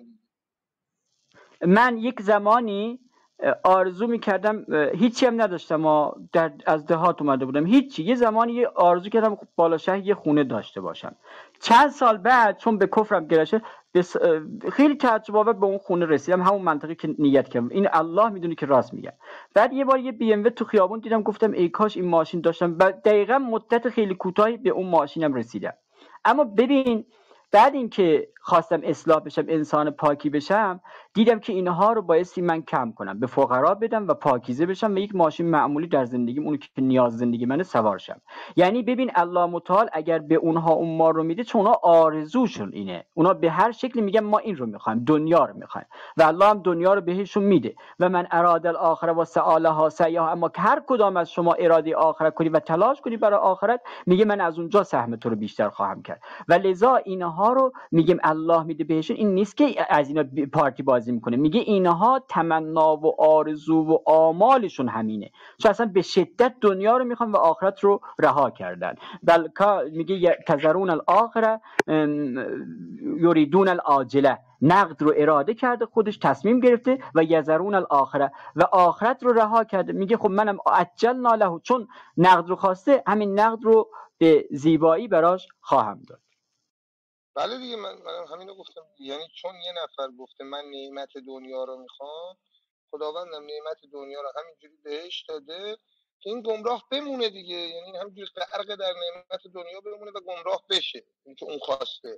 من یک زمانی آرزو میکردم، هیچی هم نداشتم، ما در از دهات اومده بودم، هیچی، یه زمانی یه آرزو کردم بالا شهر یه خونه داشته باشم. چند سال بعد چون به کفرم گرشه بس خیلی تعجب آور به اون خونه رسیدم، همون منطقه که نیت کردم. این الله میدونه که راست میگم. بعد یه بار یه بی ام و تو خیابون دیدم، گفتم ای کاش این ماشین داشتم. بعد دقیقاً مدت خیلی کوتاهی به اون ماشینم رسیدم. اما ببین بعد اینکه خواستم اصلاح بشم، انسان پاکی بشم، دیدم که اینها رو بایستی من کم کنم، به فقرا بدم و پاکیزه بشم و یک ماشین معمولی در زندگیم، اونی که نیاز زندگی منه، سوار شم. یعنی ببین الله متعال اگر به اونها اون ما رو میده چون اونها آرزوشون اینه، اونها به هر شکلی میگن ما این رو میخوایم، دنیا رو میخوایم و الله هم دنیا رو بهشون میده. و من اراد الاخره و سعالها سعیها، اما هر کدام از شما اراده آخرت کنی و تلاش کنی برای آخرت، میگه من از اونجا سهم تو رو بیشتر خواهم کرد. و لذا اینها رو میگیم الله میده بهشون، این نیست که از اینا پارتی بازی میکنه، میگه اینها تمنا و آرزو و آمالشون همینه، چون اصلا به شدت دنیا رو میخوان و آخرت رو رها کردن. بل میگه تذرون الاخره یریدون العاجله، نقد رو اراده کرده، خودش تصمیم گرفته و یذرون الاخره، و آخرت رو رها کرده. میگه خب منم عجلنا له، چون نقد رو خواسته همین نقد رو به زیبایی براش خواهم داد. بله دیگه، من, من همینو گفتم. یعنی چون یه نفر گفته من نعمت دنیا رو میخوام، خداوندم نعمت دنیا رو همینجوری بهش داده که این گمراه بمونه دیگه. یعنی همینجوری غرق در نعمت دنیا بمونه و گمراه بشه، این که اون خواسته.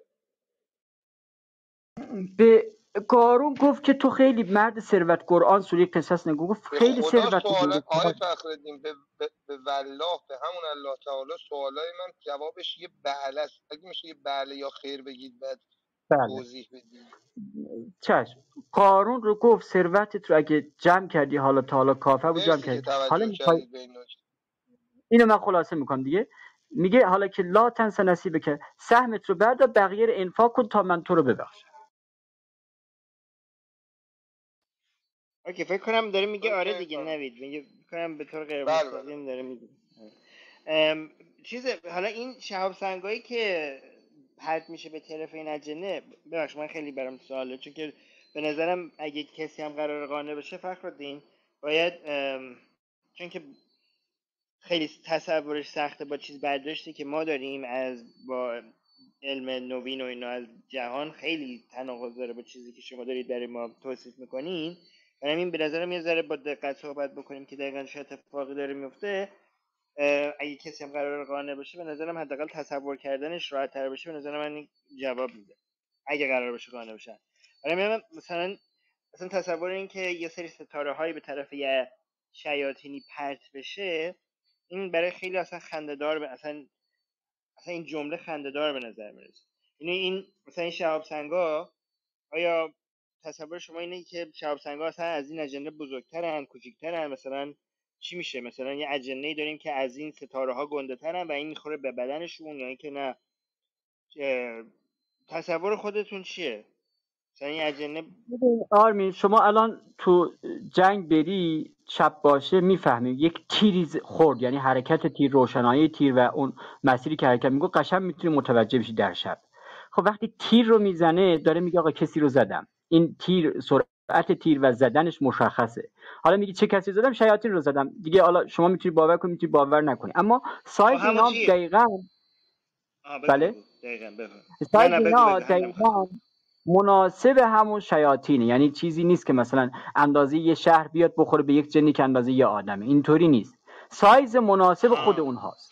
به قارون گفت که تو خیلی مرد ثروت، قرآن سوره قصص نگو گفت به خیلی خدا ثروت سوال بود. آیه فخرالدین به, به, به والله به همون الله تعالی سوالای من جوابش یه بله است. اگه میشه یه بله یا خیر بگید بعد بله توضیح بدید. چشم. قارون رو گفت ثروتت رو اگه جمع کردی، حالا تا حالا کافر بود جمع مرسی که کردی، حالا توجه میخوای، کردید به این نکته. اینو من خلاصه میکنم دیگه. میگه حالا که لا تنس نصیبه، که سهمت رو بردار بقیه رو انفاق کن تا من تو رو ببخشم. اوکی، فکر کنم داره میگه آره اوکی دیگه، فهم. نوید میگه، فکر کنم به طور غیر بله بله. مستقیم داره میگه. ام، چیز حالا این شهاب سنگایی که پرت میشه به طرف این اجنه، ببخش من خیلی برام سواله، چون که به نظرم اگه کسی هم قرار قانع بشه فخرالدین باید ام، چون که خیلی تصورش سخته با چیز برداشتی که ما داریم از با علم نوین و اینا از جهان، خیلی تناقض داره با چیزی که شما دارید برای ما توصیف میکنین. برای همین به نظرم یه ذره با دقت صحبت بکنیم که دقیقاً چه اتفاقی داره میفته. اگه کسی هم قرار قانع بشه به نظرم حداقل تصور کردنش راحت تر بشه، به نظر من این جواب میده اگه قرار بشه قانع بشن. برای من مثلا مثلا تصور این که یه سری ستاره هایی به طرف یه شیاطینی پرت بشه، این برای خیلی اصلا خنده‌دار، به اصلا اصلا این جمله خنده‌دار به نظر میرسه. یعنی این مثلا این شهاب سنگا، آیا تصور شما اینه که شهاب سنگا اصلا از این اجنه بزرگترن، کوچیکترن؟ مثلا چی میشه؟ مثلا یه اجنه‌ای داریم که از این ستاره ها گنده ترن و این میخوره به بدنشون، یا اینکه نه؟ تصور خودتون چیه؟ مثلا این اجنه آرمین شما الان تو جنگ بری شب باشه میفهمی یک تیری خورد، یعنی حرکت تیر، روشنایی تیر و اون مسیری که حرکت میگه قشنگ میتونی متوجه بشی در شب. خب وقتی تیر رو میزنه داره میگه آقا کسی رو زدم، این تیر سرعت تیر و زدنش مشخصه. حالا میگی چه کسی زدم؟ شیاطین رو زدم دیگه. حالا شما میتونی باور کنی میتونی باور نکنی، اما سایز همون اینا چیه؟ دقیقاً آها بگو بله بگو دقیقاً بگو. نه سایز نه بگو اینا بگو، حالا میخواستم. دقیقاً مناسب همون شیاطینه. یعنی چیزی نیست که مثلا اندازه یه شهر بیاد بخوره به یک جنی که اندازه یه آدمه، اینطوری نیست، سایز مناسب خود آها، اونهاست.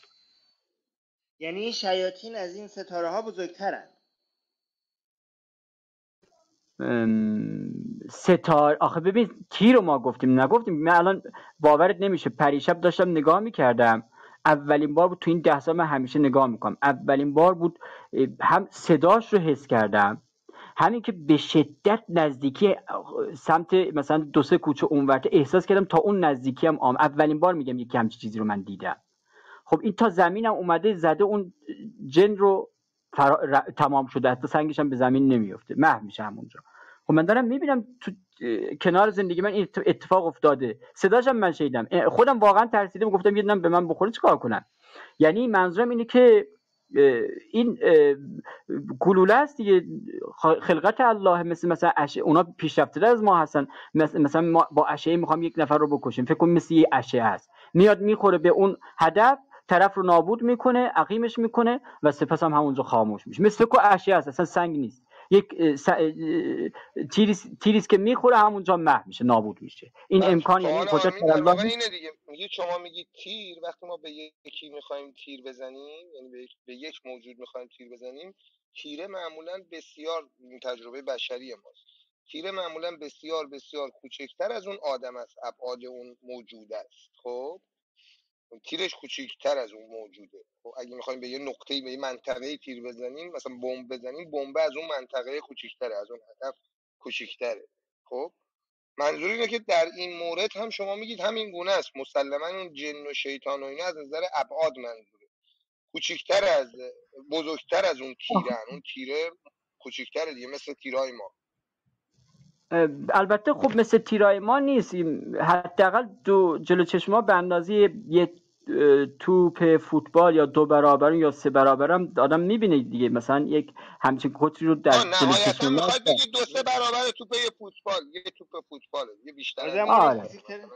یعنی شیاطین از این ستاره ها بزرگترن؟ ستاره آخه ببین تیر رو ما گفتیم نگفتیم. من الان باورت نمیشه پریشب داشتم نگاه میکردم، اولین بار بود تو این ده سال، من همیشه نگاه میکنم، اولین بار بود هم صداش رو حس کردم، همین که به شدت نزدیکی سمت مثلا دو سه کوچه اونورته احساس کردم تا اون نزدیکی هم آم. اولین بار میگم یک همچین چیزی رو من دیدم. خب این تا زمینم اومده زده اون جن رو فرا... ر... تمام شده، حتی سنگش هم به زمین نمیفته، محو میشه همونجا. خب من دارم میبینم تو کنار زندگی من این اتفاق افتاده، صداش هم من شنیدم، خودم واقعا ترسیدم، گفتم یه دونم به من بخوره چیکار کنم. یعنی منظورم اینه که این گلوله است دیگه، خلقت الله، مثل مثلا اشعه اونا پیشرفته از ما هستن، مثلا ما با اشعه میخوام یک نفر رو بکشیم، فکر کنم مثل یه اشعه است، میاد میخوره به اون هدف، طرف رو نابود میکنه، عقیمش میکنه و سپس هم همونجا خاموش میشه، مثل که اشعه است، اصلا سنگ نیست، یک س... تیریس تیریس که میخوره همونجا محو میشه، نابود میشه. این امکان یعنی قدرت الله اینه دیگه. میگی شما میگی تیر، وقتی ما به یکی میخوایم تیر بزنیم، یعنی به یک, به یک موجود میخوایم تیر بزنیم، تیره معمولا بسیار، تجربه بشری ماست، تیره معمولا بسیار بسیار کوچکتر از اون آدم است، ابعاد اون موجود است. خب تیرش کوچیکتر از اون موجوده. خب اگه میخوایم به یه نقطه‌ای، به یه منطقه‌ای تیر بزنیم، مثلا بمب بزنیم، بمب از اون منطقه کوچیکتره، از اون هدف کوچیکتره. خب منظور اینه که در این مورد هم شما میگید همین گونه است، مسلما اون جن و شیطان و اینا از نظر ابعاد منظوره کوچیکتر از بزرگتر از اون تیرن، اون تیره کوچیکتره دیگه، مثل تیرای ما. البته خب مثل تیرای ما نیست، حداقل دو جلو چشم ما به اندازه یه توپ فوتبال یا دو برابر یا سه برابر هم آدم میبینه دیگه، مثلا یک همچین قطری رو در جلو چشم ما میخواید بگید دو سه برابر توپ یه فوتبال، یه توپ فوتباله، یه بیشتر از آره.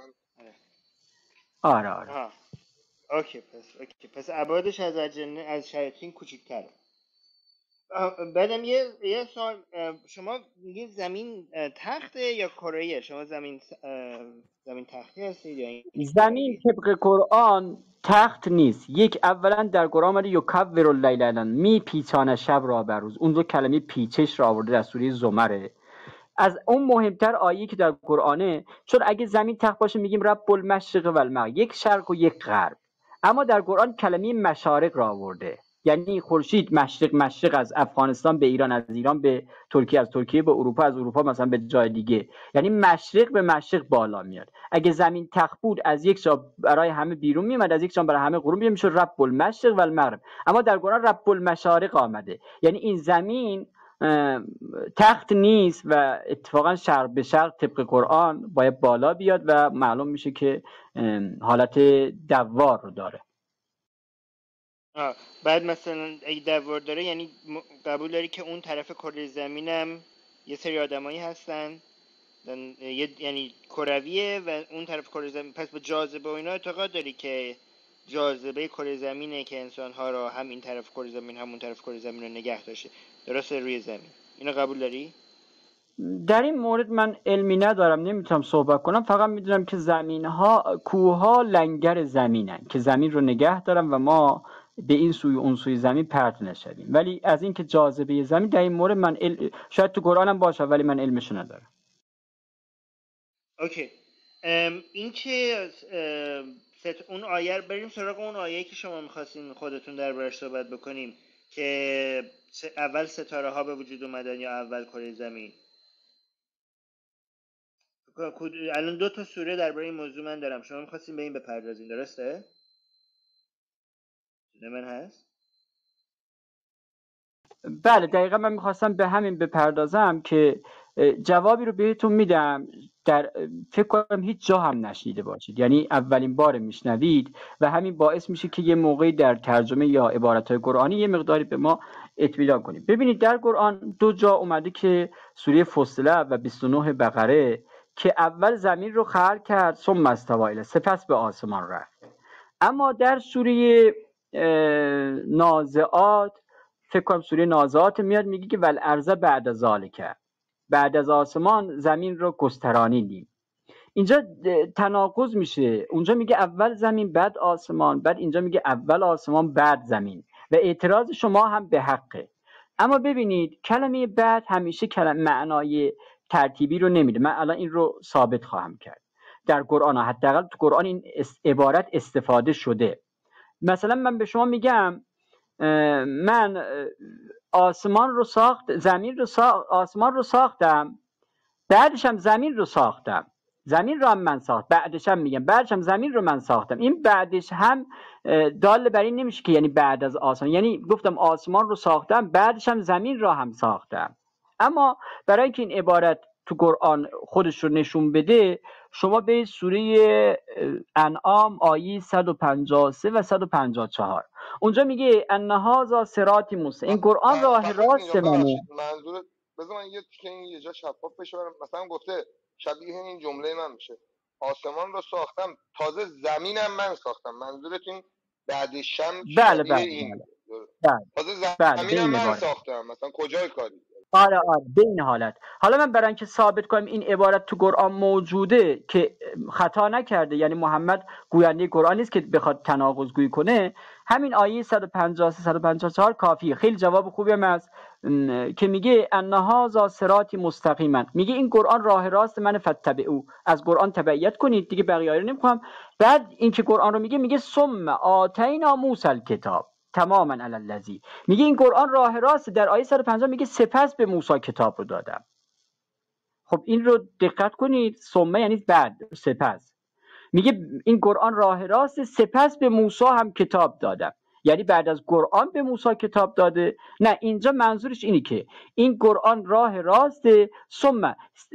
آره آره آره اوکی پس اوکی پس ابعادش از جن از شیاطین کوچیک‌تره. بعدم یه یه سوال، شما میگید زمین تخته یا کره‌ایه؟ شما زمین زمین تختی هستید یا این؟ زمین طبق قرآن تخت نیست. یک، اولا در قرآن اومده یکور اللیل الان، می پیچانه شب را بر روز، اون رو کلمه پیچش را آورده در سوره زمره. از اون مهمتر آیه که در قرآنه، چون اگه زمین تخت باشه میگیم رب المشرق و المغرب، یک شرق و یک غرب، اما در قرآن کلمه مشارق را آورده، یعنی خورشید مشرق مشرق از افغانستان به ایران، از ایران به ترکیه، از ترکیه به اروپا، از اروپا مثلا به جای دیگه، یعنی مشرق به مشرق بالا میاد. اگه زمین تخت بود از یک جا برای همه بیرون میاد، از یک جا برای همه غروب میشه، رب المشرق و المغرب. اما در قرآن رب المشارق آمده، یعنی این زمین تخت نیست و اتفاقا شرق به شرق طبق قرآن باید بالا بیاد و معلوم میشه که حالت دوار رو داره. آه. بعد مثلا اگه دوار داره یعنی قبول داری که اون طرف کره زمینم یه سری آدمایی هستن، یعنی کرویه و اون طرف کره زمین، پس با جاذبه و اینا اعتقاد داری که جاذبه کره زمینه که انسان‌ها رو هم این طرف کره زمین هم اون طرف کره زمین رو نگه داشته، درسته، روی زمین؟ اینو قبول داری؟ در این مورد من علمی ندارم، نمیتونم صحبت کنم، فقط میدونم که زمین‌ها، کوه‌ها لنگر زمینن که زمین رو نگه دارن و ما به این سوی اون سوی زمین پرت نشویم. ولی از این که جاذبه زمین در این مورد من ال... شاید تو قرآنم باشه ولی من علمش ندارم. اوکی. این که ست... اون آیه، بریم سراغ اون آیه که شما می‌خواستین خودتون دربارش صحبت بکنیم که اول ستاره ها به وجود اومدن یا اول کره زمین. الان دو تا سوره درباره این موضوع من دارم، شما می‌خواستین به این بپردازین، درسته؟ نه من هست؟ بله دقیقا من میخواستم به همین بپردازم که جوابی رو بهتون میدم، در فکر کنم هیچ جا هم نشنیده باشید، یعنی اولین بار میشنوید و همین باعث میشه که یه موقعی در ترجمه یا عبارتهای قرآنی یه مقداری به ما اطلاع کنیم. ببینید در قرآن دو جا اومده که سوره فصله و بیست و نه بقره که اول زمین رو خلق کرد ثم استوی الیه، سپس به آسمان رفت. اما در سوره نازعات، فکر کنم سوره نازعات میاد میگه که والارض بعد ذالک، بعد از آسمان زمین رو گسترانیدیم. اینجا تناقض میشه، اونجا میگه اول زمین بعد آسمان، بعد اینجا میگه اول آسمان بعد زمین و اعتراض شما هم به حقه. اما ببینید کلمه بعد همیشه کلمه معنای ترتیبی رو نمیده. من الان این رو ثابت خواهم کرد. در قرآن، حداقل تو قرآن این عبارت استفاده شده. مثلا من به شما میگم من آسمان رو ساخت زمین رو ساخت آسمان رو ساختم، بعدش هم زمین رو ساختم. زمین رو هم من ساخت، بعدش هم میگم بعدش هم زمین رو من ساختم. این بعدش هم دال بر این نمیشه که یعنی بعد از آسمان، یعنی گفتم آسمان رو ساختم بعدش هم زمین رو هم ساختم. اما برای اینکه این عبارت تو قرآن خودش رو نشون بده، شما به سوره انعام آیه صد و پنجاه و سه و صد و پنجاه و چهار اونجا میگه ان هذا صراطی مستقیم. این قرآن راه راست منه. منظور بذار من یه تیکه این یه جا شفاف بشه. مثلا گفته شبیه این جمله من میشه آسمان رو ساختم تازه زمینم من ساختم. منظورتون بعد شم بله شبیه بله این بله تازه بله زمینم من ساختم. مثلا کجای کاری؟ آره آره به این حالت. حالا من برای اینکه ثابت کنم این عبارت تو قرآن موجوده که خطا نکرده، یعنی محمد گوینده قرآن نیست که بخواد تناقض گویی کنه، همین آیه صد و پنجاه و سه صد و پنجاه و چهار کافیه. خیلی جواب خوبی هم است که میگه ان هذا صراطی مستقیما، میگه این قرآن راه راست من فتبعوا، از قرآن تبعیت کنید دیگه، بقیه رو نمیخوام. بعد این که قرآن رو میگه میگه ثم آتینا موسی الکتاب تماما علی الذی، میگه این قرآن راه راست. در آیه صد و پنجاه میگه سپس به موسی کتاب رو دادم. خب این رو دقت کنید، ثم یعنی بعد، سپس میگه این قرآن راه راست، سپس به موسی هم کتاب دادم، یعنی بعد از قرآن به موسی کتاب داده. نه، اینجا منظورش اینی که این قرآن راه راسته، ثم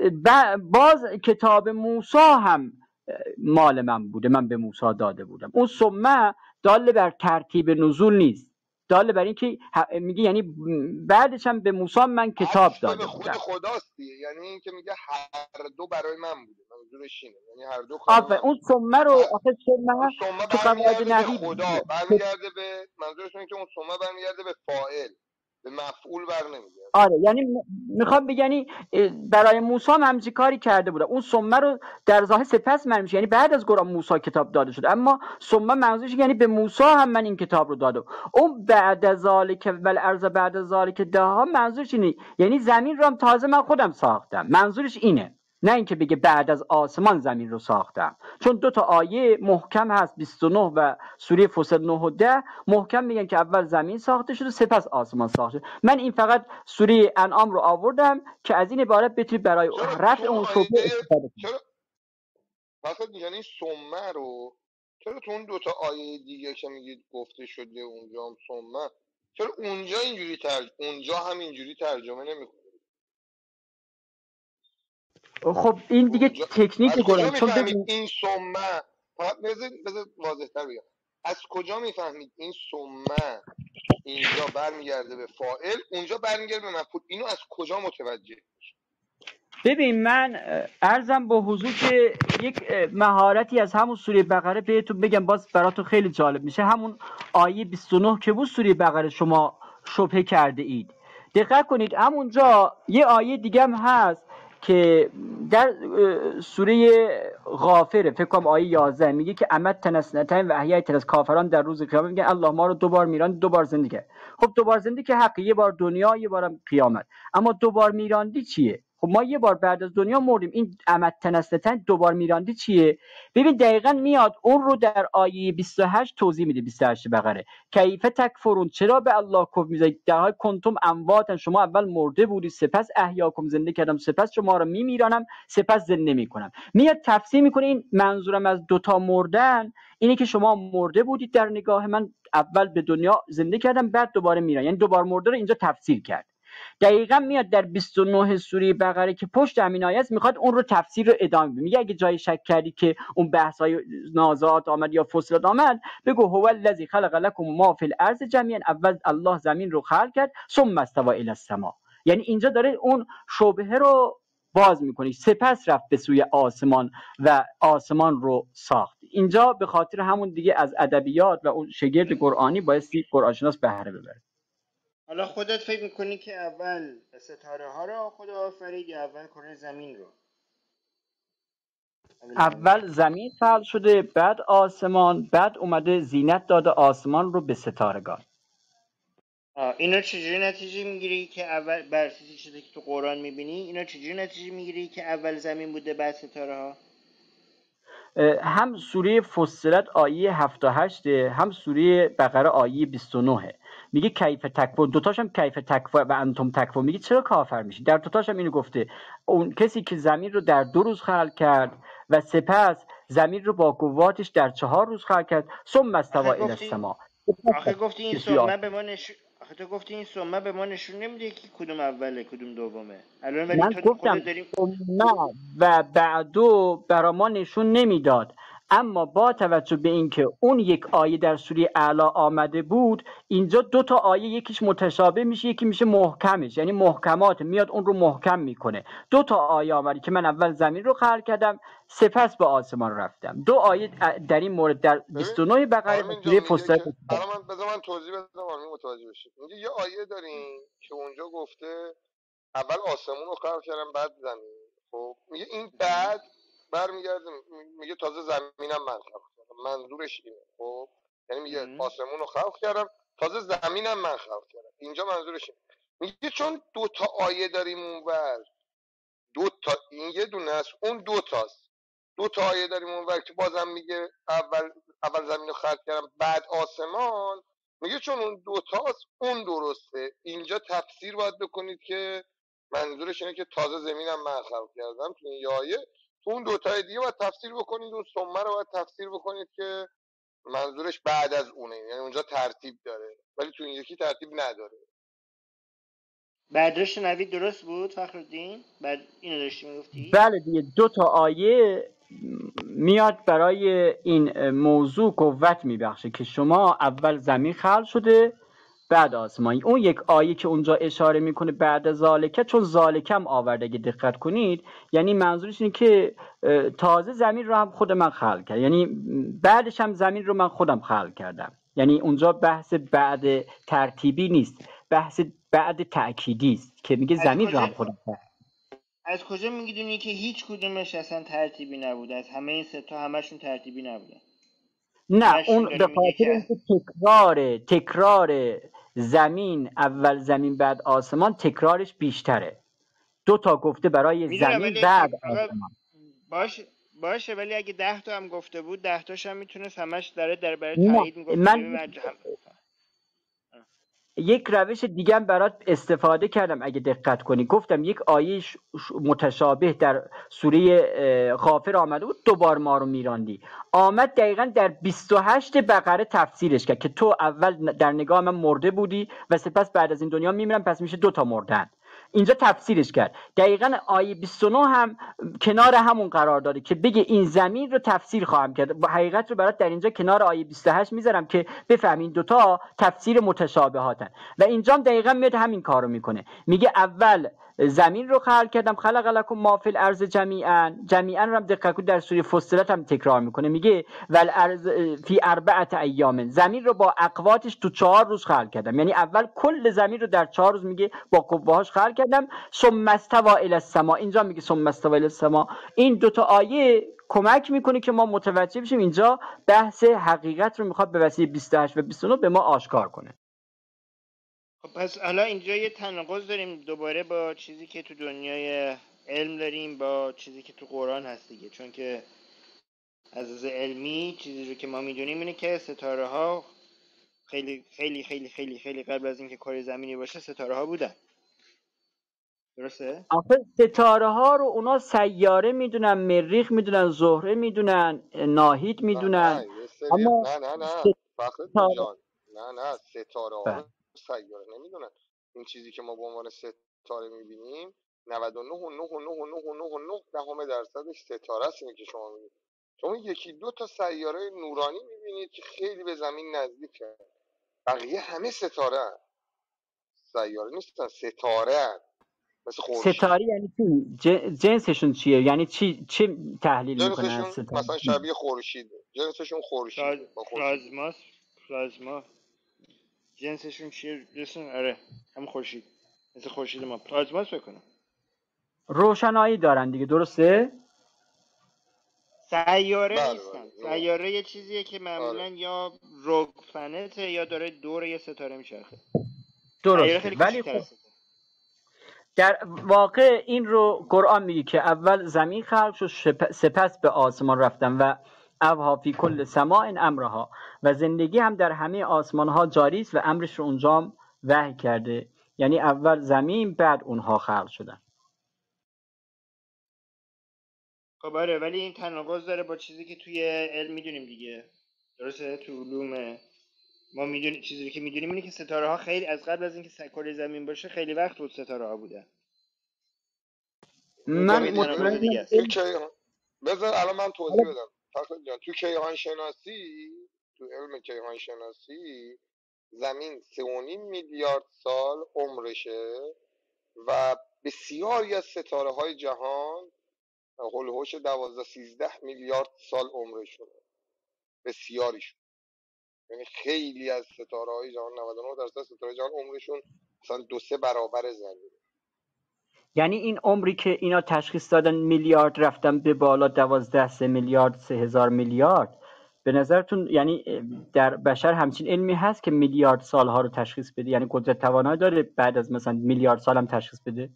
باز کتاب موسی هم مال من بوده، من به موسی داده بودم. اون ثم دال بر ترتیب نزول نیست، دال بر این که میگه یعنی بعدش هم به موسی من کتاب داده خود بودم. خداست دیگه، یعنی این که میگه هر دو برای من بوده، منظورش اینه، یعنی هر دو کار آفه من. اون ثم رو آخه اون ثم ثم تو قواعد برمیگرده به نحوی خدا، برمیگرده به، منظورش اینه که اون ثم برمیگرده به فاعل، به مفعول بر نمیگرده. آره یعنی میخوام بگم یعنی برای موسی هم همچین کاری کرده بوده. اون ثم رو در ظاهر سپس معنی میشه، یعنی بعد از قرآن موسی کتاب داده شده، اما ثم منظورش یعنی به موسی هم من این کتاب رو دادم. اون بعد از ذالک بل ارض بعد از ذالک دها منظورش اینه یعنی زمین رو هم تازه من خودم ساختم. منظورش اینه، نه اینکه بگه بعد از آسمان زمین رو ساختم. چون دو تا آیه محکم هست، بیست و نه و سوره فصل نه و ده محکم میگن که اول زمین ساخته شده سپس آسمان ساخته شده. من این فقط سوره انعام رو آوردم که از این عبارت بتونید برای رفع اون شبهه استفاده کنید. چرا مثلا یعنی ثم رو چرا تو اون دو تا آیه دیگه که میگید گفته شده اونجا هم ثم، چرا اونجا اینجوری ترج... اونجا هم اینجوری ترجمه نمیکنه؟ خب این دیگه اونجا... تکنیک از کجا قرآن. چون میفهمید ببین این ثم، فقط بذار بذار واضح‌تر بگم، از کجا میفهمید این ثم اینجا برمیگرده به فاعل، اونجا برمیگرده به مفعول؟ اینو از کجا متوجه؟ ببین من عرضم با حضور که یک مهارتی از همون سوره بقره بهتون بگم، باز براتون خیلی جالب میشه. همون آیه بیست و نه که بود سوره بقره شما شبهه کرده اید، دقت کنید همونجا یه آیه دیگه هم هست که در سوره غافره، فکر کنم آیه یازده، میگه که امت تنسنتین و احیای تنس، کافران در روز قیامت میگن الله ما رو دوبار میران دوبار زنده کرد. خب دوبار زنده که حقی، یه بار دنیا یه بارم قیامت، اما دوبار میراندی چیه؟ خب ما یه بار بعد از دنیا مردیم، این امت تنسنتین دوبار میراندی چیه؟ ببین دقیقاً میاد اون رو در آیه بیست و هشت توضیح میده، بیست و هشت بقره، کیف تکفرون، چرا به الله کفر می‌کنید در حالی کنتم امواتا، شما اول مرده بودید سپس احیاکم زنده کردم، سپس شما رو میمیرانم سپس زنده میکنم. میاد تفسیر میکنه این منظورم از دوتا مردن اینه که شما مرده بودید در نگاه من، اول به دنیا زنده کردم بعد دوباره میران، یعنی دوباره مرده رو اینجا تفسیر کرد. دقیقاً میاد در بیست و نه سوره بقره که پشت همین آیه است، میخواد اون رو تفسیر رو ادامه بده. میگه اگه جای شک کردی که اون بحثای نازعات آمد یا فصلت آمد، بگو هو الذی خلق لكم ما فی الارض جمیعا، اول الله زمین رو خلق کرد ثم استوى الی السما، یعنی اینجا داره اون شبهه رو باز میکنی، سپس رفت به سوی آسمان و آسمان رو ساخت. اینجا به خاطر همون دیگه از ادبیات و اون شگرد قرآنی بایستی قرآن شناس بهره ببره. حالا خودت فکر میکنی که اول ستاره ها رو خدا آفرید یا اول کره زمین رو؟ اول زمین خلق شده بعد آسمان، بعد اومده زینت داده آسمان رو به ستارگان. آه اینا چجوری نتیجه میگیری که اول بر اساس چیزی که تو قرآن میبینی اینا چجوری نتیجه میگیری که اول زمین بوده بعد ستاره ها؟ هم سوره فصلت آیه هفت و هشت، هم سوره بقره آیه بیست و نه. میگه کیف تکفر، دوتاش هم کیف تکفر و انتم تکفر. میگه چرا کافر میشی؟ در دوتاش هم اینو گفته، اون کسی که زمین رو در دو روز خلق کرد و سپس زمین رو با قواتش در چهار روز خلق کرد، ثم استوى آخه الی گفتی السما. آخه گفتی این ثمه به ما نشون آخه تو گفتی این ثمه به ما نشون نمیده که کدوم اوله کدوم دومه الان، ولی من تو گفتم خودت داریم. ثم و بعدو برا ما نشون نمیداد، اما با توجه به اینکه اون یک آیه در سوره اعلی آمده بود، اینجا دو تا آیه یکیش متشابه میشه یکی میشه محکمش، یعنی محکمات میاد اون رو محکم میکنه. دو تا آیه آمده که من اول زمین رو خلق کردم سپس به آسمان رفتم. دو آیه در این مورد در ببین بیست و نه بقره و آرمین جان سوره میگه فصلت. که الان من بذار من توضیح بدم آرمین متوجه بشه. میگه یه آیه داریم که اونجا گفته اول آسمون رو خلق کردم بعد زمین. خب میگه این بعد برمیگرده میگه تازه زمینم من خلق کردم. منظورش اینه. خب یعنی میگه آسمون رو خلق کردم تازه زمینم من خلق کردم. اینجا منظورش اینه. میگه چون دو تا آیه داریم اونور، دو تا این یه دونه است اون دو تاست، دو تا آیه داریم اونور که بازم میگه اول اول زمین رو خلق کردم بعد آسمان. میگه چون اون دو تاست اون درسته. اینجا تفسیر باید بکنید که منظورش اینه که تازه زمینم من خلق کردم تو این آیه. تو اون دو تای دیگه باید تفسیر بکنید، اون ثمه رو باید تفسیر بکنید که منظورش بعد از اونه، یعنی اونجا ترتیب داره ولی تو این یکی ترتیب نداره. برداشت نوید درست بود فخرالدین؟ بعد اینو داشتی میگفتی؟ بله دیگه، دو تا آیه میاد برای این موضوع قوت میبخشه که شما اول زمین خلق شده بعد آسمان. اون یک آیه که اونجا اشاره میکنه بعد ذالکه، چون ذالکه هم آورده اگه دقت کنید، یعنی منظورش اینه که تازه زمین رو هم خود من خلق کرد، یعنی بعدش هم زمین رو من خودم خلق کردم. یعنی اونجا بحث بعد ترتیبی نیست، بحث بعد تأکیدی است که میگه از زمین رو کجا هم خودم خلق. از کجا میدونی که هیچ کدومش اصلا ترتیبی نبوده؟ از همه این سه تا همشون ترتیبی نبوده. نه، همشون اون داره به میگه خاطر که اینکه تکرار تکرار زمین اول زمین بعد آسمان تکرارش بیشتره. دو تا گفته برای میدونم زمین ولی بعد آقا آسمان. باشه باشه ولی اگه ده تا هم گفته بود ده تاش هم میتونست همش داره در برای نه، تایید میگفت که من ببین هم... یک روش دیگه هم برات استفاده کردم اگه دقت کنی. گفتم یک آیه متشابه در سوره غافر آمده بود دوبار ما رو میراندی، آمد دقیقا در بیست و هشت بقره تفسیرش کرد که تو اول در نگاه من مرده بودی و سپس بعد از این دنیا میمیرم، پس میشه دو تا مردن. اینجا تفسیرش کرد دقیقا آیه بیست و نه هم کنار همون قرار داده که بگه این زمین رو تفسیر خواهم کرد. حقیقت رو برات در اینجا کنار آیه بیست و هشت میذارم که بفهمین دوتا تفسیر متشابهاتن و اینجا هم دقیقا میاد همین کارو میکنه. میگه اول زمین رو خلق کردم، خلق لکم ما فی الارض جمیعا. جمیعا رو هم دقت کنید در سوره فصلت هم تکرار میکنه، میگه والارض فی اربعه ایام، زمین رو با اقواتش تو چهار روز خلق کردم. یعنی اول کل زمین رو در چهار روز میگه با قوهاش خلق کردم. ثم استوى الی السما، اینجا میگه ثم استوى الی السما. این دوتا آیه کمک میکنه که ما متوجه بشیم اینجا بحث حقیقت رو میخواد به وسیله بیست و هشت و بیست و نه به ما آشکار کنه. خب پس حالا اینجا یه تناقض داریم دوباره با چیزی که تو دنیای علم داریم با چیزی که تو قرآن هست دیگه، چون که از از علمی چیزی رو که ما میدونیم اینه که ستاره ها خیلی خیلی خیلی خیلی خیلی قبل از اینکه کره زمینی باشه ستاره ها بودن. درسته؟ آخه ستاره ها رو اونا سیاره میدونن، مریخ میدونن، زهره میدونن، ناهید نه میدونن، نه یه سری اما نه نه نه فخر ستاره جان، نه نه ستاره ها رو سیاره نمیدونن. این چیزی که ما به عنوان ستاره میبینیم نود و نه و نه و نه و نه و نه و نه دهم درصدش ستاره است. اینه که شما میبینید. شما یکی دو تا سیاره نورانی میبینید که خیلی به زمین نزدیکه، بقیه همه ستاره هست. سیاره نیستن، ستاره هست. مثل خورشید. ستاره یعنی چی؟ جنسشون چیه؟ یعنی چی چه تحلیل میکنن از جنسشون ستاره؟ مثلا شبیه خورشیده، جنسشون پلاز... خورشیده با خورشید. پلازما پلازما جنسشون چیه؟ جنسشون آره هم خورشید، مثل خورشید ما پلازما فکر کنم. روشنایی دارن دیگه، درسته؟ سیاره بله نیستن. بله نور. سیاره یه چیزیه که معمولا آره یا روگ پلنته یا داره دور یه ستاره میچرخه. درسته، ولی خب در واقع این رو قرآن میگه که اول زمین خلق شد سپس به آسمان رفتن و اوها فی کل سماء امرها، و زندگی هم در همه آسمان ها جاری است و امرش رو اونجا وحی کرده. یعنی اول زمین بعد اونها خلق شدن. خب آره، ولی این تناقض داره با چیزی که توی علم میدونیم دیگه، درسته؟ تو علوم ما میدونیم، چیزی که میدونیم اینه که ستاره ها خیلی از قبل از اینکه کره زمین باشه خیلی وقت بود ستاره ها بودن. من مطمئنم بذار الان من توضیح بدم فقط جان. تو کیهان شناسی، تو علم کیهان شناسی زمین سه و نیم میلیارد سال عمرشه و بسیاری از ستاره های جهان هولوش دوازده سیزده میلیارد سال عمرشونه، بسیاریشون. یعنی خیلی از ستاره های جهان، نود و نه درصد ستاره جهان عمرشون مثلا دو سه برابر زمین. یعنی این عمری که اینا تشخیص دادن میلیارد رفتن به بالا دوازده سه میلیارد سه هزار میلیارد، به نظرتون یعنی در بشر همچین علمی هست که میلیارد سالها رو تشخیص بده؟ یعنی قدرت توانایی داره بعد از مثلا میلیارد سال هم تشخیص بده؟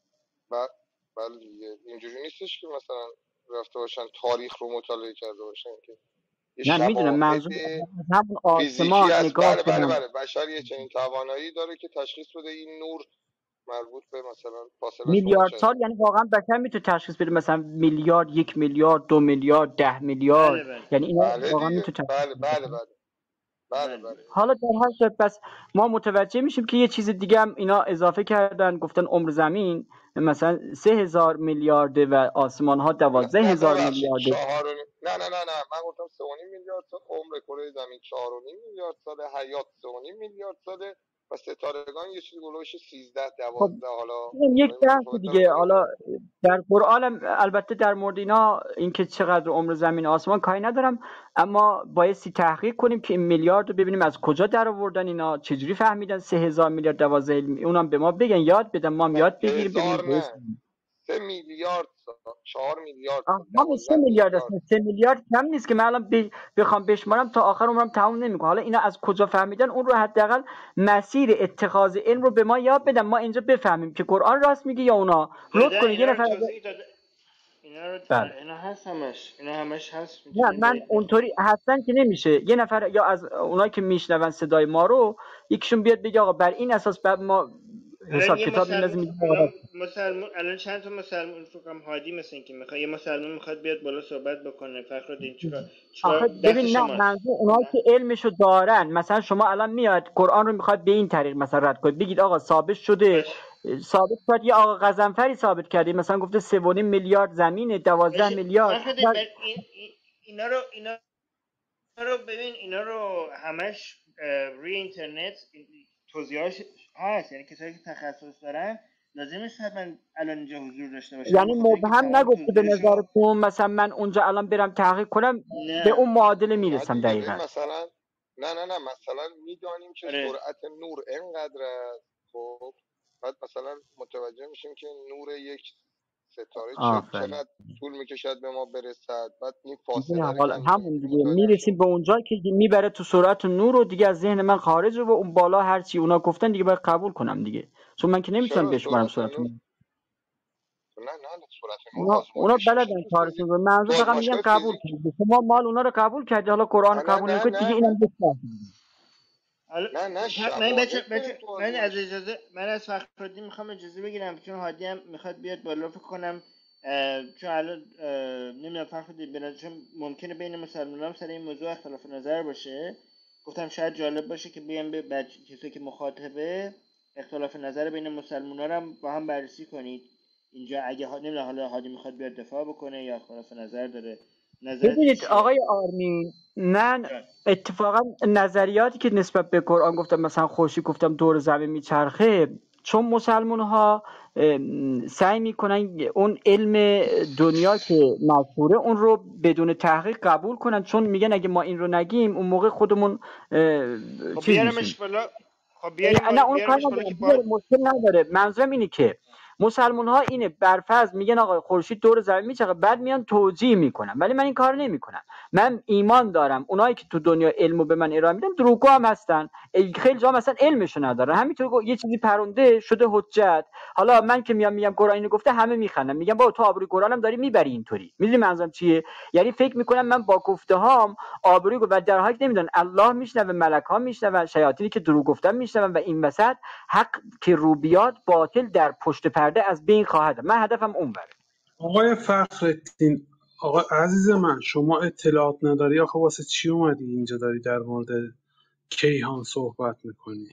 بله دیگه، اینجوری نیستش که مثلا رفته باشن تاریخ رو مطالعه کرده باشن که نه میدونم، منظور همون آسمان نگاه بله بله بله بشر یه چنین توانایی داره که تشخیص بده این نور مربوط به مثلا فاصله میلیارد سال. یعنی واقعا بشر میتونه تشخیص بده مثلا میلیارد، یک میلیارد، دو میلیارد، ده میلیارد؟ بله بله. یعنی اینا بله واقعا دیگه. میتونه بله بله بله بله بله. حالا در هر صورت پس ما متوجه میشیم که یه چیز دیگه هم اینا اضافه کردن، گفتن عمر زمین مثلا سه هزار میلیارده و آسمان ها دوازده هزار میلیارده. چهار و... نه نه نه نه من گفتم سه و نیم میلیارد سال عمر کره زمین، چهار و نیم میلیارد ساله، حیات سه و نیم میلیارد ساله و ستارگان یه چیزی گلوش سیزده دوازده. حالا یک بحث دیگه. حالا در قرآن البته در مورد اینا اینکه چقدر عمر زمین آسمان کاری ندارم، اما بایستی تحقیق کنیم که این میلیارد رو ببینیم از کجا در آوردن، اینا چجوری فهمیدن سه هزار میلیارد دوازده. اونم به ما بگن، یاد بدن، ما هم یاد بگیریم ببینیم. سه میلیارد چهار میلیارد همون سه میلیارد است. سه میلیارد کم نیست که من الان بخوام بشمارم تا آخر عمرم تموم نمیکنه. حالا اینا از کجا فهمیدن اون رو حداقل مسیر اتخاذ علم رو به ما یاد بدن، ما اینجا بفهمیم که قرآن راست میگه یا اونا. لطف کنید یه نفر اینا رو بله. اینا هست همش اینا همش هست. نه من اونطوری هستن که نمیشه. یه نفر یا از اونایی که میشنون صدای ما رو یکیشون بیاد بگه آقا بر این اساس بعد ما حساب کتاب می‌ندازیم. مسلمان الان چند تا مسلمان فکرم هادی مثلا که میخواد یه مسلمان میخواد بیاد بالا صحبت بکنه، فخرالدین چرا چرا ببین نه منظور اونایی که علمشو دارن، مثلا شما الان میاد قرآن رو میخواد به این طریق مثلا رد کنید، بگید آقا ثابت شده بش. ثابت کرد یه آقا غضنفری ثابت کرده مثلا گفته سه و نیم میلیارد زمینه، دوازده میلیارد. بر... این... اینا رو اینا رو ببین، اینا رو همش روی اینترنت توضیحاش هست، یعنی کسایی که تخصص دارن لازم نیست حتما الان اینجا حضور داشته باشن. یعنی مبهم نگفته به نظرتون مثلا من اونجا الان برم تحقیق کنم نه. به اون معادله میرسم دقیقاً. مثلا نه نه نه مثلا میدانیم که اره. سرعت نور اینقدر است، خب بعد مثلا متوجه میشیم که نور یک ستاره چقدر طول میکشد به ما برسد، بعد این فاصله حالا همون دیگه میرسیم به اونجا که میبره تو سرعت نور رو دیگه از ذهن من خارج و اون بالا هر چی اونا گفتن دیگه باید قبول کنم دیگه، چون من که نمیتونم بشمارم سرعت نور. نه نه سرعت نور اونا بلدن کارشون رو، منظور فقط میگن قبول کنید. شما مال اونا رو قبول کردی، حالا قرآن قبول نکنید دیگه اینم بفهمید. نه نه من بچه بچه من از اجازه من از فخرالدین میخوام اجازه بگیرم چون هادی هم میخواد بیاد بالا. فکر کنم چون الان نمیدونم فخرالدین بنظر چون ممکنه بین مسلمانان سر این موضوع اختلاف نظر باشه، گفتم شاید جالب باشه که بیام به بچه کسی که مخاطبه اختلاف نظر بین مسلمانان رو هم با هم بررسی کنید اینجا. اگه ها نمیدونم حالا هادی میخواد بیاد دفاع بکنه یا اختلاف نظر داره. ببینید آقای آرمین، من اتفاقا نظریاتی که نسبت به قرآن گفتم مثلا خورشید گفتم دور زمین میچرخه، چون مسلمان ها سعی میکنن اون علم دنیا که مشهوره اون رو بدون تحقیق قبول کنن، چون میگن اگه ما این رو نگیم اون موقع خودمون چیز میشیم. خب بیارمش نه اون کار مشکل نداره. منظورم اینه که مسلمان ها اینه، برفرض میگن آقا خورشید دور زمین میچرخه، بعد میان توجیه میکنن، ولی من این کار نمیکنم. من ایمان دارم اونایی که تو دنیا علمو به من ارائه میدن دروغگو هم هستن، خیلی جا مثلا علمشو ندارن، همینطور یه چیزی پرونده شده حجت. حالا من که میام میگم قرآن اینو گفته، همه میخندن، میگم بابا تو آبروی قرآنم داری میبری اینطوری. میدونی منظورم چیه؟ یعنی فکر میکنم من با گفته هام آبروی و در حالی که نمیدونن الله میشنوه، ملک‌ها میشنون، شیاطینی که دروغ گفتن میشنون، و این وسط حق که رو بیاد باطل در پشت پرده از بین خواهد. من هدفم اون بره. آقای فخرالدین، آقا عزیز من، شما اطلاعات نداری آخه واسه چی اومدی اینجا داری در مورد کیهان صحبت میکنی؟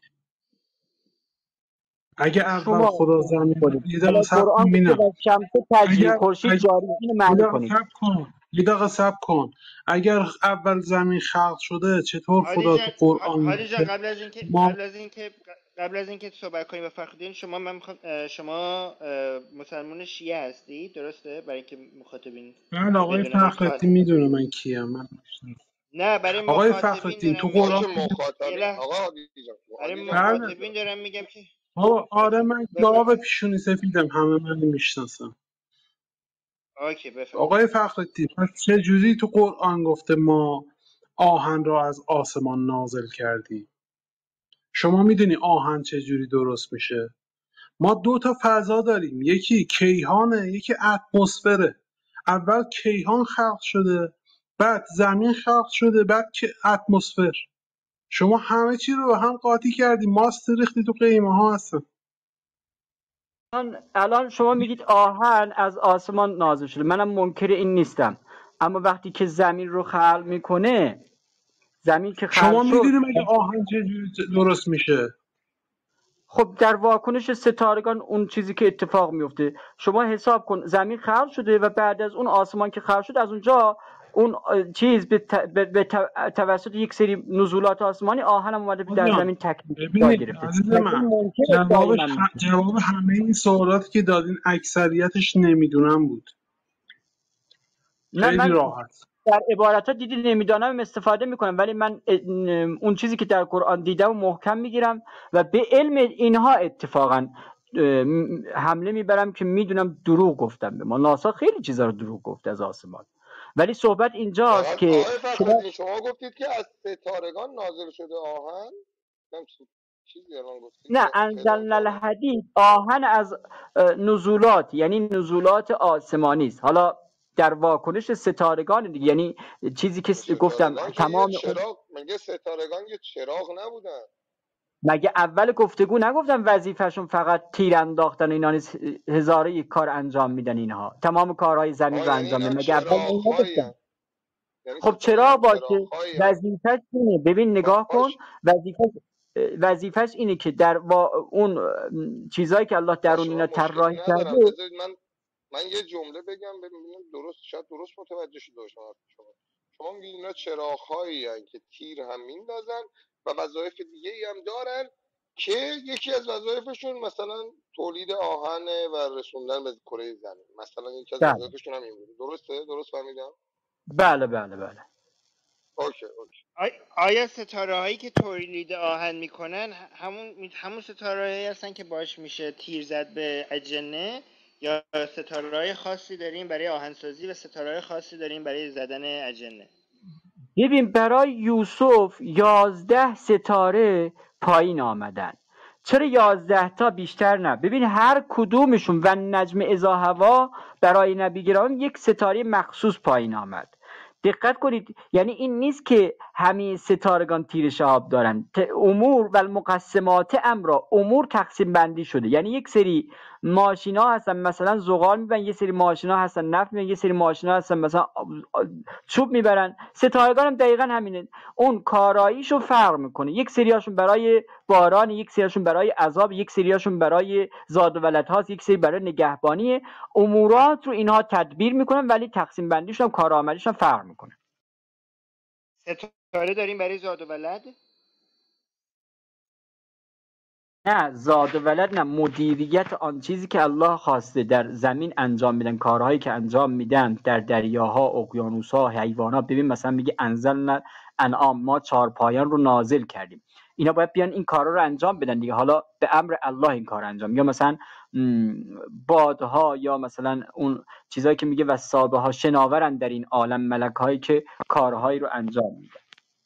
اگه اول شما خدا زمین یه دقیقه حالا صبر قرآن کن گفته بینم در شمس تجری، اگر خورشید اگر جاری، اینو یه معنی دقیقه کنید. صبر کن یه دقیقه صبر کن اگر اول زمین خلق شده چطور هادی خدا تو جان قرآن هادی جان میگه قبل از اینکه ما قبل از اینکه قبل از اینکه صحبت کنیم با فخرالدین، شما من میخوام شما مسلمان شیعه هستی درسته؟ برای اینکه مخاطبین بله آقای بدونن این کار. فخرالدین میدونه من کیم. من نه برای آقای مخاطبین فخرالدین دارم تو ما میگم. قرآن که میگه یه مخاطبین لحظه آقا عادی جان برای عادی جان بله مخاطبین دارم میگم که بابا آره اوکی من بفهم. گاو پیشونی سفیدم، همه منو میشناسن. اوکی بفهم. آقای فخرالدین پس چه جوری تو قرآن گفته ما آهن را از آسمان نازل کردیم؟ شما میدونی آهن چه جوری درست میشه؟ ما دو تا فضا داریم، یکی کیهانه یکی اتمسفره. اول کیهان خلق شده، بعد زمین خلق شده، بعد که اتمسفر. شما همه چی رو به هم قاطی کردی، ماست ریختی تو قیمه ها هستن. الان الان شما میگید آهن از آسمان نازل شده، منم منکر این نیستم، اما وقتی که زمین رو خلق میکنه، زمین که خلق شما شد، میدونی مگه آهن چه جوری درست میشه؟ خب در واکنش ستارگان اون چیزی که اتفاق میفته، شما حساب کن زمین خلق شده و بعد از اون آسمان که خلق شد، از اونجا اون چیز به, ت... به... به توسط یک سری نزولات آسمانی آهن هم اومده در جان زمین تکمیل جای ببینید گرفته. عزیز مگه من، ممکنه ادعای جواب من ه- میشه؟ جواب همه این سوالاتی که دادین اکثریتش نمیدونم بود. نه خیلی من راحت. در عبارتات دیدی نمیدانم استفاده میکنم، ولی من اون چیزی که در قرآن دیدم محکم میگیرم و به علم اینها اتفاقا حمله میبرم که میدونم دروغ گفتم. به ما ناسا خیلی چیزا رو دروغ گفته از آسمان، ولی صحبت اینجاست فقط که آقای شما فخرالدین شما گفتید که از ستارگان نازل شده آهن، نم چیزی الان گفتید نه، که خیلی انزلنا جالب. الحدید آهن از نزولات، یعنی نزولات آسمانی است. حالا در واکنش ستارگان دیگه، یعنی چیزی که گفتم ستارگان که یه تمام اون، چراغ، مگه ستارگان یه چراغ نبودن؟ مگه اول گفتگو نگفتم وظیفهشون فقط تیر انداختن؟ اینا نیست، هزاره یک کار انجام میدن، اینها تمام کارهای زمین آه رو یعنی انجام اینا میدن، مگه اول چراغ این هایی نگفتم؟ هن. یعنی خب چرا ستارگان باشه؟ چراغ هایی هن. وظیفش اینه، ببین نگاه کن، باش وظیفش وظیفش اینه که در وا... اون چیزایی که الله باش درون من اینا مشکلی طراحی ندارم، کرده. بذارید من من یه جمله بگم ببینیم درست، شاید درست متوجه شده باشم از شما. شما میگید اینا چراغ هایی هن که تیر هم میندازن و وظایف دیگه ای هم دارن که یکی از وظایفشون مثلا تولید آهن و رسوندن به کره زمین، مثلا یکی از بله وظایفشون هم این بوده. درسته؟ درست فهمیدم؟ بله بله بله. اوکی اوکی. آیا ستاره هایی که تولید آهن میکنن همون همون ستاره هایی هستن که باش میشه تیر زد به اجنه، یا ستاره های خاصی داریم برای آهنسازی و ستاره های خاصی داریم برای زدن اجنه؟ ببین برای یوسف یازده ستاره پایین آمدن. چرا یازده تا بیشتر نه؟ ببین هر کدومشون و نجم اذا هوا برای نبی گرامی یک ستاره مخصوص پایین آمد. دقت کنید، یعنی این نیست که همه ستارگان تیر شهاب دارن. امور و المقسمات امرا، امور تقسیم بندی شده، یعنی یک سری ماشینا هستن مثلا زغال میبرن، یه سری ماشینا هستن نفت میبرن، یه سری ماشینا هستن مثلا چوب میبرن. ستارگان هم دقیقا همینه، اون کاراییشو فرق میکنه، یک سریاشون برای باران، یک سریاشون برای عذاب، یک سریاشون برای زاد و ولد هاست، یک سری برای نگهبانی. امورات رو اینها تدبیر میکنن، ولی تقسیم بندیشون هم کارآمدیشون فرق میکنه. ستاره داریم برای زاد و ولد؟ نه زاد و ولد نه، مدیریت آن چیزی که الله خواسته در زمین انجام میدن، کارهایی که انجام میدن در دریاها، اقیانوسها، حیوانات. ببین مثلا میگه انزلنا انعام، ما چهار پایان رو نازل کردیم. اینا باید بیان این کارا رو انجام بدن دیگه. حالا به امر الله این کار انجام، یا مثلا بادها یا مثلا اون چیزایی که میگه وسابه ها شناورن در این عالم، ملک هایی که کارهایی رو انجام میدن.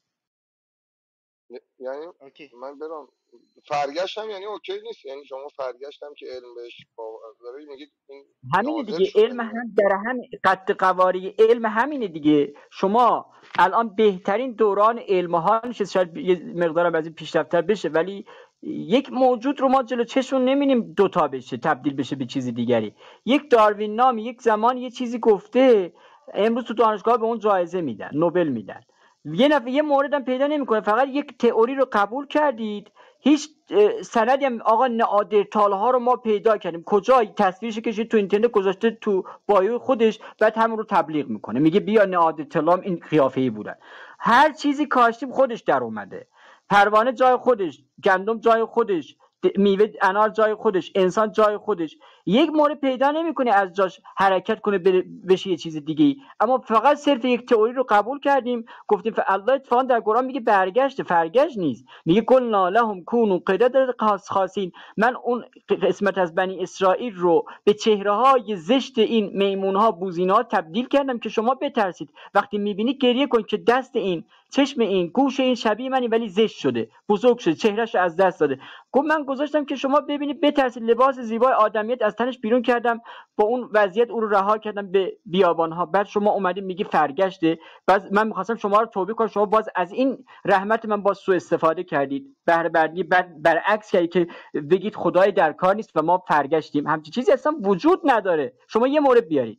یعنی اوکی. من برام فرگشت هم یعنی اوکی نیست، یعنی شما فرگشت هم که علم بهش باور داره میگید این همینه نازل دیگه، شده علم دیگه. هم در هم قد قواری علم همینه دیگه. شما الان بهترین دوران علم ها نشه، شاید یه مقدار از این پیشرفت‌تر بشه، ولی یک موجود رو ما جلو چشمون نمی‌بینیم دوتا بشه، تبدیل بشه به چیز دیگری. یک داروین نامی یک زمان یه چیزی گفته، امروز تو دانشگاه به اون جایزه میدن، نوبل میدن. یه نفر یه موردم پیدا نمیکنه، فقط یک تئوری رو قبول کردید، هیچ سندی هم آقا نئاندرتال ها رو ما پیدا کردیم، کجا تصویرش کشید تو اینترنت گذاشته تو بایو خودش، بعد همون رو تبلیغ میکنه، میگه بیا نئاندرتال هم این قیافه‌ای بودن. هر چیزی کاشتیم خودش در اومده، پروانه جای خودش، گندم جای خودش، میوه انار جای خودش، انسان جای خودش. یک مورد پیدا نمیکنه از جاش حرکت کنه بشه یه چیز دیگه ای، اما فقط صرف یک تئوری رو قبول کردیم، گفتیم الله اتفاقا در قرآن میگه برگشت، فرگشت نیست، میگه قلنا لهم کونوا قردة خاسئین. من اون قسمت از بنی اسرائیل رو به چهره های زشت این میمون ها بوزینا تبدیل کردم که شما بترسید، وقتی میبینید گریه کن که دست این، چشم این، گوش این شبیه منی ولی زشت شده، بزرگ شده، چهرهش از دست داده. گفت من گذاشتم که شما ببینید بترسید، لباس زیبای آدمیت از تنش بیرون کردم، با اون وضعیت او رو رها کردم به بیابان ها، بعد شما اومدید میگی فرگشته. بعد من میخواستم شما رو توبیخ کنم، شما باز از این رحمت من باز سوء استفاده کردید، بهره بردی، بعد برعکس کردید که بگید خدای در کار نیست و ما فرگشتیم. همچین چیزی اصلا وجود نداره. شما یه مورد بیارید.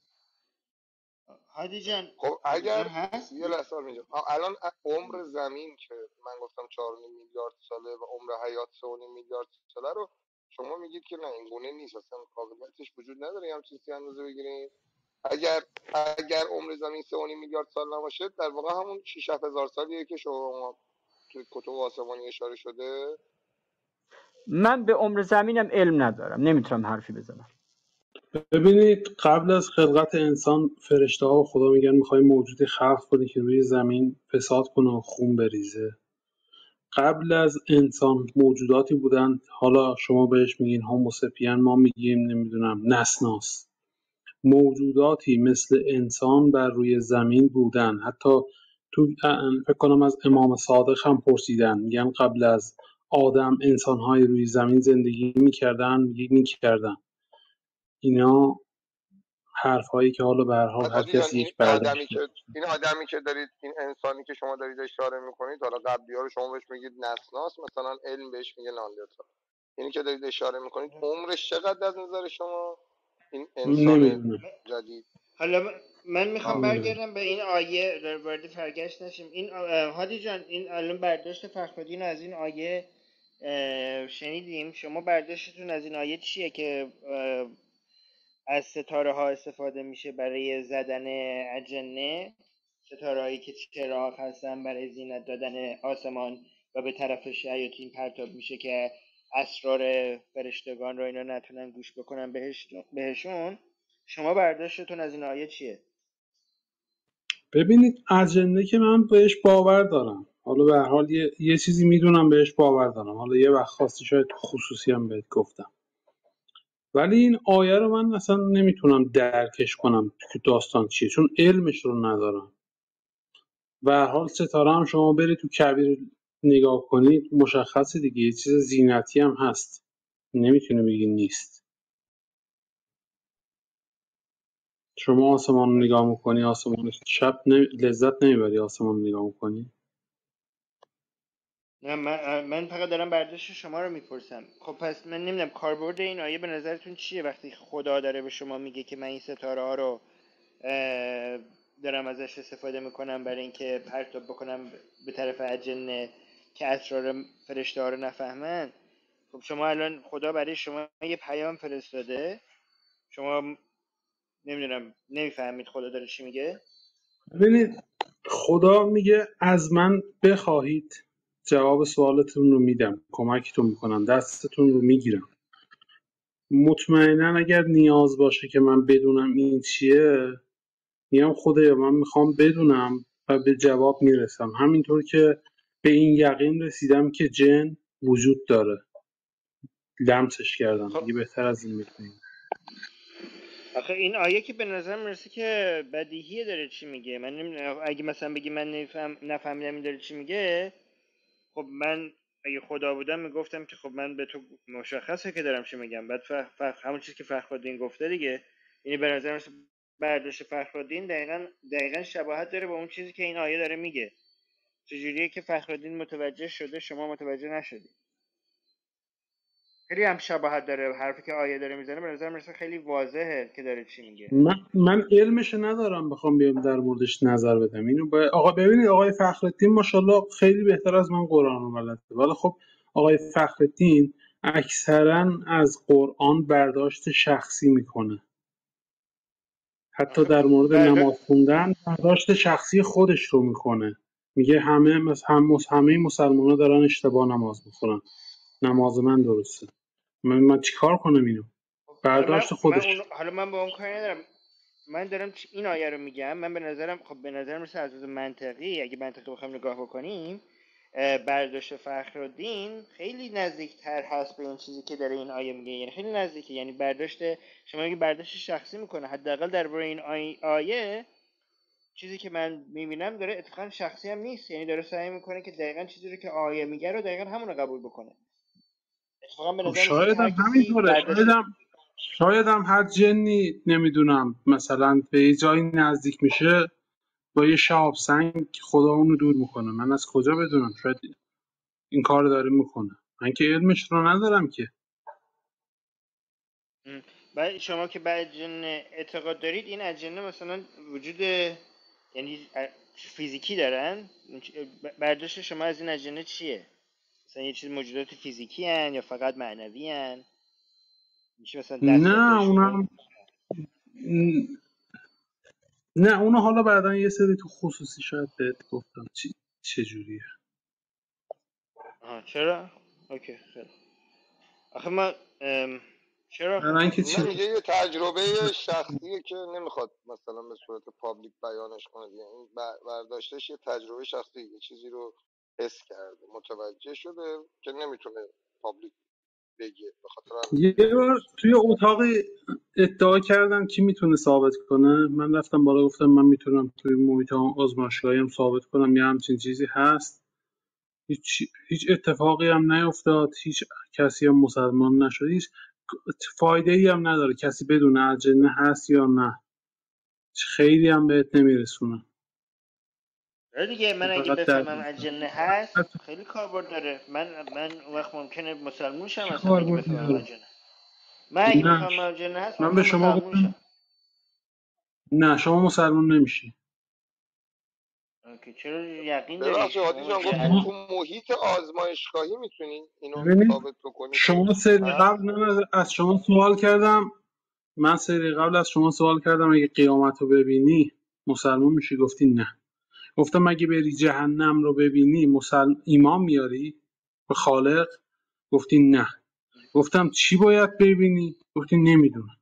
هادی جان خب هادی جان اگر هست؟ یه لحظه اینجا الان عمر زمین که من گفتم چهار و نیم میلیارد ساله و عمر حیات سه و نیم میلیارد ساله رو شما میگید که نه این گونه نیست، اصلا قابلیتش وجود نداره هم چیزی اندازه بگیریم. اگر اگر عمر زمین سه و نیم میلیارد سال نباشه، در واقع همون شش هزار سالیه که شما توی کتب آسمانی اشاره شده. من به عمر زمینم علم ندارم، نمیتونم حرفی بزنم. ببینید قبل از خلقت انسان فرشته ها و خدا میگن میخوای موجودی خلق کنی که روی زمین فساد کنه و خون بریزه. قبل از انسان موجوداتی بودن، حالا شما بهش میگین هوموسپین، ما میگیم نمیدونم نسناس. موجوداتی مثل انسان بر روی زمین بودن. حتی تو فکر کنم از امام صادق هم پرسیدن، میگن قبل از آدم انسان‌های روی زمین زندگی میکردن، میکردن. اینا حرفایی که حالا به هر حال بعد هر هادی جان کسی این یک برداشت آدمی که این آدمی که دارید، این انسانی که شما دارید اشاره میکنید، حالا قبلی ها رو شما بهش میگید نسناس، مثلا علم بهش میگه ناندرتال، اینی که دارید اشاره میکنید عمرش چقدر از نظر شما این انسان نمیدونم. جدید؟ حالا من میخوام نمیدونم. برگردم به این آیه، وارد فرگشت نشیم. این آ- هادی جان این الان برداشت فخرالدین از این آیه اه، شنیدیم. شما برداشتتون از این آیه چیه که اه، از ستاره ها استفاده میشه برای زدن اجنه، ستاره هایی که چراغ هستن برای زینت دادن آسمان و به طرف شیاطین پرتاب میشه که اسرار فرشتگان رو اینا نتونن گوش بکنن بهش بهشون. شما برداشتتون از این آیه چیه؟ ببینید اجنده که من بهش باور دارم، حالا به هر حال یه, یه چیزی میدونم بهش باور دارم، حالا یه وقت خواستی شاید تو خصوصی هم بهت گفتم، ولی این آیه رو من اصلا نمیتونم درکش کنم که داستان چیه، چون علمش رو ندارم. به هر حال ستاره هم شما برید تو کبیر نگاه کنید مشخصه دیگه، یه چیز زینتی هم هست، نمیتونه بگی نیست. شما آسمان رو نگاه میکنی، آسمان شب نمی... لذت نمیبری آسمان رو نگاه میکنی؟ نه من من فقط دارم برداشت شما رو میپرسم. خب پس من نمیدونم کاربرد این آیه به نظرتون چیه وقتی خدا داره به شما میگه که من این ستاره ها رو اه، دارم ازش استفاده میکنم برای اینکه پرتاب بکنم به طرف اجنه که اسرار فرشته ها رو نفهمن. خب شما الان خدا برای شما یه پیام فرستاده، شما نمیدونم نمیفهمید خدا داره چی میگه؟ ببینید خدا میگه از من بخواهید جواب سوالتون رو میدم، کمکتون میکنم، دستتون رو میگیرم. مطمئنا اگر نیاز باشه که من بدونم این چیه، میگم خدایا من میخوام بدونم و به جواب میرسم. همینطور که به این یقین رسیدم که جن وجود داره، لمسش کردم. خب دیگه بهتر از این میتونیم. آخه این آیه که به نظر میرسه که بدیهیه داره چی میگه. من نمیدونم اگه مثلا بگی من نفهم نفهمیدم این داره چی میگه، خب من اگه خدا بودم میگفتم که خب من به تو مشخصه که دارم چی میگم. بعد فخ فخ همون چیزی که فخرالدین گفته دیگه، یعنی به نظر میرسه برداشت فخرالدین دقیقاً دقیقاً شباهت داره با اون چیزی که این آیه داره میگه. چجوریه که فخرالدین متوجه شده شما متوجه نشدی؟ خیلی هم شباهت داره حرفی که آیه داره میزنه. به نظر میرسه خیلی واضحه که داره چی میگه. من من علمش ندارم بخوام بیام در موردش نظر بدم. اینو با... آقا ببینید آقای فخرالدین ماشاءالله خیلی بهتر از من قرآن رو بلده، ولی خب آقای فخرالدین اکثرا از قرآن برداشت شخصی میکنه. حتی آخه در مورد برداشت نماز خوندن برداشت شخصی خودش رو میکنه. میگه همه مس- هم مس- همه مسلمان‌ها دارن اشتباه نماز میخونن، نماز من درسته. من من چیکار کنم اینو؟ حالا من برداشت من اون خودش. حالا من با اون کاری ندارم. من دارم چ- این آیه رو میگم. من به نظرم خب به نظرم مثل از لحاظ منطقی اگه منطقی بخوایم نگاه بکنیم، اه، برداشت فخرالدین خیلی نزدیکتر هست به این چیزی که داره این آیه میگه. یعنی خیلی نزدیکه. یعنی برداشت شما میگی برداشت شخصی میکنه، حداقل درباره این آیه, آیه چیزی که من میبینم داره اتفاقا شخصی هم نیست. یعنی داره سعی میکنه که دقیقاً چیزی رو که آیه میگه رو دقیقاً همون رو قبول بکنه. اتفاقا به خب نظر میسه که شاید هر هم کسی همینطوره، برداشت. شاید هم شاید هم هر جنی نمیدونم مثلا به یه جایی نزدیک میشه با یه شهاب سنگ خدا اونو دور میکنه. من از کجا بدونم؟ شاید این کار داره میکنه، من که علمش رو ندارم که. م. بعد شما که به اجنه اعتقاد دارید، این اجنه مثلا وجود یعنی فیزیکی دارن؟ برداشت شما از این اجنه چیه؟ مثلا یه چیز موجودات فیزیکی هن یا فقط معنوی هن؟ میشه مثلا دست نه بهشون؟ اونم نه اونو حالا بعدا یه سری تو خصوصی شاید بهت گفتم چی چجوریه. آها چرا؟ اوکی خیلی. آخه ما ام، چرا؟ برای اینکه نه چی میگه یه تجربه شخصیه که نمیخواد مثلا به صورت پابلیک بیانش کنه دیگه. این ب- برداشتش یه تجربه شخصی، یه چیزی رو حس کرده، متوجه شده که نمیتونه پابلیک بگه، به خاطر همین یه اینجوری بار درست. توی اتاقی ادعا کردن کی میتونه ثابت کنه، من رفتم بالا گفتم من میتونم توی محیط آزمایشگاهی هم ثابت کنم یه همچین چیزی هست. هیچ هیچ اتفاقی هم نیفتاد، هیچ کسی هم مسلمان نشد، هیچ فایده ای هم نداره کسی بدون اجنه هست یا نه، خیلی هم بهت نمیرسونه. آره دیگه، من اگه فقط در بفهمم اجنه هست خیلی کاربرد داره. من من اون وقت ممکنه مسلمون شم چه اصلا اگه کاربردی بفهمم داره؟ اجنه. من اگه نه بفهمم اجنه هست من به ممکنه شما مسلمون شم. گفتم نه شما مسلمان نمیشی. اوکی، چرا یقین داری ببخشید هادی شما جان، مگه گفتید ال... شما تو محیط آزمایشگاهی میتونین اینو ببینید ثابت بکنی که شما سری هست؟ قبل من از شما سوال کردم، من سری قبل از شما سوال کردم اگه قیامت رو ببینی مسلمان میشی، گفتی نه. گفتم اگه بری جهنم رو ببینی مسل... ایمان میاری به خالق؟ گفتی نه. گفتم چی باید ببینی؟ گفتی نمیدونم.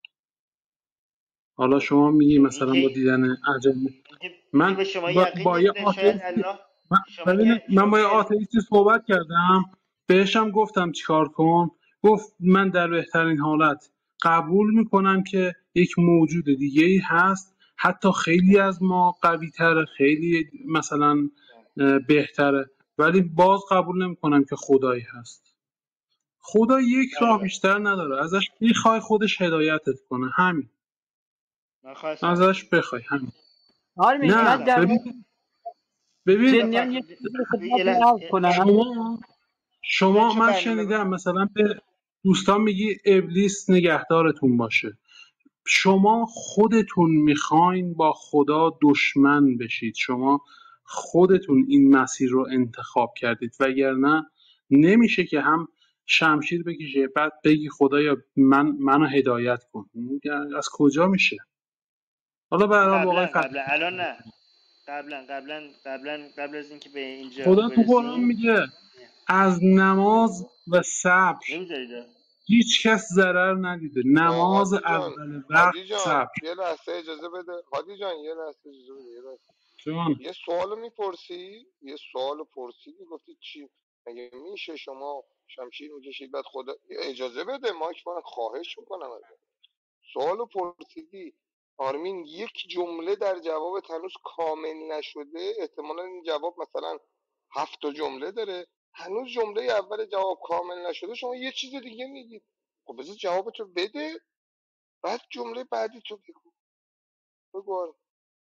حالا خب شما میگی خب این مثلا با که دیدن عجله. اینکه اینکه من به شما با, یقین با یه نمیده. شاید آتئیستی الله من شما ببینید که من شما با یه که آتئیستی صحبت کردم، بهشم گفتم چیکار کن. گفت من در بهترین حالت قبول میکنم که یک موجود دیگه ای هست، حتی خیلی از ما قوی تره، خیلی مثلا اه، بهتره، ولی باز قبول نمیکنم که خدایی هست. خدا یک بله راه بله بیشتر نداره، ازش میخوای خودش هدایتت کنه، همین. من خواستم ازش بخوای همین. آرمین من نه خواستم در مورد ببین ببین حالا جنیان فخر یه چیزی رو یه خدمتتون لحظه عرض کنم. شما بذارید شما چه من برنامه. شنیدم مثلا به دوستان میگی ابلیس نگهدارتون باشه. شما خودتون میخواین با خدا دشمن بشید، شما خودتون این مسیر رو انتخاب کردید، وگرنه نمیشه که هم شمشیر بکشه بعد بگی خدایا من منو هدایت کن. از کجا میشه؟ حالا به هر حال با آقای قبلا فقیه قبلا الان نه. قبلا قبلا قبلا قبل از اینکه به اینجا خدا تو قرآن برسیم. میگه از نماز و صبر نمیذارید. هیچ کس ضرر ندیده. آه، نماز هادی جان، اول وقت هادی جان صبر. یه لحظه اجازه بده، هادی جان یه لحظه اجازه بده، یه لحظه. جان یه سوالو میپرسی، یه سوالو پرسیدی گفتی چی؟ مگه میشه شما شمشیر میکشید بعد خدا اجازه بده مایک من خواهش میکنم ازت. سوالو پرسیدی آرمین یک جمله در جواب هنوز کامل نشده، احتمالا این جواب مثلا هفت تا جمله داره، هنوز جمله اول جواب کامل نشده، شما یه چیز دیگه میگید. خب بذار جوابتو بده بعد جمله بعدی تو بگو. بگو آرمین.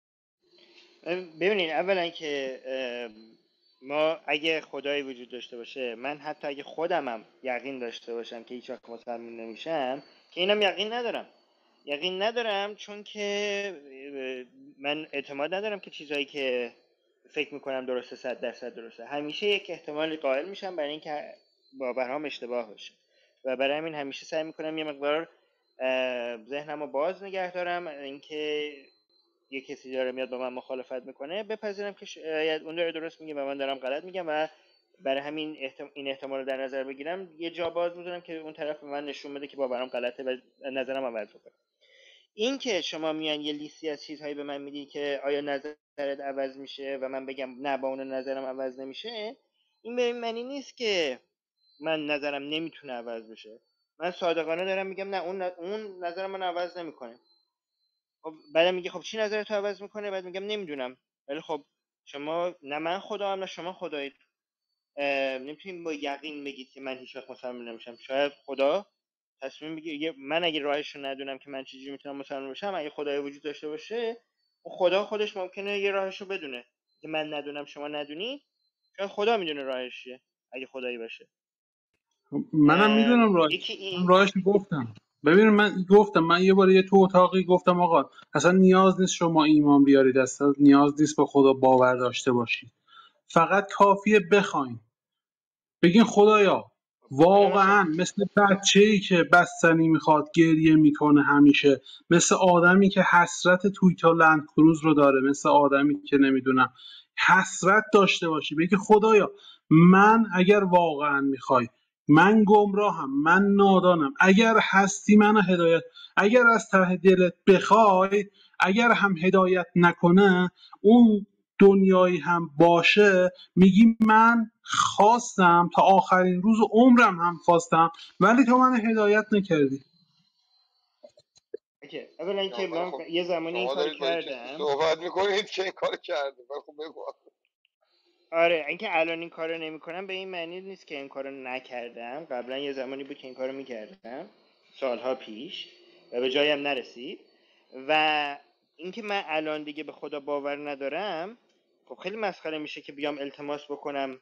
ببینید اولا که اه، ما اگه خدایی وجود داشته باشه، من حتی اگه خودمم یقین داشته باشم که هیچ وقت مسلمان نمیشم، که اینم یقین ندارم یقین ندارم چون که من اعتماد ندارم که چیزایی که فکر میکنم درسته صد درصد درسته. همیشه یک احتمالی قائل میشم برای اینکه باورهام اشتباه باشه و برای همین همیشه سعی میکنم یه مقدار اه، ذهنمو باز نگه دارم، اینکه یه کسی داره میاد با من مخالفت میکنه بپذیرم که شاید اون داره درست میگه و من دارم غلط میگم و برای همین احتم... این احتمال رو در نظر بگیرم، یه جا باز میذارم که اون طرف به من نشون بده که باورم غلطه و نظرم عوض بکنه. این که شما میان یه لیستی از چیزهایی به من میدی که آیا نظرت عوض میشه و من بگم نه با اون نظرم عوض نمیشه، این به این معنی نیست که من نظرم نمیتونه عوض بشه. من صادقانه دارم میگم نه اون اون نظرم من عوض نمیکنه. خب بعد میگه خب چی نظرتو عوض میکنه؟ بعد میگم نمیدونم. ولی خب شما نه من خدا هم نه شما خدایید. نمیتونیم با یقین بگید که من هیچ وقت مسلمان نمیشم. شاید خدا تصمیم بگیره من اگه راهش رو ندونم که من چجوری میتونم مسلمان بشم، اگه خدای وجود داشته باشه اون خدا خودش ممکنه یه راهش رو بدونه که من ندونم شما ندونید. شاید خدا میدونه راهش چیه اگه خدایی باشه. منم میدونم راهش، یکی من این. راهش گفتم. ببین من گفتم، من یه بار یه تو اتاقی گفتم آقا اصلا نیاز نیست شما ایمان بیارید، اصلا نیاز نیست به خدا باور داشته باشید، فقط کافیه بخواین. بگین خدایا اینا مثلا واقعا مثل بچه‌ای که بستنی میخواد گریه میکنه همیشه، مثل آدمی که حسرت تویوتا لند کروز رو داره، مثل آدمی که نمیدونم حسرت داشته باشی، بگی خدایا من اگر واقعا میخوای، من گمراهم، من نادانم، اگر هستی منو هدایت، اگر از ته دلت بخوای، اگر هم هدایت نکنه اون دنیایی هم باشه، میگی من خواستم تا آخرین روز عمرم هم خواستم ولی تو من هدایت نکردی. اوکی. اولا اینکه ولی من خب یه زمانی این شما کار دارید با کسی کردم. صحبت میکنید که این کار کرده. ولی خب بگو. آره اینکه الان این کارو نمیکنم به این معنی نیست که این کارو نکردم. قبلا یه زمانی بود که این کارو میکردم، سالها پیش، و به جایم نرسید. و اینکه من الان دیگه به خدا باور ندارم، خب خیلی مسخره میشه که بیام التماس بکنم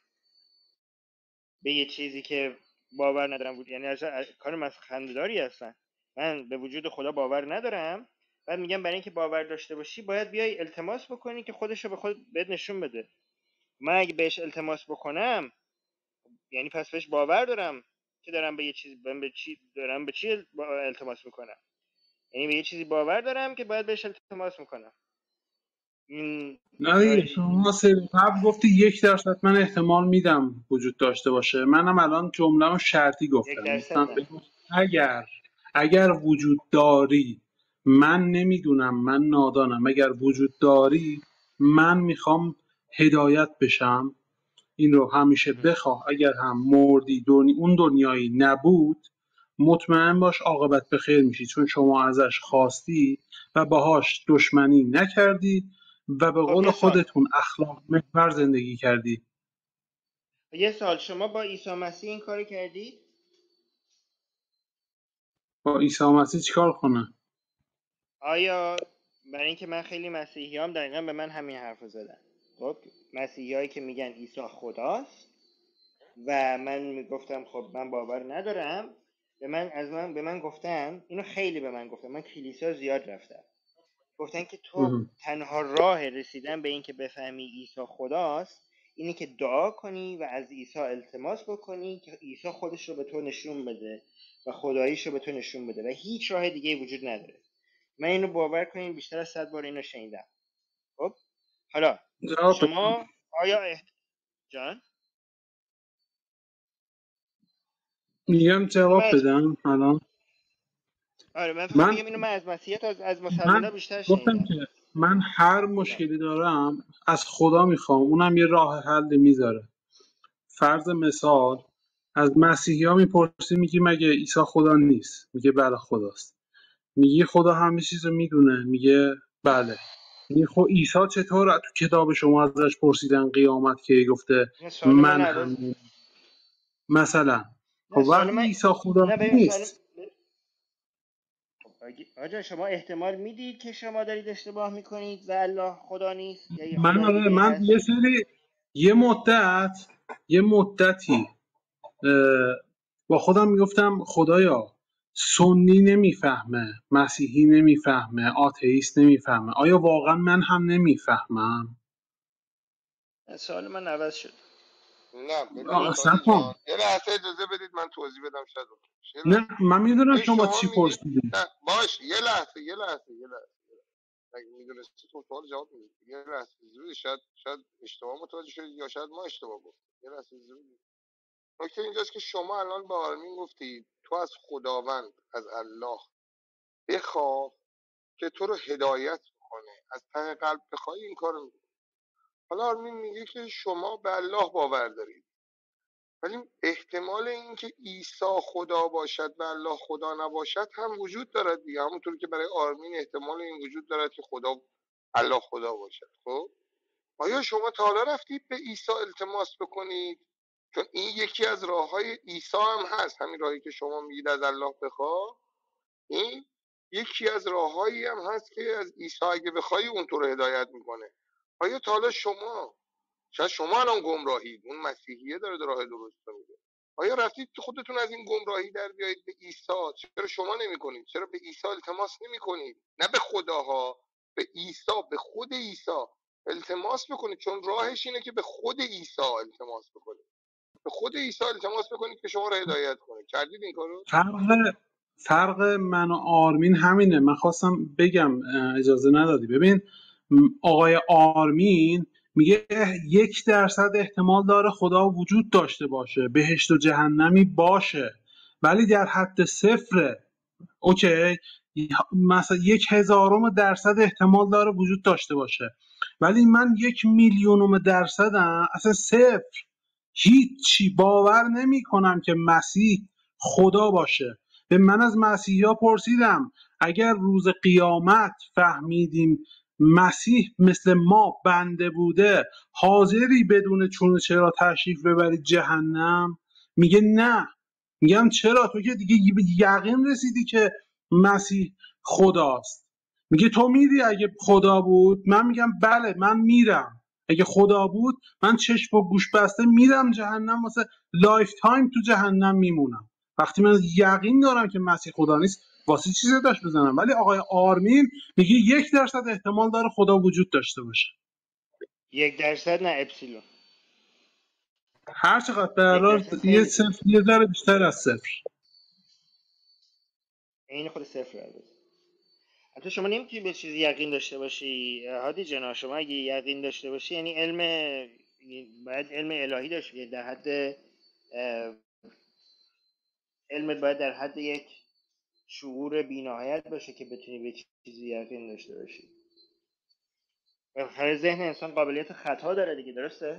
به یه چیزی که باور ندارم بود. یعنی اصلا کار مسخنده‌داری هستن. من به وجود خدا باور ندارم، بعد میگم برای اینکه باور داشته باشی باید بیای التماس بکنی که خودش رو به خود بهت نشون بده. من اگه بهش التماس بکنم یعنی پس بهش باور دارم که دارم به یه چیز به چی دارم به چی التماس میکنم. یعنی به یه چیزی باور دارم که باید بهش التماس میکنم. این نه دیگه جای شما سری قبل گفتی یک درصد من احتمال میدم وجود داشته باشه، منم الان جمله شرطی یک گفتم، درصد گفتم نه. بگو اگر اگر وجود داری، من نمیدونم، من نادانم، اگر وجود داری من میخوام هدایت بشم، این رو همیشه بخواه، اگر هم مردی دنی... اون دنیایی نبود مطمئن باش عاقبت به خیر میشی، چون شما ازش خواستی و باهاش دشمنی نکردی و به خب قول یه سال خودتون اخلاق محور زندگی کردی. یه سال شما با عیسی مسیح این کارو کردید؟ با عیسی مسیح چیکار کنه؟ آیا برای اینکه من خیلی مسیحیام دقیقا به من همین حرف زدن. خب مسیحیایی که میگن عیسی خداست و من میگفتم خب من باور ندارم، به من از من به من گفتن اینو، خیلی به من گفتن، من کلیسا زیاد رفتم، گفتن که تو اه. تنها راه رسیدن به این که بفهمی عیسی خداست اینه که دعا کنی و از عیسی التماس بکنی که عیسی خودش رو به تو نشون بده و خداییش رو به تو نشون بده و هیچ راه دیگه وجود نداره. من اینو باور کنین بیشتر از صد بار اینو شنیدم. خب حالا جواب بده. شما آیا احت... جان میگم اینو من جواب از... بدم الان. آره من فقط من میگم اینو من از مسیحیت از از من مسلمونا بیشتر گفتم شنیدم. که من هر مشکلی دارم از خدا میخوام، اونم یه راه حل میذاره. فرض مثال از مسیحی ها میپرسی، میگی مگه عیسی خدا نیست؟ میگه بله خداست. میگی خدا همه چیز رو میدونه؟ میگه بله. میگه خب عیسی چطور تو کتاب شما ازش پرسیدن قیامت که گفته نه سوال من من عوض هم مثلا؟ خب نه سوال وقتی من عیسی خدا نه ببین سوال نیست، آجا شما احتمال میدید که شما دارید اشتباه میکنید و الله خدا نیست یا یه من خدای آره دیگه من یه هست؟ سری یه مدت یه مدتی اه، با خودم میگفتم خدایا سنی نمیفهمه، مسیحی نمیفهمه، آتئیست نمیفهمه، آیا واقعا من هم نمیفهمم؟ نه، سوال من عوض شد. نه ببین اصلا شادی کن. جان یه لحظه اجازه بدید من توضیح بدم. شاید یه نه لحظه من میدونم این شما شما چی میگید پرسیدی. نه باش یه لحظه یه لحظه یه لحظه اگه میدونستی تو سوال جواب میدید. یه لحظه اجازه بدید. شاید شاید اشتباه متوجه شدید یا شاید ما اشتباه گفتیم. یه لحظه اجازه بدید. نکته اینجاست که شما الان با آرمین گفتید تو از خداوند از الله بخواه که تو رو هدایت کنه، از ته قلب بخوای این کارو میکنه. حالا آرمین میگه که شما به الله باور دارید، ولی احتمال اینکه عیسی خدا باشد و الله خدا نباشد هم وجود دارد دیگه. همونطور که برای آرمین احتمال این وجود دارد که خدا الله خدا باشد. خب آیا شما تا حالا رفتید به عیسی التماس بکنید؟ چون این یکی از راههای عیسی هم هست، همین راهی که شما میگید از الله بخواه، این یکی از راههایی هم هست که از عیسی اگه بخوای اون تو رو هدایت میکنه. آیا تا حالا شما، شاید شما الان گمراهید، اون مسیحیه داره راه درست رو میده، آیا رفتید که خودتون از این گمراهی در بیایید به عیسی؟ چرا شما نمیکنید؟ چرا به عیسی التماس نمیکنید؟ نه به خداها، به عیسی، به خود عیسی التماس بکنید، چون راهش اینه که به خود عیسی التماس بکنید. به خود عیسی التماس بکنید که شما رو هدایت کنه. کردید این کارو؟ فرق فرق من و آرمین همینه. من خواستم بگم اجازه ندادی. ببین آقای آرمین میگه یک درصد احتمال داره خدا وجود داشته باشه، بهشت و جهنمی باشه، ولی در حد صفره. اوکی، مثلا یک هزارم درصد احتمال داره وجود داشته باشه، ولی من یک میلیونم درصدم اصلا صفر. هیچی باور نمی کنم که مسیح خدا باشه. به من از مسیحی ها پرسیدم اگر روز قیامت فهمیدیم مسیح مثل ما بنده بوده، حاضری بدون چون چرا تشریف ببرید جهنم؟ میگه نه. میگم چرا؟ تو که دیگه یقین رسیدی که مسیح خداست. میگه تو میری اگه خدا بود؟ من میگم بله من میرم. اگه خدا بود من چشم و گوش بسته میرم جهنم، واسه لایف تایم تو جهنم میمونم. وقتی من یقین دارم که مسیح خدا نیست واسه چیزی داشت بزنم. ولی آقای آرمین میگه یک درصد احتمال داره خدا وجود داشته باشه. یک درصد نه اپسیلون. هر چقدر یک برار درصد یه خیلی زیاد، صفر، یه ذره بیشتر از صفر. عین خود صفر البته. البته شما نمیتونی به چیزی یقین داشته باشی هادی جناب. شما اگه یقین داشته باشی یعنی علم، باید علم الهی داشته باشی. در حد اه، علمت باید در حد یک شعور بی‌نهایت باشه که بتونی به چیزی یقین داشته باشی. بالاخره ذهن انسان قابلیت خطا داره دیگه، درسته؟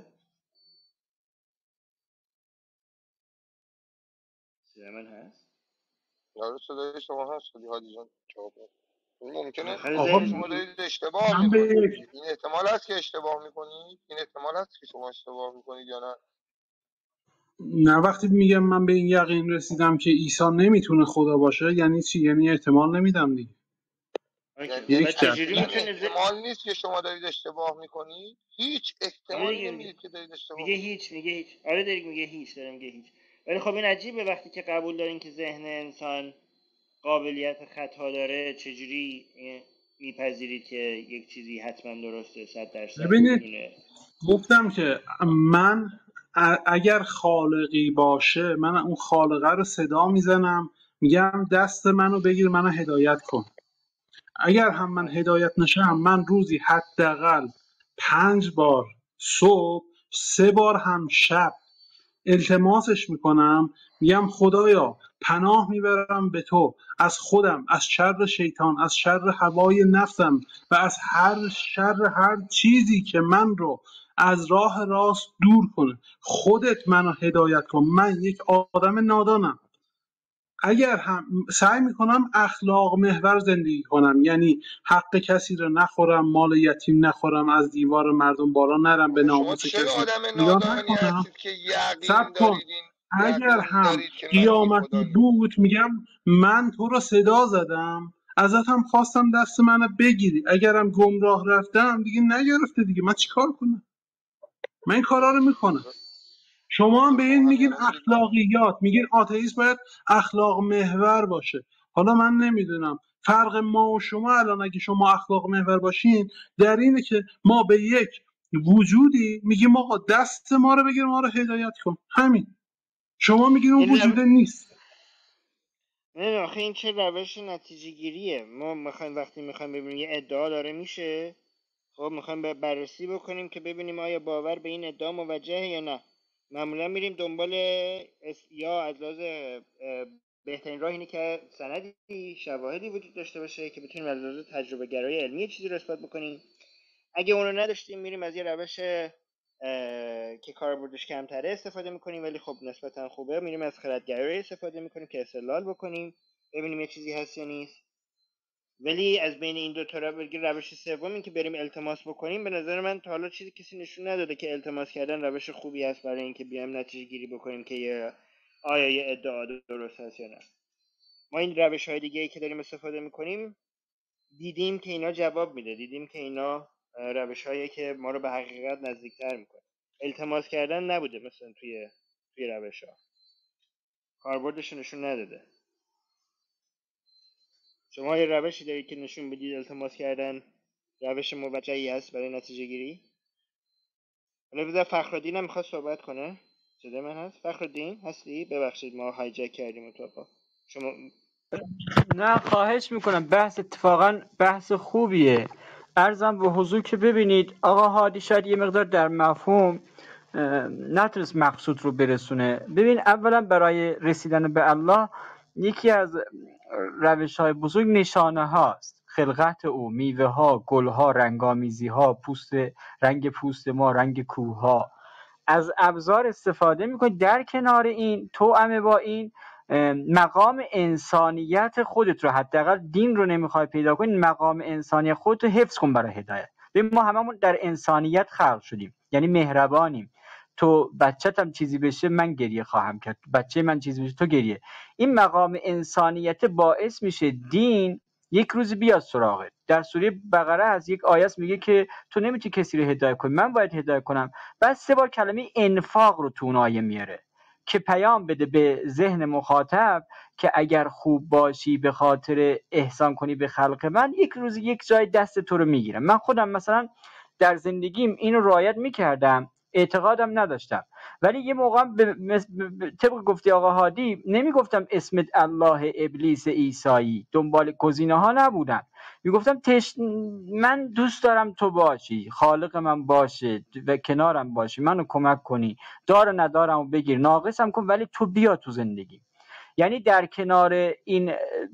صدای من هست؟ یارو صدای شما هست خیلی حاجی جان جواب بده. این ممکنه بالاخره آقا ذهن شما دارید اشتباه من به میکنید. یک این احتمال هست که اشتباه میکنید، این احتمال هست که شما اشتباه میکنید یا نه؟ نه، وقتی میگم من به این یقین رسیدم که عیسی نمیتونه خدا باشه یعنی چی؟ یعنی احتمال نمیدم دیگه. اوکی. یعنی و یک یعنی چجوری درصد. یعنی میتونه ز... احتمال نیست که شما دارید اشتباه میکنید، هیچ آره احتمالی دیگه میگه نمیدید که دارید اشتباه میگه میکنید. هیچ، میگه هیچ. آره دیگه میگه هیچ، داره میگه هیچ. ولی خب این عجیبه وقتی که قبول دارین که ذهن انسان قابلیت خطا داره، چجوری میپذیرید که یک چیزی حتما درسته، صد درصد ببینید میدونه؟ گفتم که من ا- اگر خالقی باشه من اون خالقه رو صدا میزنم، میگم دست منو بگیر منو هدایت کن. اگر هم من هدایت نشم من روزی حداقل پنج بار صبح، سه بار هم شب التماسش میکنم، میگم خدایا پناه میبرم به تو از خودم، از شر شیطان، از شر هوای نفسم و از هر شر هر چیزی که من رو از راه راست دور کنه. خودت منو هدایت کن، من یک آدم نادانم. اگر هم سعی میکنم اخلاق محور زندگی کنم، یعنی حق کسی رو نخورم، مال یتیم نخورم، از دیوار مردم بالا نرم، به آخه شما ناموس چه کسی آدم ایراد نادانی نکنم. هستید که صبر یقین کن. دارید این اگر یقین هم دارید که مسیح قیامتی خدایید. بود، میگم من تو رو صدا زدم، ازت هم خواستم دست منو بگیری، اگرم گمراه رفتم دیگه نگرفته دیگه، من چیکار کنم؟ من این کارا رو میکنم. شما هم به شما این همین میگین الان دارید من اخلاقیات، میگین آتئیسم باید اخلاق محور باشه. حالا من نمیدونم فرق ما و شما الان، اگه شما اخلاق محور باشین، در اینه که ما به یک وجودی میگیم آقا دست ما رو بگیر، ما رو هدایت کن، همین. شما میگین اون این رو... وجوده نیست. نه آخه این چه روش نتیجه گیریه. ما میخوایم وقتی میخوایم ببینیم یه ادعا داره میشه، خب میخوایم بررسی بکنیم که ببینیم آیا باور به این ادعا موجهه یا نه. معمولا میریم دنبال اس... یا از لحاظ بهترین راه اینه که سندی، شواهدی وجود داشته باشه که بتونیم از لحاظ تجربه گرایی علمی چیزی رو اثبات بکنیم. اگه اونو نداشتیم میریم از یه روش که کاربردش کمتره استفاده میکنیم، ولی خب نسبتا خوبه، میریم از خردگرایی استفاده میکنیم که استدلال بکنیم ببینیم یه چیزی هست یا نیست. ولی از بین این دو تا روش سوم این که بریم التماس بکنیم، به نظر من تا حالا چیزی کسی نشون نداده که التماس کردن روش خوبی است برای اینکه بیایم نتیجه گیری بکنیم که یه آیا یه ادعا درست هست یا نه. ما این روش های دیگه ای که داریم استفاده میکنیم دیدیم که اینا جواب میده، دیدیم که اینا روش هایی که ما رو به حقیقت نزدیکتر میکنه. التماس کردن نبوده مثلا توی توی روش ها، کاربردش نشون نداده. شما یه روشی دارید که نشون بدید التماس کردن روش موجهی هست برای نتیجه گیری؟ حالا بذار فخرالدین هم میخواد صحبت کنه. صدای من هست؟ فخرالدین هستی؟ ببخشید ما هایجک کردیم اتاقا. شما نه خواهش میکنم، بحث اتفاقا بحث خوبیه. عرضم به حضور که ببینید آقا هادی شاید یه مقدار در مفهوم نتونست مقصود رو برسونه. ببین اولا برای رسیدن به الله یکی از روش های بزرگ نشانه هاست، خلقت او، میوه ها، گل ها، رنگامیزی ها، پوست، رنگ پوست ما، رنگ کوه ها. از ابزار استفاده میکنی. در کنار این توأم با این مقام انسانیت خودت رو، حداقل دین رو نمیخوای پیدا کنی، مقام انسانیت خودت رو حفظ کن برای هدایت. ببین ما هممون در انسانیت خلق شدیم، یعنی مهربانیم. تو بچه‌تم چیزی بشه من گریه خواهم کرد، بچه من چیزی بشه تو گریه. این مقام انسانیت باعث میشه دین یک روز بیاد سراغت. در سوره بقره از یک آیه میگه که تو نمیتونی کسی رو هدایت کنی، من باید هدایت کنم. بعد سه بار کلمه انفاق رو تو اون آیه میاره که پیام بده به ذهن مخاطب که اگر خوب باشی به خاطر احسان کنی به خلق من، یک روز یک جای دست تو رو میگیرم. من خودم مثلا در زندگیم اینو رعایت میکردم، اعتقادم نداشتم، ولی یه موقع طبق گفتی آقا هادی نمیگفتم اسمت الله ابلیس عیسایی، دنبال گزینه ها نبودم، میگفتم تش... من دوست دارم تو باشی، خالق من باشه و کنارم باشی، منو کمک کنی، دار ندارم و بگیر، ناقصم کن ولی تو بیا تو زندگی. یعنی در کنار این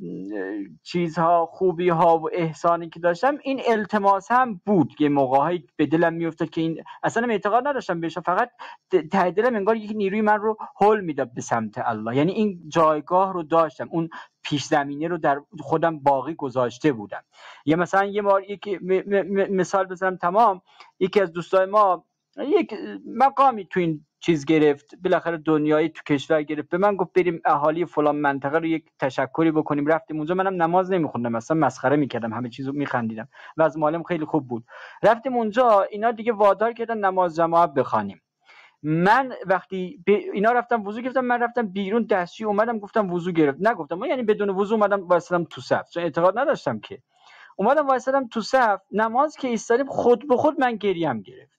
چیزها، خوبی ها و احسانی که داشتم، این التماس هم بود که موقعی به دلم میافتاد که این اصلا اعتقاد نداشتم بهش، فقط ته دلم انگار یک نیروی من رو هل میداد به سمت الله. یعنی این جایگاه رو داشتم، اون پیش زمینه رو در خودم باقی گذاشته بودم. یا مثلا یه بار یک مثال بزنم تمام، یکی از دوستای ما یک مقامی تو این چیز گرفت، بالاخره دنیایی تو کشور گرفت، به من گفت بریم اهالی فلان منطقه رو یک تشکری بکنیم. رفتیم اونجا، منم نماز نمیخوندم، اصلا مسخره میکردم، همه چیزو میخندیدم و از معلم خیلی خوب بود. رفتیم اونجا، اینا دیگه وادار کردن نماز جماعت بخوانیم. من وقتی ب... اینا رفتم وضو گرفتم، من رفتم بیرون دستشویی اومدم گفتم وضو گرفت، نگفتم من، یعنی بدون وضو اومدم واسطم تو صف، چون اعتقاد نداشتم که. اومدم واسطم تو صف، نماز که ایستادیم خود به خود من گریم گرفت.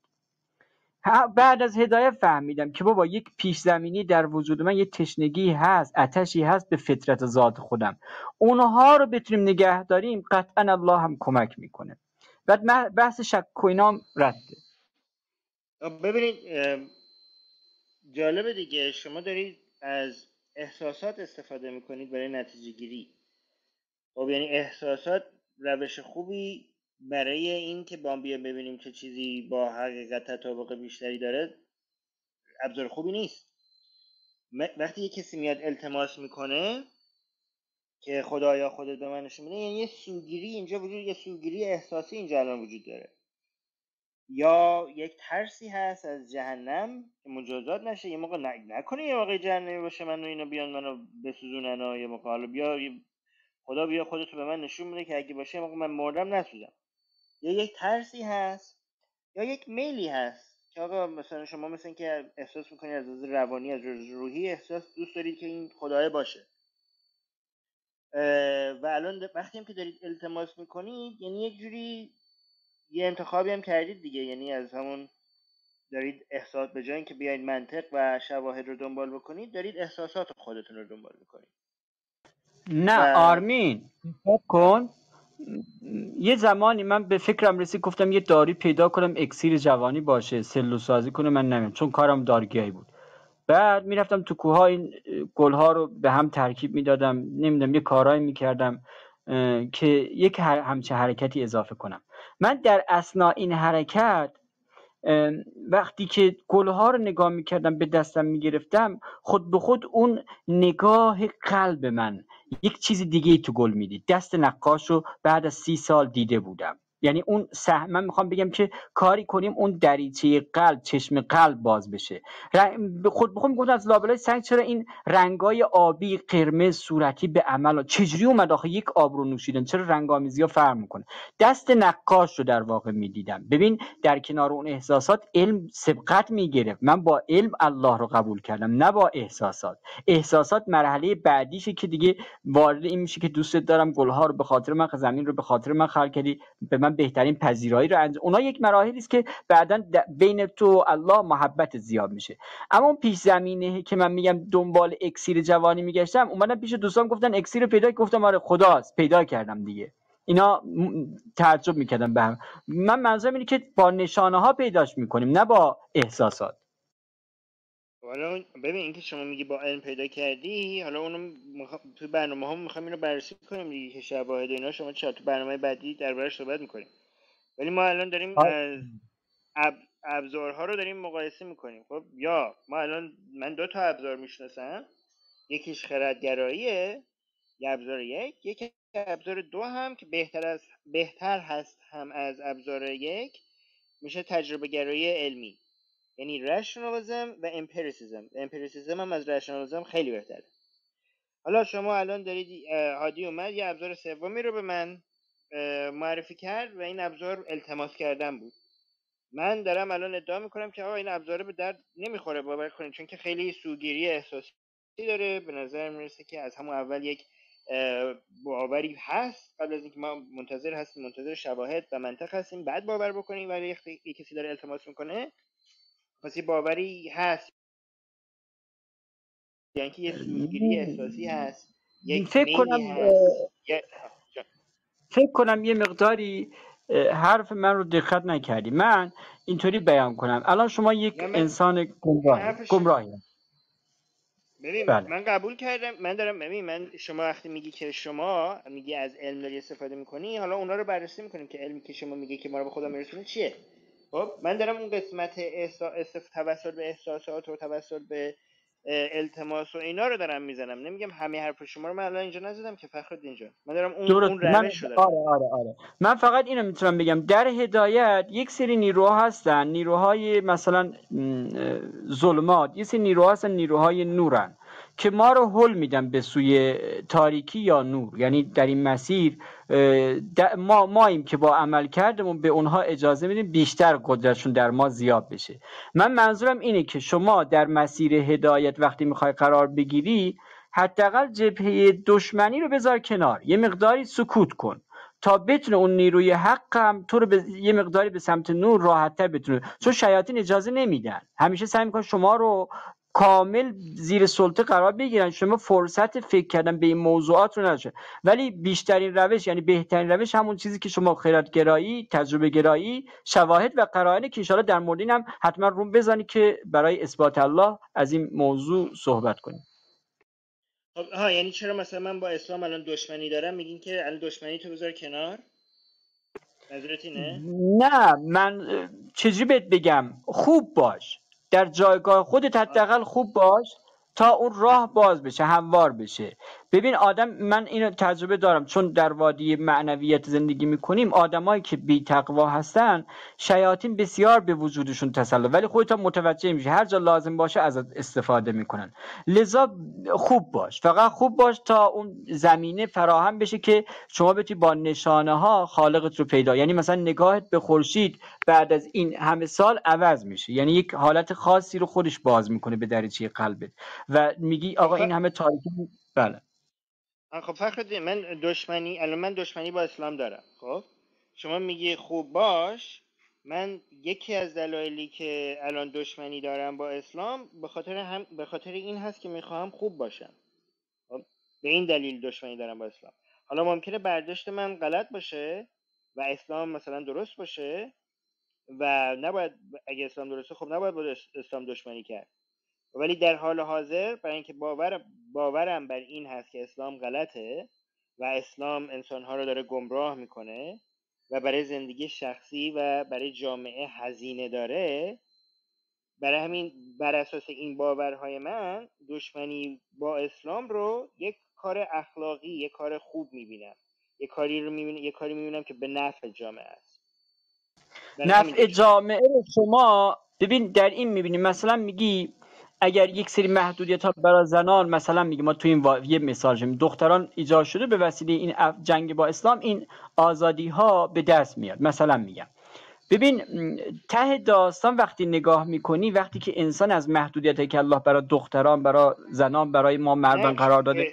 بعد از هدایت فهمیدم که بابا یک پیش زمینی در وجود من، یه تشنگی هست، آتشی هست به فطرت ذات خودم، اونها رو بتونیم نگه داریم قطعا الله هم کمک میکنه. بعد بحث شک و اینام رده. ببینید جالبه دیگه، شما دارید از احساسات استفاده میکنید برای نتیجه گیری. خب یعنی احساسات روش خوبی برای این که با بیا ببینیم چه چیزی با حقیقت تطابق بیشتری داره ابزار خوبی نیست. وقتی یه کسی میاد التماس میکنه که خدایا خودت به من نشون بده، یعنی یه سوگیری اینجا وجود، یه سوگیری احساسی اینجا الان وجود داره. یا یک ترسی هست از جهنم که مجازات نشه، یه موقع نکنه یه واقعی جهنمی باشه منو اینا بیان منو بسوزونن، و یه موقع حالا بیا خدا بیا خودتو به من نشون بده که اگه باشه موقع من مردم نسوزم. یا یک ترسی هست یا یک میلی هست که آقا مثلا شما مثلا که احساس میکنید از لحاظ روانی از روحی احساس دوست دارید که این خدای باشه. و الان وقتی هم که دارید التماس میکنید یعنی یک جوری یه انتخابی هم کردید دیگه، یعنی از همون دارید احساس به جای اینکه بیاید منطق و شواهد رو دنبال بکنید دارید احساسات خودتون رو دنبال میکنید. نه و... آرمین فکر کن یه زمانی من به فکرم رسید گفتم یه داری پیدا کنم اکسیر جوانی باشه سلول سازی کنه، من نمیدونم چون کارم دارگیایی بود. بعد میرفتم تو کوه‌ها این گل‌ها رو به هم ترکیب میدادم، نمیدونم یه کارایی میکردم که یک همچه حرکتی اضافه کنم. من در اثناء این حرکت وقتی که گل‌ها رو نگاه میکردم به دستم میگرفتم، خود به خود اون نگاه قلب من یک چیز دیگه ای تو گل میدید. دست نقاش رو بعد از سی سال دیده بودم. یعنی اون سهم من میخوام بگم که کاری کنیم اون دریچه قلب، چشم قلب باز بشه. به خود به خود میگفتم از لابلای سنگ چرا این رنگای آبی، قرمز، صورتی به عمل چجوری اومد آخه یک آب رو نوشیدن، چرا رنگامیزی‌ها فرق میکنه. دست نقاش رو در واقع میدیدم. ببین در کنار اون احساسات علم سبقت میگرفت. من با علم الله رو قبول کردم نه با احساسات. احساسات مرحله بعدیشه که دیگه وارد این میشه که دوست دارم گل‌ها رو به خاطر من، زمین رو به خاطر من خلق کردی، به من بهترین پذیرایی رو انجام. اونا یک مراحلی است که بعداً بین تو و الله محبت زیاد میشه. اما اون پیش زمینه که من میگم دنبال اکسیر جوانی میگشتم، اومدم پیش دوستان گفتن اکسیر رو پیدا، گفتم آره خداست پیدا کردم دیگه. اینا تعجب میکردم به هم. من منظورم اینه که با نشانه ها پیداش میکنیم نه با احساسات. حالا ببین اینکه شما میگی با علم پیدا کردی، حالا اونو مخ... تو برنامه ها میخوایم اینو بررسی کنیم دیگه که شواهد اینا شما چرا تو برنامه بعدی دربارش صحبت میکنیم. ولی ما الان داریم از اب... ابزارها رو داریم مقایسه میکنیم. خب یا ما الان من دو تا ابزار میشناسم، یکیش خردگراییه، یه ابزار یک، یکی ابزار دو هم که بهتر از بهتر هست هم از ابزار یک، میشه تجربه گرایی علمی، یعنی رشنالیزم و امپریسیزم. امپریسیزم هم از رشنالیزم خیلی بهتره. حالا شما الان دارید، هادی اومد یه ابزار سومی رو به من معرفی کرد و این ابزار التماس کردن بود. من دارم الان ادعا میکنم که آقا این ابزار به درد نمیخوره، باور کنید، چون که خیلی سوگیری احساسی داره. به نظر میرسه که از همون اول یک باوری هست، قبل از اینکه ما منتظر هستیم منتظر شواهد و منطق هستیم بعد باور بکنیم. ولی یه کسی داره التماس میکنه پس یه باوری هست، یعنی که یه سوگیری احساسی هست، یک فکر میلی کنم هست. فکر کنم یه مقداری حرف من رو دقت نکردی. من اینطوری بیان کنم الان شما یک من انسان گمراه گمراهی ببین بله. من قبول کردم، من دارم ببین من شما وقتی میگی که شما میگی از علم داری استفاده میکنی، حالا اونا رو بررسی میکنیم که علمی که شما میگی که ما رو به خدا میرسونه چیه. خب من دارم اون قسمت احساس توسل به احساسات و توسل به التماس و اینا رو دارم میزنم. نمیگم همه حرف شما رو من الان اینجا نزدم که فخر اینجا، من دارم اون درست. اون روش رو دارم. آره آره آره من فقط اینو میتونم بگم در هدایت یک سری نیروها هستن، نیروهای مثلا ظلمات، یه سری نیروها هستن نیروهای نورن که ما رو هل میدن به سوی تاریکی یا نور. یعنی در این مسیر ما ماییم که با عمل کردمون به اونها اجازه میدیم بیشتر قدرتشون در ما زیاد بشه. من منظورم اینه که شما در مسیر هدایت وقتی میخوای قرار بگیری حداقل جبهه دشمنی رو بذار کنار، یه مقداری سکوت کن تا بتونه اون نیروی حق هم تو رو به یه مقداری به سمت نور راحت‌تر بتونه، چون شیاطین اجازه نمیدن، همیشه سعی میکنن شما رو کامل زیر سلطه قرار بگیرن، شما فرصت فکر کردن به این موضوعات رو نداشته. ولی بیشترین روش یعنی بهترین روش همون چیزی که شما خیرات گرایی، تجربه گرایی، شواهد و قرائن که ان شاءالله در مورد این هم حتما روم بزنی که برای اثبات الله از این موضوع صحبت کنیم. خب ها یعنی چرا مثلا من با اسلام الان دشمنی دارم میگین که الان دشمنی تو بذار کنار؟ نظرت اینه؟ نه من اه، چجوری بهت بگم، خوب باش در جایگاه خودت، حداقل خوب باش تا اون راه باز بشه، هموار بشه. ببین آدم، من اینو تجربه دارم چون در وادی معنویت زندگی میکنیم، آدمایی که بی تقوا هستن شیاطین بسیار به وجودشون تسلط، ولی خودت هم متوجه میشی هر جا لازم باشه ازت استفاده میکنن. لذا خوب باش، فقط خوب باش تا اون زمینه فراهم بشه که شما بتونی با نشانه ها خالقت رو پیدا، یعنی مثلا نگاهت به خورشید بعد از این همه سال عوض میشه، یعنی یک حالت خاصی رو خودش باز میکنه به دریچه قلبت و میگی خب آقا ف... این همه تاریکی. بله خب فخر من دشمنی الان من دشمنی با اسلام دارم. خب شما میگی خوب باش، من یکی از دلایلی که الان دشمنی دارم با اسلام به خاطر هم به خاطر این هست که میخوام خوب باشم. خب به این دلیل دشمنی دارم با اسلام. حالا ممکنه برداشت من غلط باشه و اسلام مثلا درست باشه و نباید، اگه اسلام درسته خب نباید با اسلام دشمنی کرد. ولی در حال حاضر برای اینکه باور باورم بر این هست که اسلام غلطه و اسلام انسانها رو داره گمراه میکنه و برای زندگی شخصی و برای جامعه هزینه داره، برای همین بر اساس این باورهای من دشمنی با اسلام رو یک کار اخلاقی، یک کار خوب میبینم، یک کاری رو میبینم، یک کاری میبینم که به نفع جامعه است. برای همین نفع دشمنی. جامعه رو شما ببین در این میبینی، مثلا میگی اگر یک سری محدودیت ها برای زنان، مثلا میگی ما تو این وا... یه مثال شدیم دختران ایجاد شده به وسیله این اف- جنگ با اسلام این آزادی ها به دست میاد، مثلا میگم ببین م، ته داستان وقتی نگاه میکنی، وقتی که انسان از محدودیتی که الله برای دختران، برای زنان، برای ما نه مردان قرار داده،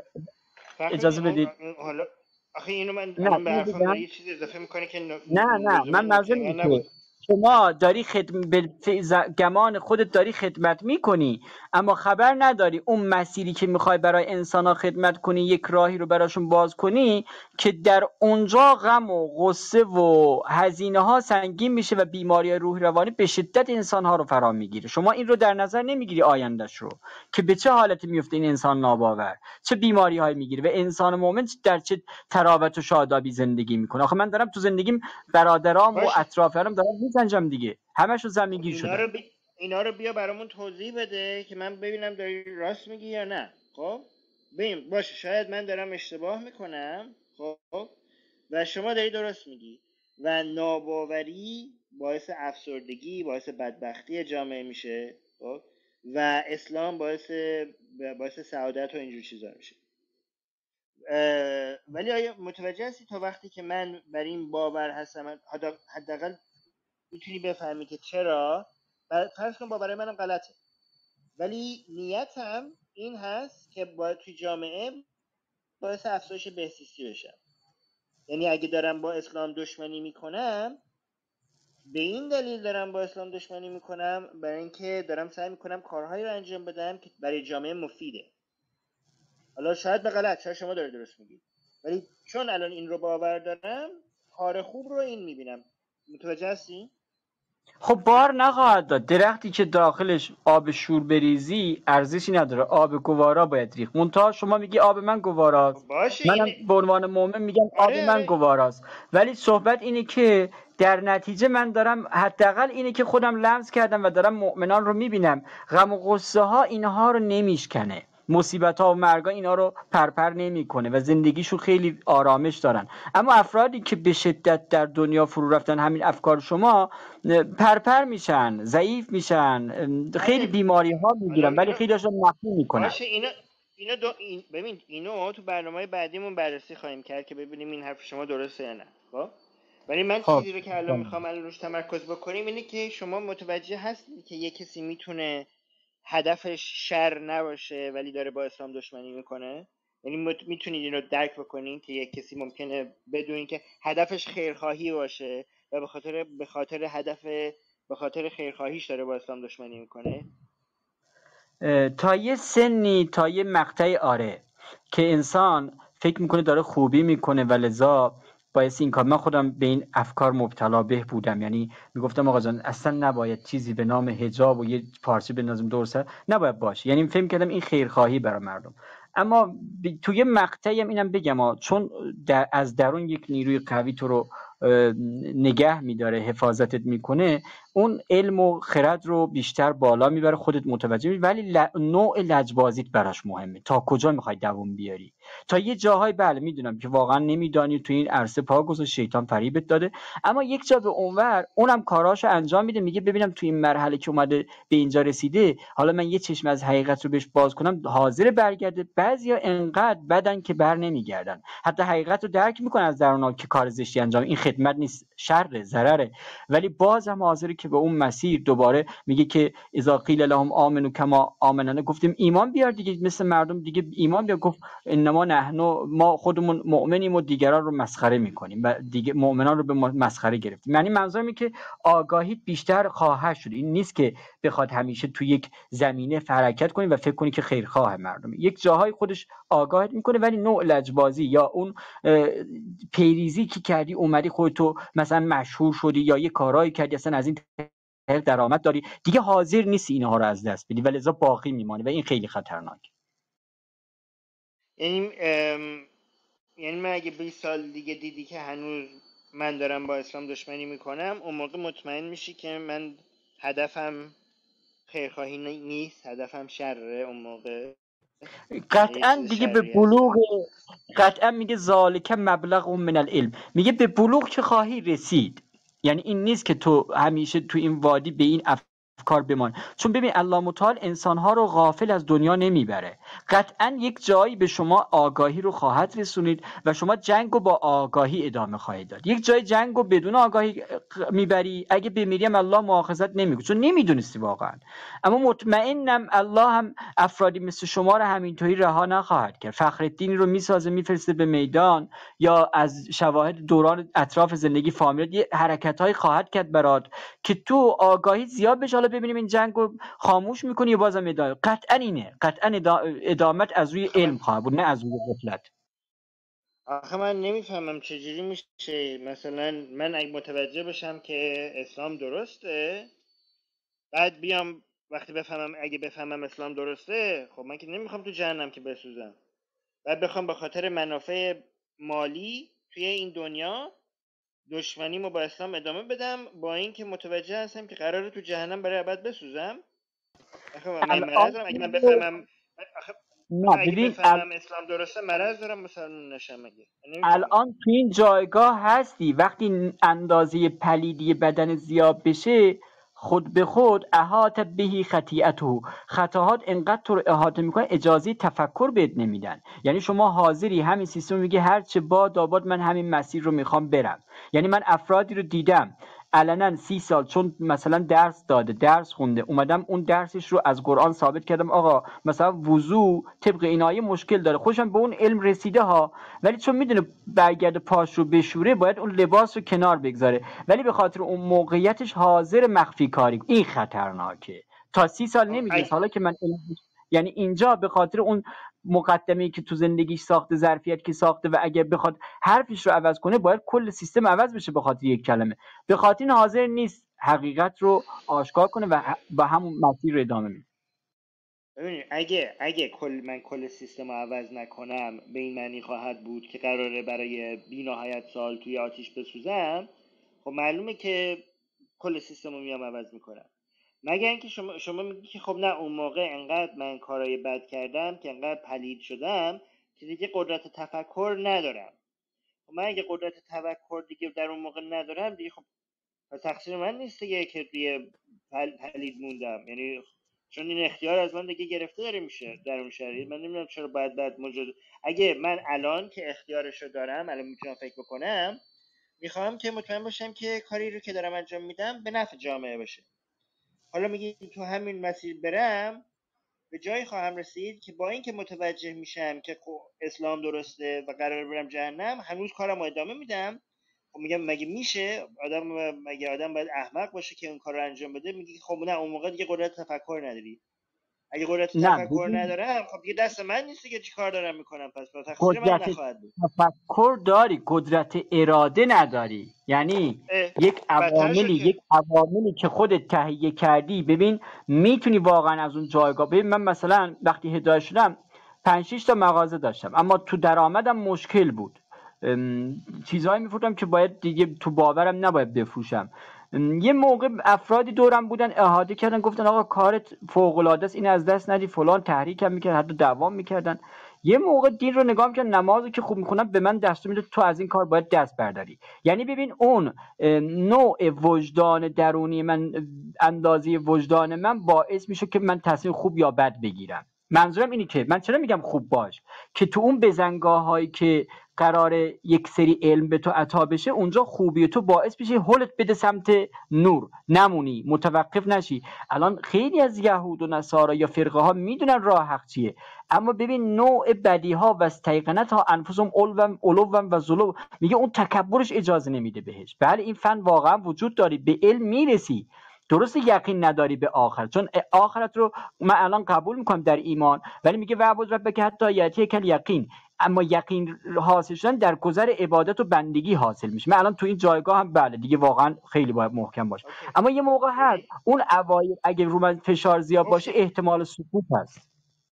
فخر اجازه بدید. حالا آخه اینو من نه الان به اینو حرفم داری بگم، یه چیزی اضافه میکنی که نه نه لزوما من منظورم نکته اینه من که نبود. شما داری خدم... به ف- ز- گمان خودت داری خدمت میکنی، اما خبر نداری اون مسیری که میخوای برای انسان ها خدمت کنی، یک راهی رو براشون باز کنی که در اونجا غم و غصه و هزینه ها سنگین میشه و بیماری روح روانی به شدت انسان ها رو فرا میگیره. شما این رو در نظر نمیگیری آیندهش رو که به چه حالتی میفته این انسان ناباور، چه بیماری هایی میگیره و انسان مؤمن در چه تراوت و شادابی زندگی میکنه. آخه من دارم تو زندگیم برادرام و باشه اطرافیانم دارم میسنجم دیگه، همشون خب زمینگیر اینا شدن. رو بی... اینا رو بیا برامون توضیح بده که من ببینم داری راست میگی یا نه. خب ببین باشه شاید من دارم اشتباه میکنم، خب و شما داری درست میگی و ناباوری باعث افسردگی، باعث بدبختی جامعه میشه، خب و اسلام باعث باعث سعادت و اینجور چیزا میشه. اه، ولی آیا متوجه هستی تا وقتی که من بر این باور هستم حدا- حداقل میتونی بفهمی که چرا. بر- فرض کن باورای منم غلطه ولی نیتم این هست که باید توی جامعه باعث افزایش بهزیستی بشم. یعنی اگه دارم با اسلام دشمنی میکنم به این دلیل دارم با اسلام دشمنی میکنم برای اینکه دارم سعی میکنم کارهایی رو انجام بدم که برای جامعه مفیده. حالا شاید به غلط، شاید شما داری درست میگید، ولی چون الان این رو باور دارم کار خوب رو این میبینم. متوجه هستی؟ خب بار نخواهد داد، درختی که داخلش آب شور بریزی ارزشی نداره، آب گوارا باید ریخت. منتها شما میگی آب من گواراست، باشه منم این به عنوان مؤمن میگم آب آره من آره گواراست. ولی صحبت اینه که در نتیجه من دارم، حداقل اینه که خودم لمس کردم و دارم مؤمنان رو میبینم غم و غصه ها اینها رو نمیشکنه، مصیبت ها و مرگ ها اینا رو پرپر نمیکنه و زندگیشون خیلی آرامش دارن. اما افرادی که به شدت در دنیا فرو رفتن، همین افکار شما، پرپر میشن، ضعیف میشن، خیلی آره بیماری ها حالا میگیرن، ولی اینو خیلی هاشون نفی میکنن. باشه اینو اینو دو این ببین اینو تو برنامه بعدیمون بررسی خواهیم کرد که ببینیم این حرف شما درسته یا نه. خب ولی من خب چیزی رو که الان میخوام الان روش تمرکز بکنیم اینه که شما متوجه هستید که یک کسی میتونه هدفش شر نباشه ولی داره با اسلام دشمنی میکنه. یعنی مت... میتونید اینو درک بکنین که یک کسی ممکنه بدون اینکه هدفش خیرخواهی باشه و به خاطر به خاطر هدف به خاطر خیرخواهیش داره با اسلام دشمنی میکنه. تا یه سنی، تا یه مقطعی آره که انسان فکر میکنه داره خوبی میکنه و لذا باعث این کار. من خودم به این افکار مبتلا به بودم، یعنی میگفتم آقا جان اصلا نباید چیزی به نام حجاب و یه پارچه بندازیم دور سر، نباید باشه، یعنی فکر کردم این خیرخواهی برای مردم. اما توی یه مقطعی هم اینم بگم ها، چون در از درون یک نیروی قوی تو رو نگه میداره، حفاظتت میکنه، اون علم و خرد رو بیشتر بالا میبره، خودت متوجه میشی، ولی ل... نوع لجبازیت براش مهمه، تا کجا میخوای دووم بیاری. تا یه جاهای بله میدونم که واقعا نمیدانی تو این عرصه پا گذاشت، شیطان فریبت داده، اما یک جا به اونور اونم کاراشو انجام میده، میگه ببینم تو این مرحله که اومده به اینجا رسیده، حالا من یه چشم از حقیقت رو بهش باز کنم، حاضر برگرده. بعضیا انقدر بدن که بر نمیگردن، حتی حقیقت رو درک میکنن از درون که کار زشتی انجام، این خدمت نیست، شر، ضرره، ولی باز هم حاضره که به اون مسیر دوباره میگه که اذا قیل لهم آمنوا کما آمنون، گفتیم ایمان بیار دیگه، مثل مردم دیگه ایمان بیار. گفت انما نحن، ما خودمون مؤمنیم و دیگران رو مسخره میکنیم و دیگه مؤمنان رو به مسخره گرفتیم. یعنی منظورم اینه که آگاهی بیشتر خواهش شده، این نیست که بخواد همیشه تو یک زمینه حرکت کنی و فکر کنی که خیرخواه مردم، یک جاهای خودش آگاهت میکنه، ولی نوع لجبازی یا اون پیریزی که کردی اومدی خودتو مثلا مشهور شدی یا یه کارایی کردی اصلا از این درآمد داری دیگه، حاضر نیستی اینها رو از دست بدی و لذا باقی میمانی و این خیلی خطرناک. یعنی ام... یعنی من اگه بیست سال دیگه دیدی که هنوز من دارم با اسلام دشمنی میکنم، اون موقع مطمئن میشی که من هدفم خیرخواهی نیست، هدفم شره. اون موقع یه قطعا چیز دیگه به شری بلوغ، هستم. قطعا میگه ذالک مبلغ من العلم، میگه به بلوغ که خواهی رسید، یعنی این نیست که تو همیشه تو این وادی به این افکار بمان، چون ببین الله متعال انسانها رو غافل از دنیا نمیبره، قطعا یک جایی به شما آگاهی رو خواهد رسونید و شما جنگ رو با آگاهی ادامه خواهید داد. یک جای جنگ رو بدون آگاهی میبری، اگه بمیریم الله مؤاخذت نمیکنه چون نمیدونستی واقعا، اما مطمئنم الله هم افرادی مثل شما رو همینطوری رها نخواهد کرد. فخرالدین رو میسازه میفرسته به میدان، یا از شواهد دوران اطراف زندگی فامیل یه حرکت‌های خواهد کرد برات که تو آگاهی زیاد بشه، حالا ببینیم این جنگ رو خاموش میکنی یا بازم ادامه. قطعا اینه، قطعا ادامت از روی آخه من علم خواهد بود، نه از روی غفلت. آخه من نمیفهمم چجوری میشه مثلا من اگه متوجه بشم که اسلام درسته، بعد بیام وقتی بفهمم، اگه بفهمم اسلام درسته، خب من که نمیخوام تو جهنم که بسوزم، بعد بخوام به خاطر منافع مالی توی این دنیا دشمنیمو با اسلام ادامه بدم، با اینکه متوجه هستم که قراره تو جهنم برای ابد بسوزم. آخه من مرض الان دارم اگه من بفهمم، آخه نه آخه اگه ببین، بفهمم اسلام درسته مرض دارم مثلا نشم، مگه من نمیفهمم. الان تو این جایگاه هستی، وقتی اندازه پلیدی بدن زیاد بشه خود به خود احاطه بهی خطیئته، خطاهات انقدر تو رو احاطه میکنه اجازه تفکر بهت نمیدن. یعنی شما حاضری همین سیستم میگه هر چه باد آباد من همین مسیر رو میخوام برم. یعنی من افرادی رو دیدم علنا سی سال چون مثلا درس داده، درس خونده، اومدم اون درسش رو از قرآن ثابت کردم آقا مثلا وضو طبق این آیه مشکل داره، خوشم به اون علم رسیده ها، ولی چون میدونه برگرده پاش رو بشوره باید اون لباس رو کنار بگذاره، ولی به خاطر اون موقعیتش حاضر مخفی کاری. این خطرناکه. تا سی سال نمیدونست، حالا که من یعنی اینجا به خاطر اون مقدمه‌ای که تو زندگیش ساخته، ظرفیت که ساخته، و اگه بخواد حرفش رو عوض کنه باید کل سیستم عوض بشه به خاطر یک کلمه، به خاطر این حاضر نیست حقیقت رو آشکار کنه و با همون مسیر رو ادامه میده. ببینید اگه اگه کل من کل سیستم رو عوض نکنم، به این معنی خواهد بود که قراره برای بی‌نهایت سال توی آتیش بسوزم. خب معلومه که کل سیستم رو میام عوض میکنم. مگر اینکه شما شما میگی که خب نه اون موقع انقدر من کارای بد کردم که انقدر پلید شدم که دیگه قدرت تفکر ندارم. خب من اگه قدرت تفکر دیگه در اون موقع ندارم دیگه، خب پس تقصیر من نیست دیگه که توی پل، پلید موندم. یعنی چون این اختیار از من دیگه گرفته داره میشه در اون شرایط. من نمیدونم چرا باید بعد مجد... اگه من الان که اختیارشو دارم، الان میتونم فکر بکنم، میخوام که مطمئن باشم که کاری رو که دارم انجام میدم به نفع جامعه باشه. حالا میگی تو همین مسیر برم، به جایی خواهم رسید که با اینکه متوجه میشم که اسلام درسته و قرار برم جهنم، هنوز کارم رو ادامه میدم. خب میگم مگه میشه آدم، مگه آدم باید احمق باشه که اون کار رو انجام بده؟ میگی خب نه اون موقع دیگه قدرت تفکر نداری. اگه قدرت نه تفکر ببین ندارم خب دیگه دست من نیست که چی کار دارم میکنم، پس با تقصیر من قدرت نخواهد بود. تفکر داری، قدرت اراده نداری. یعنی اه، یک بدتر شد عواملی که. یک عواملی که خودت تهیه کردی. ببین میتونی واقعا از اون جایگاه. ببین من مثلا وقتی هدایت شدم پنج شش تا مغازه داشتم، اما تو درآمدم مشکل بود. ام، چیزهایی میفروختم که باید دیگه تو باورم نباید بفروشم. ام، یه موقع افرادی دورم بودن احاطه کردن، گفتن آقا کارت فوق العاده است، این از دست ندی، فلان تحریکم میکرد، حتی دوام میکردن. یه موقع دین رو نگاه میکرد، نمازو که خوب میخونم به من دستور میده تو از این کار باید دست برداری. یعنی ببین اون اه، نوع وجدان درونی من، اه، اندازه وجدان من باعث میشه که من تصمیم خوب یا بد بگیرم. منظورم اینه که من چرا میگم خوب باش، که تو اون بزنگاه هایی که قرار یک سری علم به تو عطا بشه، اونجا خوبی تو باعث بشه هولت بده سمت نور، نمونی، متوقف نشی. الان خیلی از یهود و نصارا یا فرقه ها میدونن راه حق چیه، اما ببین نوع بدی ها و استیقنت ها انفسهم علوم علوم و ظلم، میگه اون تکبرش اجازه نمیده بهش. بله این فن واقعا وجود داری، به علم میرسی، درست یقین نداری به آخرت، چون آخرت رو من الان قبول میکنم در ایمان، ولی میگه وعبد ربک حتی یأتیک الیقین، اما یقین حاصل شدن در گذر عبادت و بندگی حاصل میشه. من الان تو این جایگاه هم بله دیگه واقعا خیلی باید محکم باشه. اوکی. اما یه موقع هست ببین اون اوایل اگه رو من فشار زیاد باشه گفتی احتمال سقوط هست.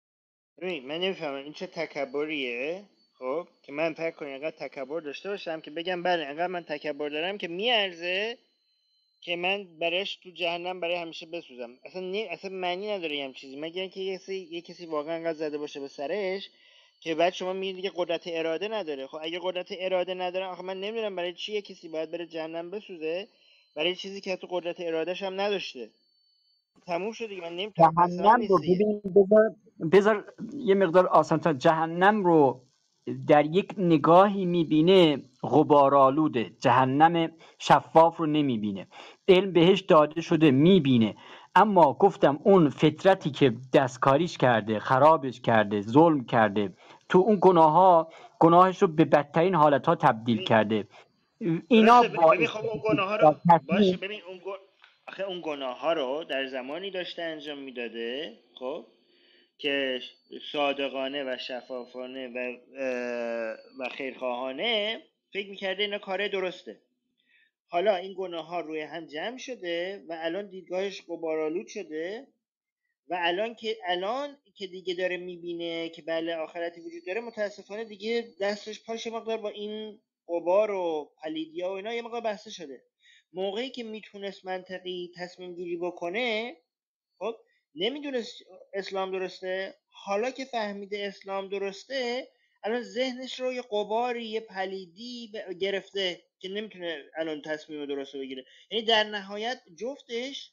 ببین من نمیفهمم این چه تکبریه. خب که من فکر کنم اینقدر تکبر داشته باشم که بگم بله اینقدر من تکبر دارم که میارزه که من برایش تو جهنم برای همیشه بسوزم. اصلا نی... اصلا معنی نداره یه هم چیزی، مگر اینکه یه کسی یه کسی واقعا انقدر زده باشه به سرش که بعد شما میگید دیگه قدرت اراده نداره. خب اگه قدرت اراده نداره، آخه من نمیدونم برای چی یه کسی باید بره جهنم بسوزه برای چیزی که تو قدرت ارادهش هم نداشته. تموم شد دیگه، من نمیتونم، دست من جهنم رو نیست دیگه. ببین، بذار بذار یه مقدار آسان‌تر. جهنم رو در یک نگاهی میبینه غبارآلوده، جهنم شفاف رو نمیبینه. علم بهش داده شده میبینه، اما گفتم اون فطرتی که دستکاریش کرده، خرابش کرده، ظلم کرده، تو اون گناه ها گناهش رو به بدترین حالت ها تبدیل ببین کرده. اینا درسته. ب- ببین باعث خب اون شده که گناه ها رو در باشه. تصمیم ببین اون گن... آخه اون گناه ها رو در زمانی داشته انجام میداده خب که صادقانه و شفافانه و اه، و خیرخواهانه فکر میکرده اینا کاره درسته. حالا این گناه ها روی هم جمع شده و الان دیدگاهش غبارآلود شده و الان که الان که دیگه داره میبینه که بله آخرتی وجود داره، متاسفانه دیگه دستش پاش یه مقدار با این غبار و پلیدیا و اینا یه مقدار بسته شده. موقعی که میتونست منطقی تصمیم گیری بکنه، خب نمیدونست اسلام درسته، حالا که فهمیده اسلام درسته الان ذهنش رو یه غباری، یه پلیدی گرفته که نمیتونه الان تصمیم درست رو بگیره. یعنی در نهایت جفتش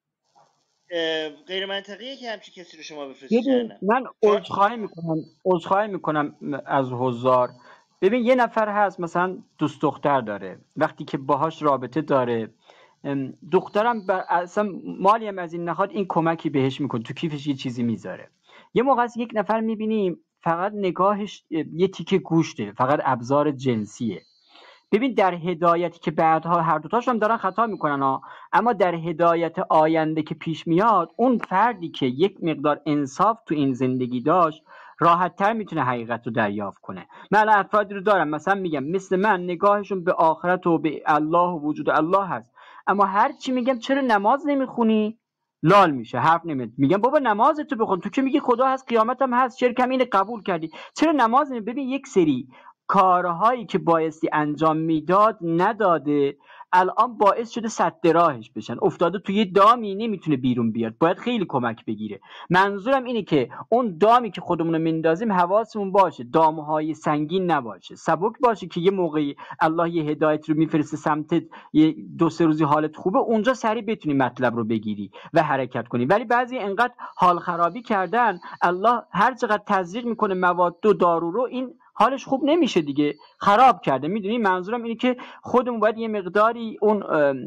غیر منطقیه که همچی کسی رو شما بفرستی ببین جهنم. من چون عذرخواهی میکنم عذرخواهی میکنم از حضار. ببین یه نفر هست مثلا دوست دختر داره، وقتی که باهاش رابطه داره، ام، دخترم بر اصلا مالی هم از این نخواد، این کمکی بهش میکنه، تو کیفش یه چیزی میذاره. یه موقع از یک نفر میبینیم فقط نگاهش اه، یه تیکه گوشته، فقط ابزار جنسیه. ببین در هدایتی که بعدها هر دوتاشون دارن خطا میکنن ها، اما در هدایت آینده که پیش میاد، اون فردی که یک مقدار انصاف تو این زندگی داشت راحت تر میتونه حقیقت رو دریافت کنه. من الان افرادی رو دارم مثلا میگم مثل من نگاهشون به آخرت و به الله و وجود الله هست، اما هر چی میگم چرا نماز نمیخونی لال میشه، حرف نمیزنه. میگم بابا نمازتو بخون، تو که میگی خدا هست قیامت هم هست، شرک هم اینو قبول کردی، چرا نماز نمی؟ ببین یک سری کارهایی که بایستی انجام میداد نداده، الان باعث شده سد راهش بشن، افتاده توی یه دامی نمیتونه بیرون بیاد، باید خیلی کمک بگیره. منظورم اینه که اون دامی که خودمون رو میندازیم حواسمون باشه دامهای سنگین نباشه، سبک باشه که یه موقعی الله یه هدایت رو میفرسته سمتت، یه دو سه روزی حالت خوبه، اونجا سریع بتونی مطلب رو بگیری و حرکت کنی. ولی بعضی انقدر حال خرابی کردن، الله هر چقدر تزریق میکنه مواد و دارو رو، این حالش خوب نمیشه دیگه، خراب کرده. میدونی منظورم اینه که خودمون باید یه مقداری اون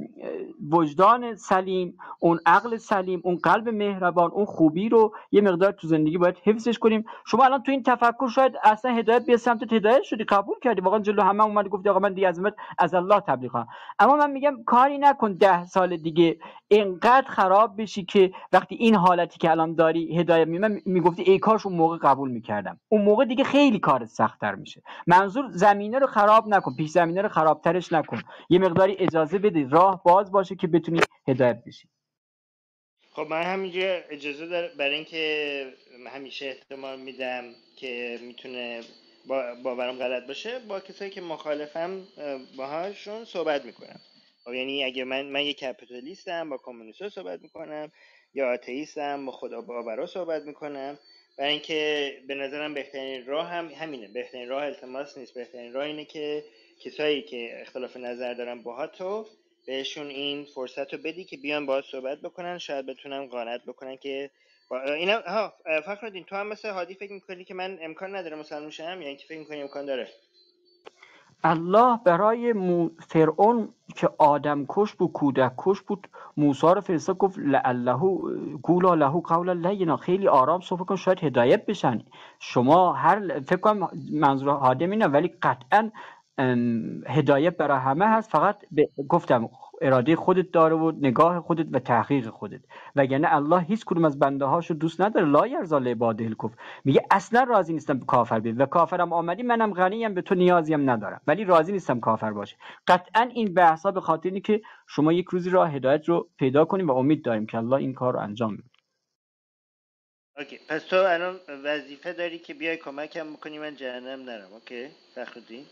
وجدان سلیم، اون عقل سلیم، اون قلب مهربان، اون خوبی رو یه مقدار تو زندگی باید حفظش کنیم. شما الان تو این تفکر شاید اصلا هدایت به سمت هدایت شدی، قبول کردی، واقعا جلو همه اومدی گفتی آقا من دیگه عظمت از الله تبلیغ کنم. اما من میگم کاری نکن ده سال دیگه اینقدر خراب بشی که وقتی این حالتی که الان داری هدایت می من میگفتی ای کاش اون موقع قبول میکردم، اون موقع دیگه خیلی کار سخت‌تر میشه. منظور زمینه رو خراب نکن، پیش زمینه رو خرابترش نکن، یه مقداری اجازه بده راه باز باشه که بتونی هدایت بشی. خب من همینجا اجازه دارم برای اینکه همیشه احتمال میدم که میتونه با باورم غلط باشه، با کسایی که مخالفم باهاشون صحبت میکنم. خب یعنی اگه من من یک کپیتالیستم با کمونیست‌ها صحبت میکنم، یا آتئیستم با خدا باورا صحبت میکنم، برای اینکه به نظرم بهترین راه هم همینه. بهترین راه التماس نیست، بهترین راه اینه که کسایی که اختلاف نظر دارن باهاتو بهشون این فرصت رو بدی که بیان باهات صحبت بکنن، شاید بتونن قانعت بکنن که با اینا. ها فخرالدین تو هم مثل هادی فکر میکنی که من امکان نداره مسلمان شم، یا اینکه فکر میکنی امکان داره؟ الله برای مو... فرعون که آدم کش بود، کودک کش بود، موسی رو فرستاد گفت لعله قولا له قولا لینا، خیلی آرام صحبت کن شاید هدایت بشن. شما هر فکر کنم منظور هادی اینه، ولی قطعا هدایت برای همه هست، فقط ب... گفتم اراده خودت داره و نگاه خودت و تحقیق خودت. وگرنه الله هیچ کدوم از بنده هاشو دوست نداره. لا یرضی لعباده الکفر، میگه اصلا راضی نیستم کافر بیاد و کافرم آمدی منم غنیم به تو نیازی هم ندارم، ولی راضی نیستم کافر باشه. قطعا این بحثا به خاطر اینه که شما یک روزی راه هدایت رو پیدا کنیم و امید داریم که الله این کار رو انجام میده. اوکی، پس تو الان وظیفه داری که بیای کمکم بکنی من جهنم نرم. اوکی فخرالدین،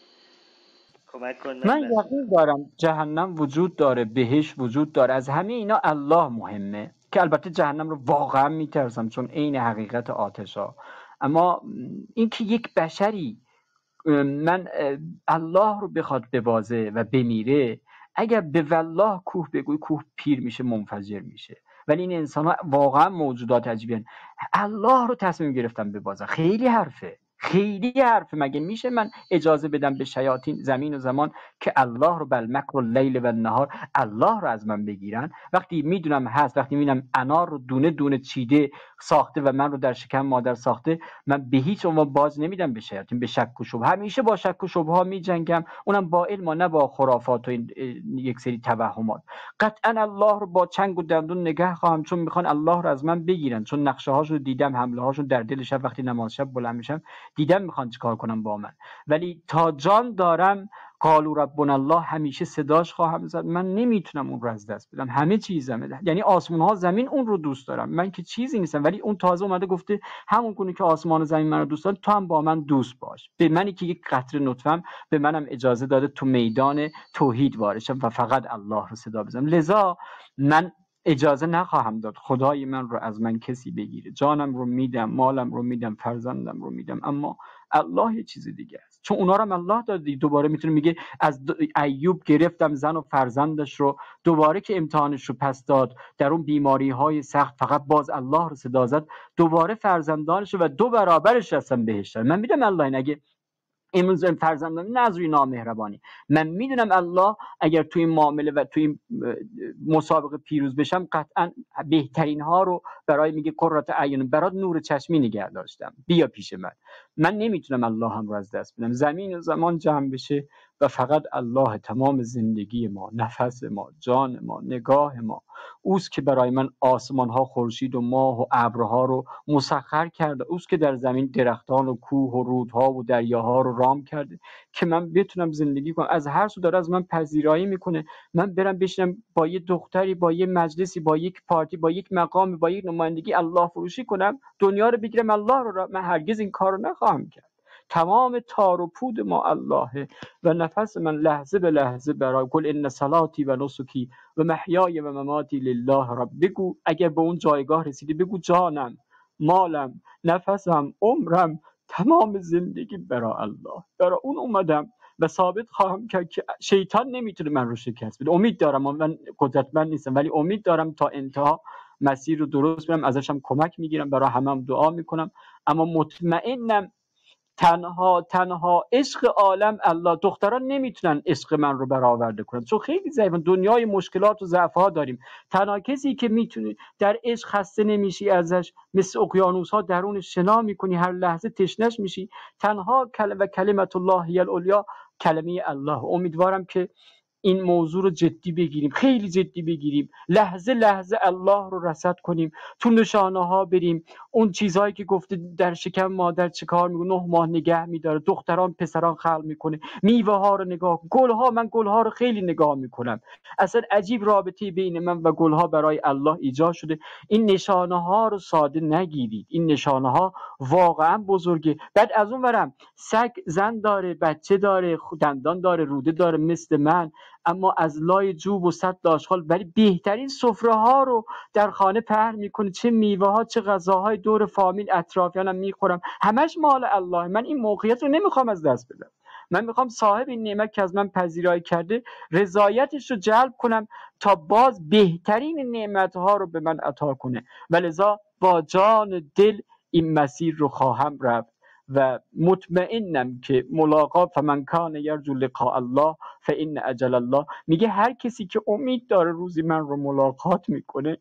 کمک کن من. من یقین دارم جهنم وجود داره، بهشت وجود داره، از همه اینا الله مهمه، که البته جهنم رو واقعا میترسم چون عین حقیقت آتشا. اما اینکه یک بشری من الله رو بخواد ببازه و بمیره، اگر به والله کوه بگوی کوه پیر میشه، منفجر میشه. ولی این انسان ها واقعا موجودات عجیبی هستند. الله رو تصمیم گرفتم ببازن، خیلی حرفه، خیلی حرفه. مگه میشه من اجازه بدم به شیاطین زمین و زمان که الله رو بل مکر اللیل و النهار الله رو از من بگیرن؟ وقتی میدونم هست، وقتی میبینم انار رو دونه دونه چیده ساخته و من رو در شکم مادر ساخته، من به هیچ عنوان باز نمیدم به شیاطین، به شک و شبهه. همیشه با شک و شبهه ها میجنگم، اونم با علم و نه با خرافات و این یک سری توهمات. قطعا الله رو با چنگ و دندون نگه خواهم، چون میخوان الله رو از من بگیرن، چون نقشه هاشو دیدم، حمله هاشو در دل شب وقتی نماز شب بلند میشم دیدم میخوان چیکار کنم با من. ولی تا جان دارم قالوا ربنا الله همیشه صداش خواهم زد. من نمیتونم اون رو از دست بدم، همه چیزمه، یعنی آسمان ها زمین اون رو دوست دارم، من که چیزی نیستم. ولی اون تازه اومده گفته همون گونه که آسمان و زمین من رو دوست دارن تو هم با من دوست باش. به منی که یک قطره نطفه‌ام به منم اجازه داده تو میدان توحید وارد شم و فقط الله رو صدا بزنم. لذا من اجازه نخواهم داد خدای من رو از من کسی بگیره. جانم رو میدم، مالم رو میدم، فرزندم رو میدم، اما الله یه چیز دیگه است، چون اونا رو هم الله داده. دوباره میتونه میگه از ایوب گرفتم زن و فرزندش رو، دوباره که امتحانش رو پس داد در اون بیماری های سخت فقط باز الله رو صدا زد، دوباره فرزندانش رو و دو برابرش رسن بهشت. من میدونم الله این اگه امروز فرزندان نه از روی نامهربانی، من میدونم الله اگر توی این معامله و توی این مسابقه پیروز بشم قطعا بهترین ها رو برای میگه قرة اعین، برات نور چشمی نگه داشتم، بیا پیش من. من نمیتونم الله هم رو از دست بدم. زمین و زمان جمع بشه و فقط الله تمام زندگی ما، نفس ما، جان ما، نگاه ما، اوست که برای من آسمان ها، خورشید و ماه و ابرها رو مسخر کرده، اوست که در زمین درختان و کوه و رودها و دریاها رو رام کرده که من بتونم زندگی کنم. از هر سو داره از من پذیرایی میکنه، من برم بشینم با یه دختری، با یه مجلسی، با یک پارتی، با یک مقام، با یک نمایندگی الله فروشی کنم، دنیا رو بگیرم الله رو. من هرگز این کارو نخواهم کرد. تمام تار و پود ما اللهه و نفس من لحظه به لحظه برای کل ان صلاتی و نسکی و محیای و مماتی لله رب. بگو اگر به اون جایگاه رسیدی بگو جانم، مالم، نفسم، عمرم، تمام زندگی برای الله، برای اون اومدم و ثابت خواهم کرد که شیطان نمیتونه من رو شکست بده. امید دارم، من قدرتمند نیستم ولی امید دارم تا انتها مسیر رو درست برم، ازشم کمک میگیرم، برای همم دعا میکنم، اما مطمئنم تنها تنها عشق عالم الله. دختران نمیتونن عشق من رو برآورده کنن چون خیلی ضعیفن، دنیای مشکلات و ضعف‌ها داریم. تنها کسی که میتونه در عشق خسته نمیشی ازش، مثل اقیانوس‌ها درونش شنا میکنی، هر لحظه تشنش میشی، تنها کلمه کلمت الله هی العلیا، کلمه الله. امیدوارم که این موضوع رو جدی بگیریم، خیلی جدی بگیریم، لحظه لحظه الله رو رصد کنیم، تو نشانه ها بریم. اون چیزهایی که گفته در شکم مادر چه کار میکنه، نه ماه نگه میداره، دختران پسران خلق میکنه، میوه ها رو نگاه، گل ها، من گل ها رو خیلی نگاه میکنم، اصلا عجیب رابطه بین من و گل ها برای الله ایجاد شده. این نشانه ها رو ساده نگیرید، این نشانه ها واقعا بزرگه. بعد از اون ورم سگ زن داره، بچه داره، دندان داره، روده داره مثل من، اما از لای جوب و صد آشغال ولی بهترین سفره ها رو در خانه پهن میکنه، چه میوه ها چه غذاهای دور فامیل اطرافیانم میخورم، همش مال الله. من این موقعیت رو نمیخوام از دست بدم، من میخوام صاحب این نعمت که از من پذیرایی کرده رضایتش رو جلب کنم تا باز بهترین نعمت ها رو به من عطا کنه. ولذا با جان دل این مسیر رو خواهم رفت و مطمئنم که ملاقات فمن کان یرجو لقاء الله فان اجل الله. میگه هر کسی که امید داره روزی من رو ملاقات میکنه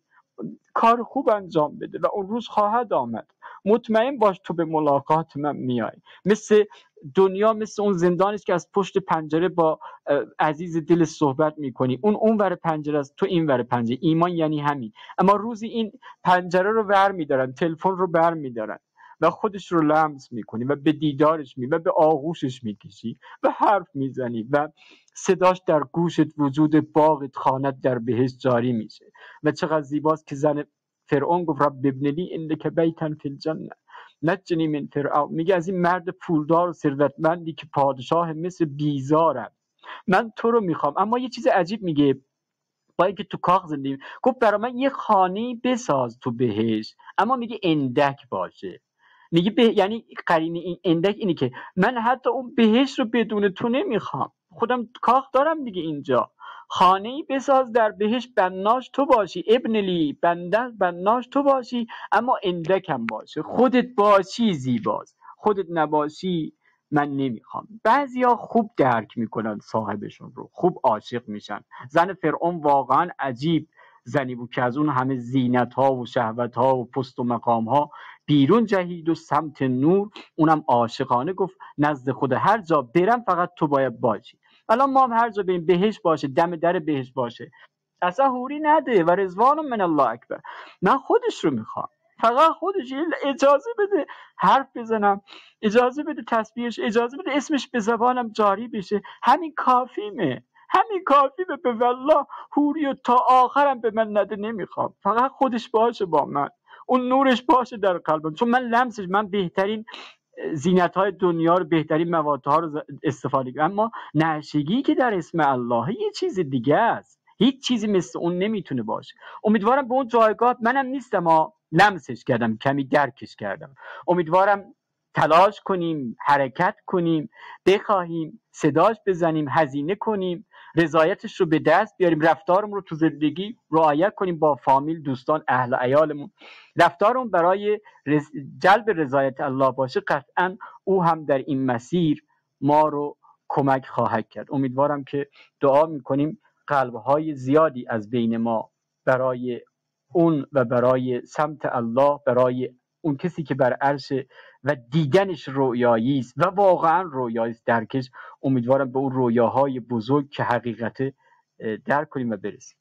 کار خوب انجام بده و اون روز خواهد آمد. مطمئن باش تو به ملاقات من میای. مثل دنیا مثل اون زندانی است که از پشت پنجره با عزیز دل صحبت میکنی، اون اون ور پنجره است، تو این ور پنجره. ایمان یعنی همین. اما روزی این پنجره رو ور میدارن، تلفن رو بر میدارن و خودش رو لمس میکنی و به دیدارش می و به آغوشش میکشی و حرف میزنی و صداش در گوشت وجود باغت خانت در بهشت جاری میشه. و چقدر زیباست که زن فرعون گفت رب ابن لی انک بیتا فی الجنه نجنی من فرعون. میگه از این مرد پولدار و ثروتمندی که پادشاه مصر بیزارم، من تو رو میخوام. اما یه چیز عجیب میگه، با اینکه تو کاخ زندگی، گفت برای من یه خانه بساز تو بهشت، اما میگه اندک باشه. میگه به... یعنی قرینه این اندک اینی که من حتی اون بهشت رو بدون تو نمیخوام، خودم کاخ دارم دیگه اینجا. خانه‌ای بساز در بهشت بناش تو باشی، ابن لی بنده بناش تو باشی، اما اندکم باشه، خودت باشی زیباست، خودت نباشی من نمیخوام. بعضیا خوب درک میکنن صاحبشون رو، خوب عاشق میشن. زن فرعون واقعا عجیب زنی بود که از اون همه زینت ها و شهوت ها و پست و مقام ها بیرون جهید و سمت نور، اونم عاشقانه گفت نزد خود هر جا برم فقط تو باید باشی. الان ما هم هر جا بریم بهشت باشه، دم در بهشت باشه، اصلا حوری نده و رضوان من الله اکبر. من خودش رو میخوام، فقط خودش. اجازه بده حرف بزنم، اجازه بده تسبیحش، اجازه بده اسمش به زبانم جاری بشه، همین کافیمه، همین کافیمه. به والله حوری و تا آخرم به من نده نمیخوام، فقط خودش باشه با من، اون نورش باشه در قلبم، چون من لمسش، من بهترین زینت های دنیا رو، بهترین موادها رو استفاده کنم. اما نعشگی که در اسم الله یه چیز دیگه است، هیچ چیزی مثل اون نمیتونه باشه. امیدوارم به اون جایگاه منم نیستم، ها لمسش کردم، کمی درکش کردم. امیدوارم تلاش کنیم، حرکت کنیم، بخواهیم، صداش بزنیم، هزینه کنیم، رضایتش رو به دست بیاریم، رفتارمون رو تو زندگی رعایت کنیم با فامیل، دوستان، اهل عیالمون. رفتارمون برای رز... جلب رضایت الله باشه، قطعا او هم در این مسیر ما رو کمک خواهد کرد. امیدوارم که دعا میکنیم قلبهای زیادی از بین ما برای اون و برای سمت الله، برای اون کسی که بر عرش و دیدنش رویایی است و واقعا رویایی است درکش، امیدوارم به اون رویاهای بزرگ که حقیقته درک کنیم و برسیم.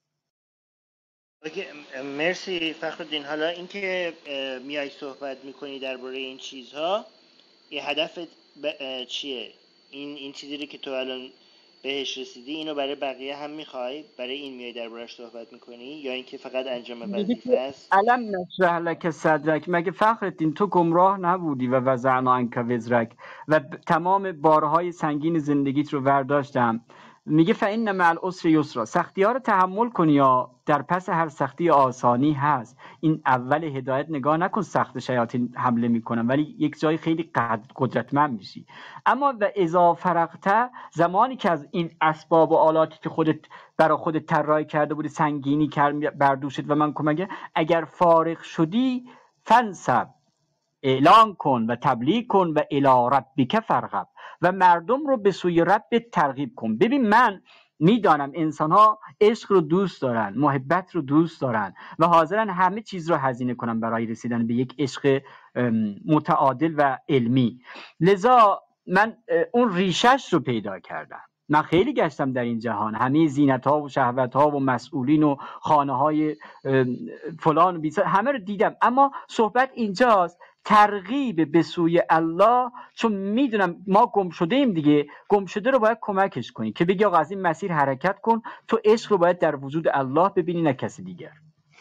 مرسی فخرالدین. حالا اینکه میای صحبت میکنی درباره این چیزها، یه هدفت ب... چیه؟ این این چیزی رو که تو الان بهش رسیدی، اینو برای بقیه هم میخوای؟ برای این میای درباره‌اش صحبت میکنی یا اینکه فقط انجام وظیفه است؟ علم نشرح لک صدرک، مگه فخرالدین تو گمراه نبودی و وضعنا عنک وزرک و تمام بارهای سنگین زندگیت رو برداشتم. میگه فإن مع العسر یسرا، سختی ها رو تحمل کنی یا در پس هر سختی آسانی هست. این اول هدایت نگاه نکن سخت شیاطین حمله میکنن، ولی یک جای خیلی قدرتمند میشی. اما و اذا فرغت، زمانی که از این اسباب و آلاتی که خودت برای خودت طراحی کرده بودی سنگینی کرد بردوشت و من کمک، اگر فارغ شدی فنصب، اعلان کن و تبلیغ کن و الی ربک فرغب و مردم رو به سوی رب ترغیب کن. ببین من میدانم انسان ها عشق رو دوست دارن، محبت رو دوست دارن و حاضرن همه چیز رو هزینه کنن برای رسیدن به یک عشق متعادل و علمی. لذا من اون ریشش رو پیدا کردم. من خیلی گشتم در این جهان، همه زینت ها و شهوت ها و مسئولین و خانه های فلان و بیسار همه رو دیدم، اما صحبت اینجاست ترغیب به سوی الله، چون میدونم ما گم شده ایم دیگه، گم شده رو باید کمکش کنی که بگی آقا از این مسیر حرکت کن، تو عشق رو باید در وجود الله ببینی نه کسی دیگر.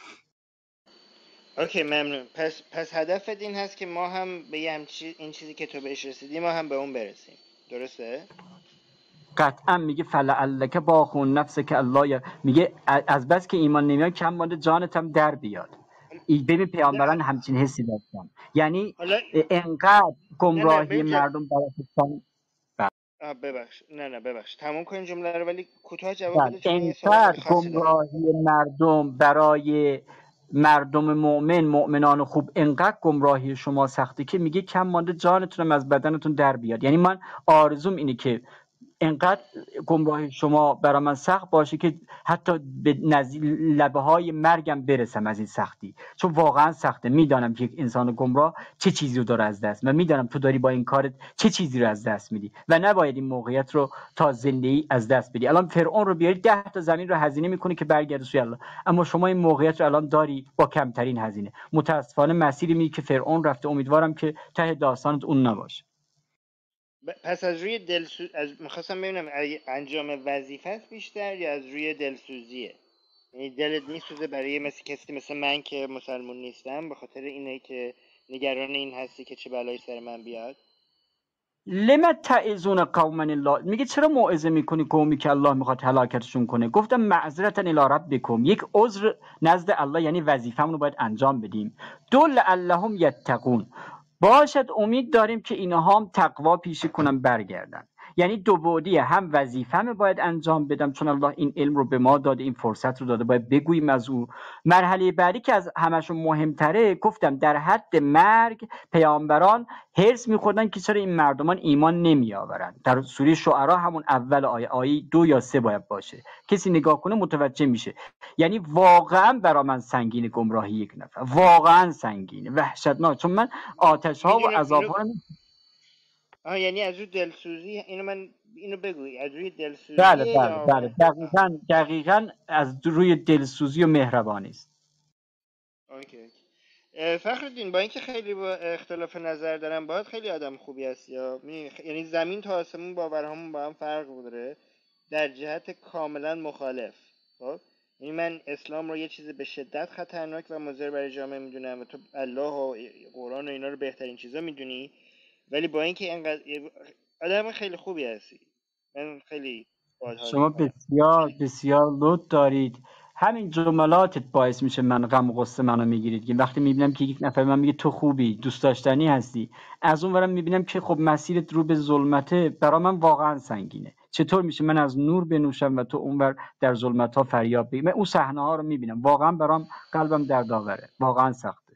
اوکی ممنون. پس پس هدفت این هست که ما هم به یه همچی این چیزی که تو بهش رسیدی ما هم به اون برسیم، درسته؟ قطعا میگه فلعلک باخون نفسه که الله، میگه از بس که ایمان نمیاد کم مانده جانت هم در بیاد. ای ببین پیامبران همچین حسی داشتن، یعنی حالا انقدر گمراهی نه نه مردم برای ببخش نه نه ببخش تموم کن جمله رو، ولی کوتاه جواب بده چون من یه سوال انقدر خاصی دارم. گمراهی مردم برای مردم مؤمن مؤمنان خوب انقدر گمراهی شما سخته که میگه کم مانده جانتون از بدنتون در بیاد. یعنی من آرزوم اینه که انقدر گمراهی شما برای من سخت باشه که حتی به نزدیک لبه های مرگم برسم از این سختی، چون واقعا سخته. میدانم که یک انسان گمراه چه چیزی رو داره از دست، و میدانم تو داری با این کارت چه چیزی رو از دست میدی و نباید این موقعیت رو تا زندگی از دست بدی. الان فرعون رو بیاری ده تا زمین رو هزینه میکنه که برگرده سوی الله، اما شما این موقعیت رو الان داری با کمترین هزینه. متاسفانه مسیری میری که فرعون رفته، امیدوارم که ته داستانت اون نباشه. پس از روی دلسوز از میخواستم ببینم انجام وظیفه است بیشتر یا از روی دلسوزیه؟ یعنی دلت میسوزه برای مثل کسی مثل من که مسلمون نیستم، به خاطر اینه که نگران این هستی که چه بلایی سر من بیاد؟ لما تعظون قوما الله، میگه چرا موعظه میکنی قومی که الله میخواد هلاکتشون کنه؟ گفتم معذرتا الی ربکم، یک عذر نزد الله، یعنی وظیفه‌مون رو باید انجام بدیم. دو لعلهم یتقون، باشد امید داریم که اینها هم تقوا پیشه کنن برگردن. یعنی دو بعدیه، هم وظیفه‌مو باید انجام بدم چون الله این علم رو به ما داده، این فرصت رو داده، باید بگوییم از او. مرحله بعدی که از همشون مهمتره، گفتم در حد مرگ پیامبران هرس می‌خوردن که چرا این مردمان ایمان نمیآورن. در سوره شعرا همون اول آیه آیه دو یا سه باید باشه، کسی نگاه کنه متوجه میشه. یعنی واقعا برا من سنگین گمراهی یک نفر، واقعا سنگینه، وحشتناک، چون من آتش ها و عذاب ها رو آه یعنی از روی دلسوزی، اینو من اینو بگوی از روی دلسوزی؟ بله بله یا بله دقیقاً دقیقاً از روی دلسوزی و مهربانی است. اوکی. فخرالدین، با اینکه خیلی با اختلاف نظر دارم باید خیلی آدم خوبی هستی یا می... یعنی زمین تا آسمون باورهامون با هم فرق داره در جهت کاملا مخالف. خب یعنی من اسلام رو یه چیز به شدت خطرناک و مضر برای جامعه میدونم و تو الله و قرآن و اینا رو بهترین چیزا میدونی، ولی با اینکه اینقدر آدم خیلی خوبی هستی، من خیلی باحال حال شما میکنم. بسیار بسیار لطف دارید. همین جملاتت باعث میشه من غم و غصه منو میگیرید که وقتی میبینم که یک نفر من میگه تو خوبی، دوست داشتنی هستی، از اون ورم میبینم که خب مسیرت رو به ظلمته، برا من واقعا سنگینه. چطور میشه من از نور بنوشم و تو اونور در ظلمت ها فریاد بگی؟ من اون صحنه ها رو میبینم، واقعا برام قلبم دردآوره، واقعا سخته.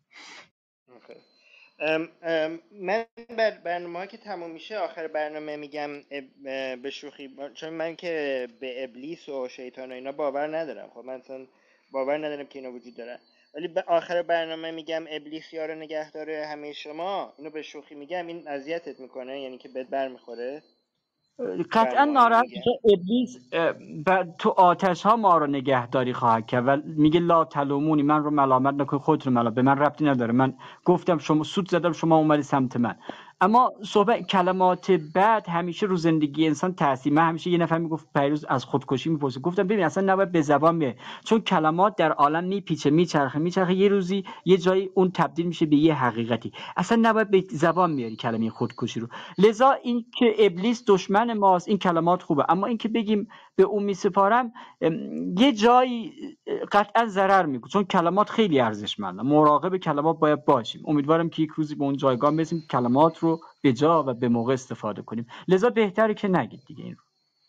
ام ام من بر برنامه که تموم میشه آخر برنامه میگم به شوخی، چون من که به ابلیس و شیطان و اینا باور ندارم، خب من اصلا باور ندارم که اینا وجود دارن، ولی به آخر برنامه میگم ابلیس یار نگهدار همه شما. اینو به شوخی میگم، این اذیتت میکنه یعنی که بهت بر میخوره؟ قطعا ناراحت میشه. ابلیس تو آتش ها ما رو نگهداری خواهد کرد و میگه لا تلومونی، من رو ملامت نکن، خودت رو ملامت، به من ربطی نداره، من گفتم شما سود زدم شما اومدی سمت من. اما صحبت کلمات بد همیشه رو زندگی انسان تاثیر. من همیشه یه نفر میگفت پیروز از خودکشی میپرسه، گفتم ببین اصلا نباید به زبان بیای، چون کلمات در عالم میپیچه میچرخه میچرخه، یه روزی یه جایی اون تبدیل میشه به یه حقیقتی. اصلا نباید به زبان بیاری کلمه خودکشی رو. لذا این که ابلیس دشمن ماست این کلمات خوبه، اما این که بگیم به اون میسپارم یه جایی قطعا ضرر میکنه، چون کلمات خیلی ارزشمنده، مراقب کلمات باید باشیم. امیدوارم که یک روزی به اون جایگاه برسیم کلمات رو به جا و به موقع استفاده کنیم، لذا بهتره که نگید دیگه این رو.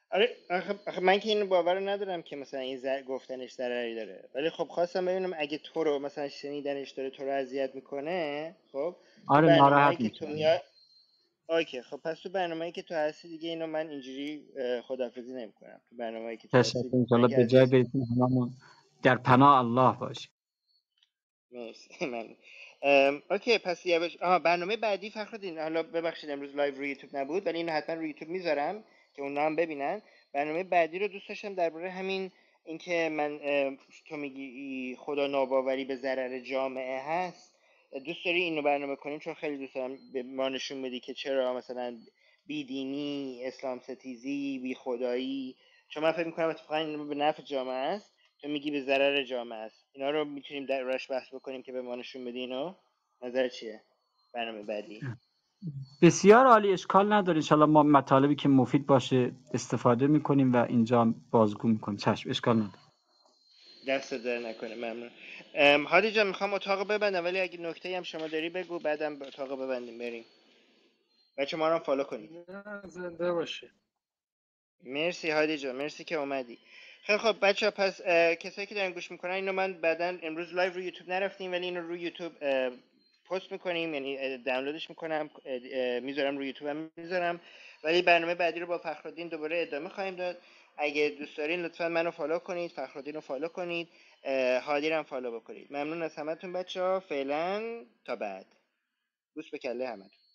آره آخه, آخه من که اینو باور ندارم که مثلا این زر... گفتنش ضرری داره، ولی خب خواستم ببینم اگه تو رو مثلا شنیدنش داره تو رو اذیت میکنه، خب تو آره برنامه‌هایی ناراحت که تو میشه. میاد. اوکی خب پس تو برنامه‌ای که تو هستی دیگه اینو من اینجوری اه، خداحافظی نمی‌کنم. تو برنامه‌ای که تو تشکر، هستی انشالله اگه به جای عزیز. برسیم هممون در پناه الله باشیم. مرسی من ام، اوکی پس یه بش... آها برنامه بعدی فخرالدین، حالا ببخشید امروز لایو روی یوتیوب نبود ولی اینو حتما روی یوتیوب میذارم که اونا هم ببینن. برنامه بعدی رو دوست داشتم درباره همین اینکه من ام، تو میگی خدا ناباوری به ضرر جامعه هست، دوست داری اینو برنامه کنیم؟ چون خیلی دوست دارم به ما نشون بدی که چرا مثلا بیدینی، اسلام ستیزی، بی خدایی، چون من فکر میکنم اتفاقا اینو به نفع جامعه است، تو میگی به ضرر جامعه است. اینا رو میتونیم در راش بحث بکنیم که به ما نشون بدی اینو. نظر چیه برنامه بعدی؟ بسیار عالی، اشکال نداره. انشالله ما مطالبی که مفید باشه استفاده میکنیم و اینجا هم بازگو میکنیم. چشم، اشکال نداره. دست در نکنه. ممنون. ام، هادی جان میخوام اتاق ببندم ولی اگه نکته هم شما داری بگو، بعدم اتاق ببندیم بریم. بچه ما رو هم فالو کنید. نه زنده باشه. مرسی هادی جان، مرسی که اومدی. خیلی خب بچه ها، پس اه، کسایی که دارن گوش میکنن اینو من بعدا امروز لایو روی یوتیوب نرفتیم ولی اینو روی یوتیوب اه، پست میکنیم، یعنی اه، دانلودش میکنم، میذارم روی یوتیوب هم میذارم. ولی برنامه بعدی رو با فخرالدین دوباره ادامه خواهیم داد. اگه دوست دارین لطفا منو فالو کنید، فخرالدین رو فالو کنید، اه، هادی رو هم فالو بکنید. ممنون از همتون بچه ها، فعلا تا بعد. بوس به کله همتون.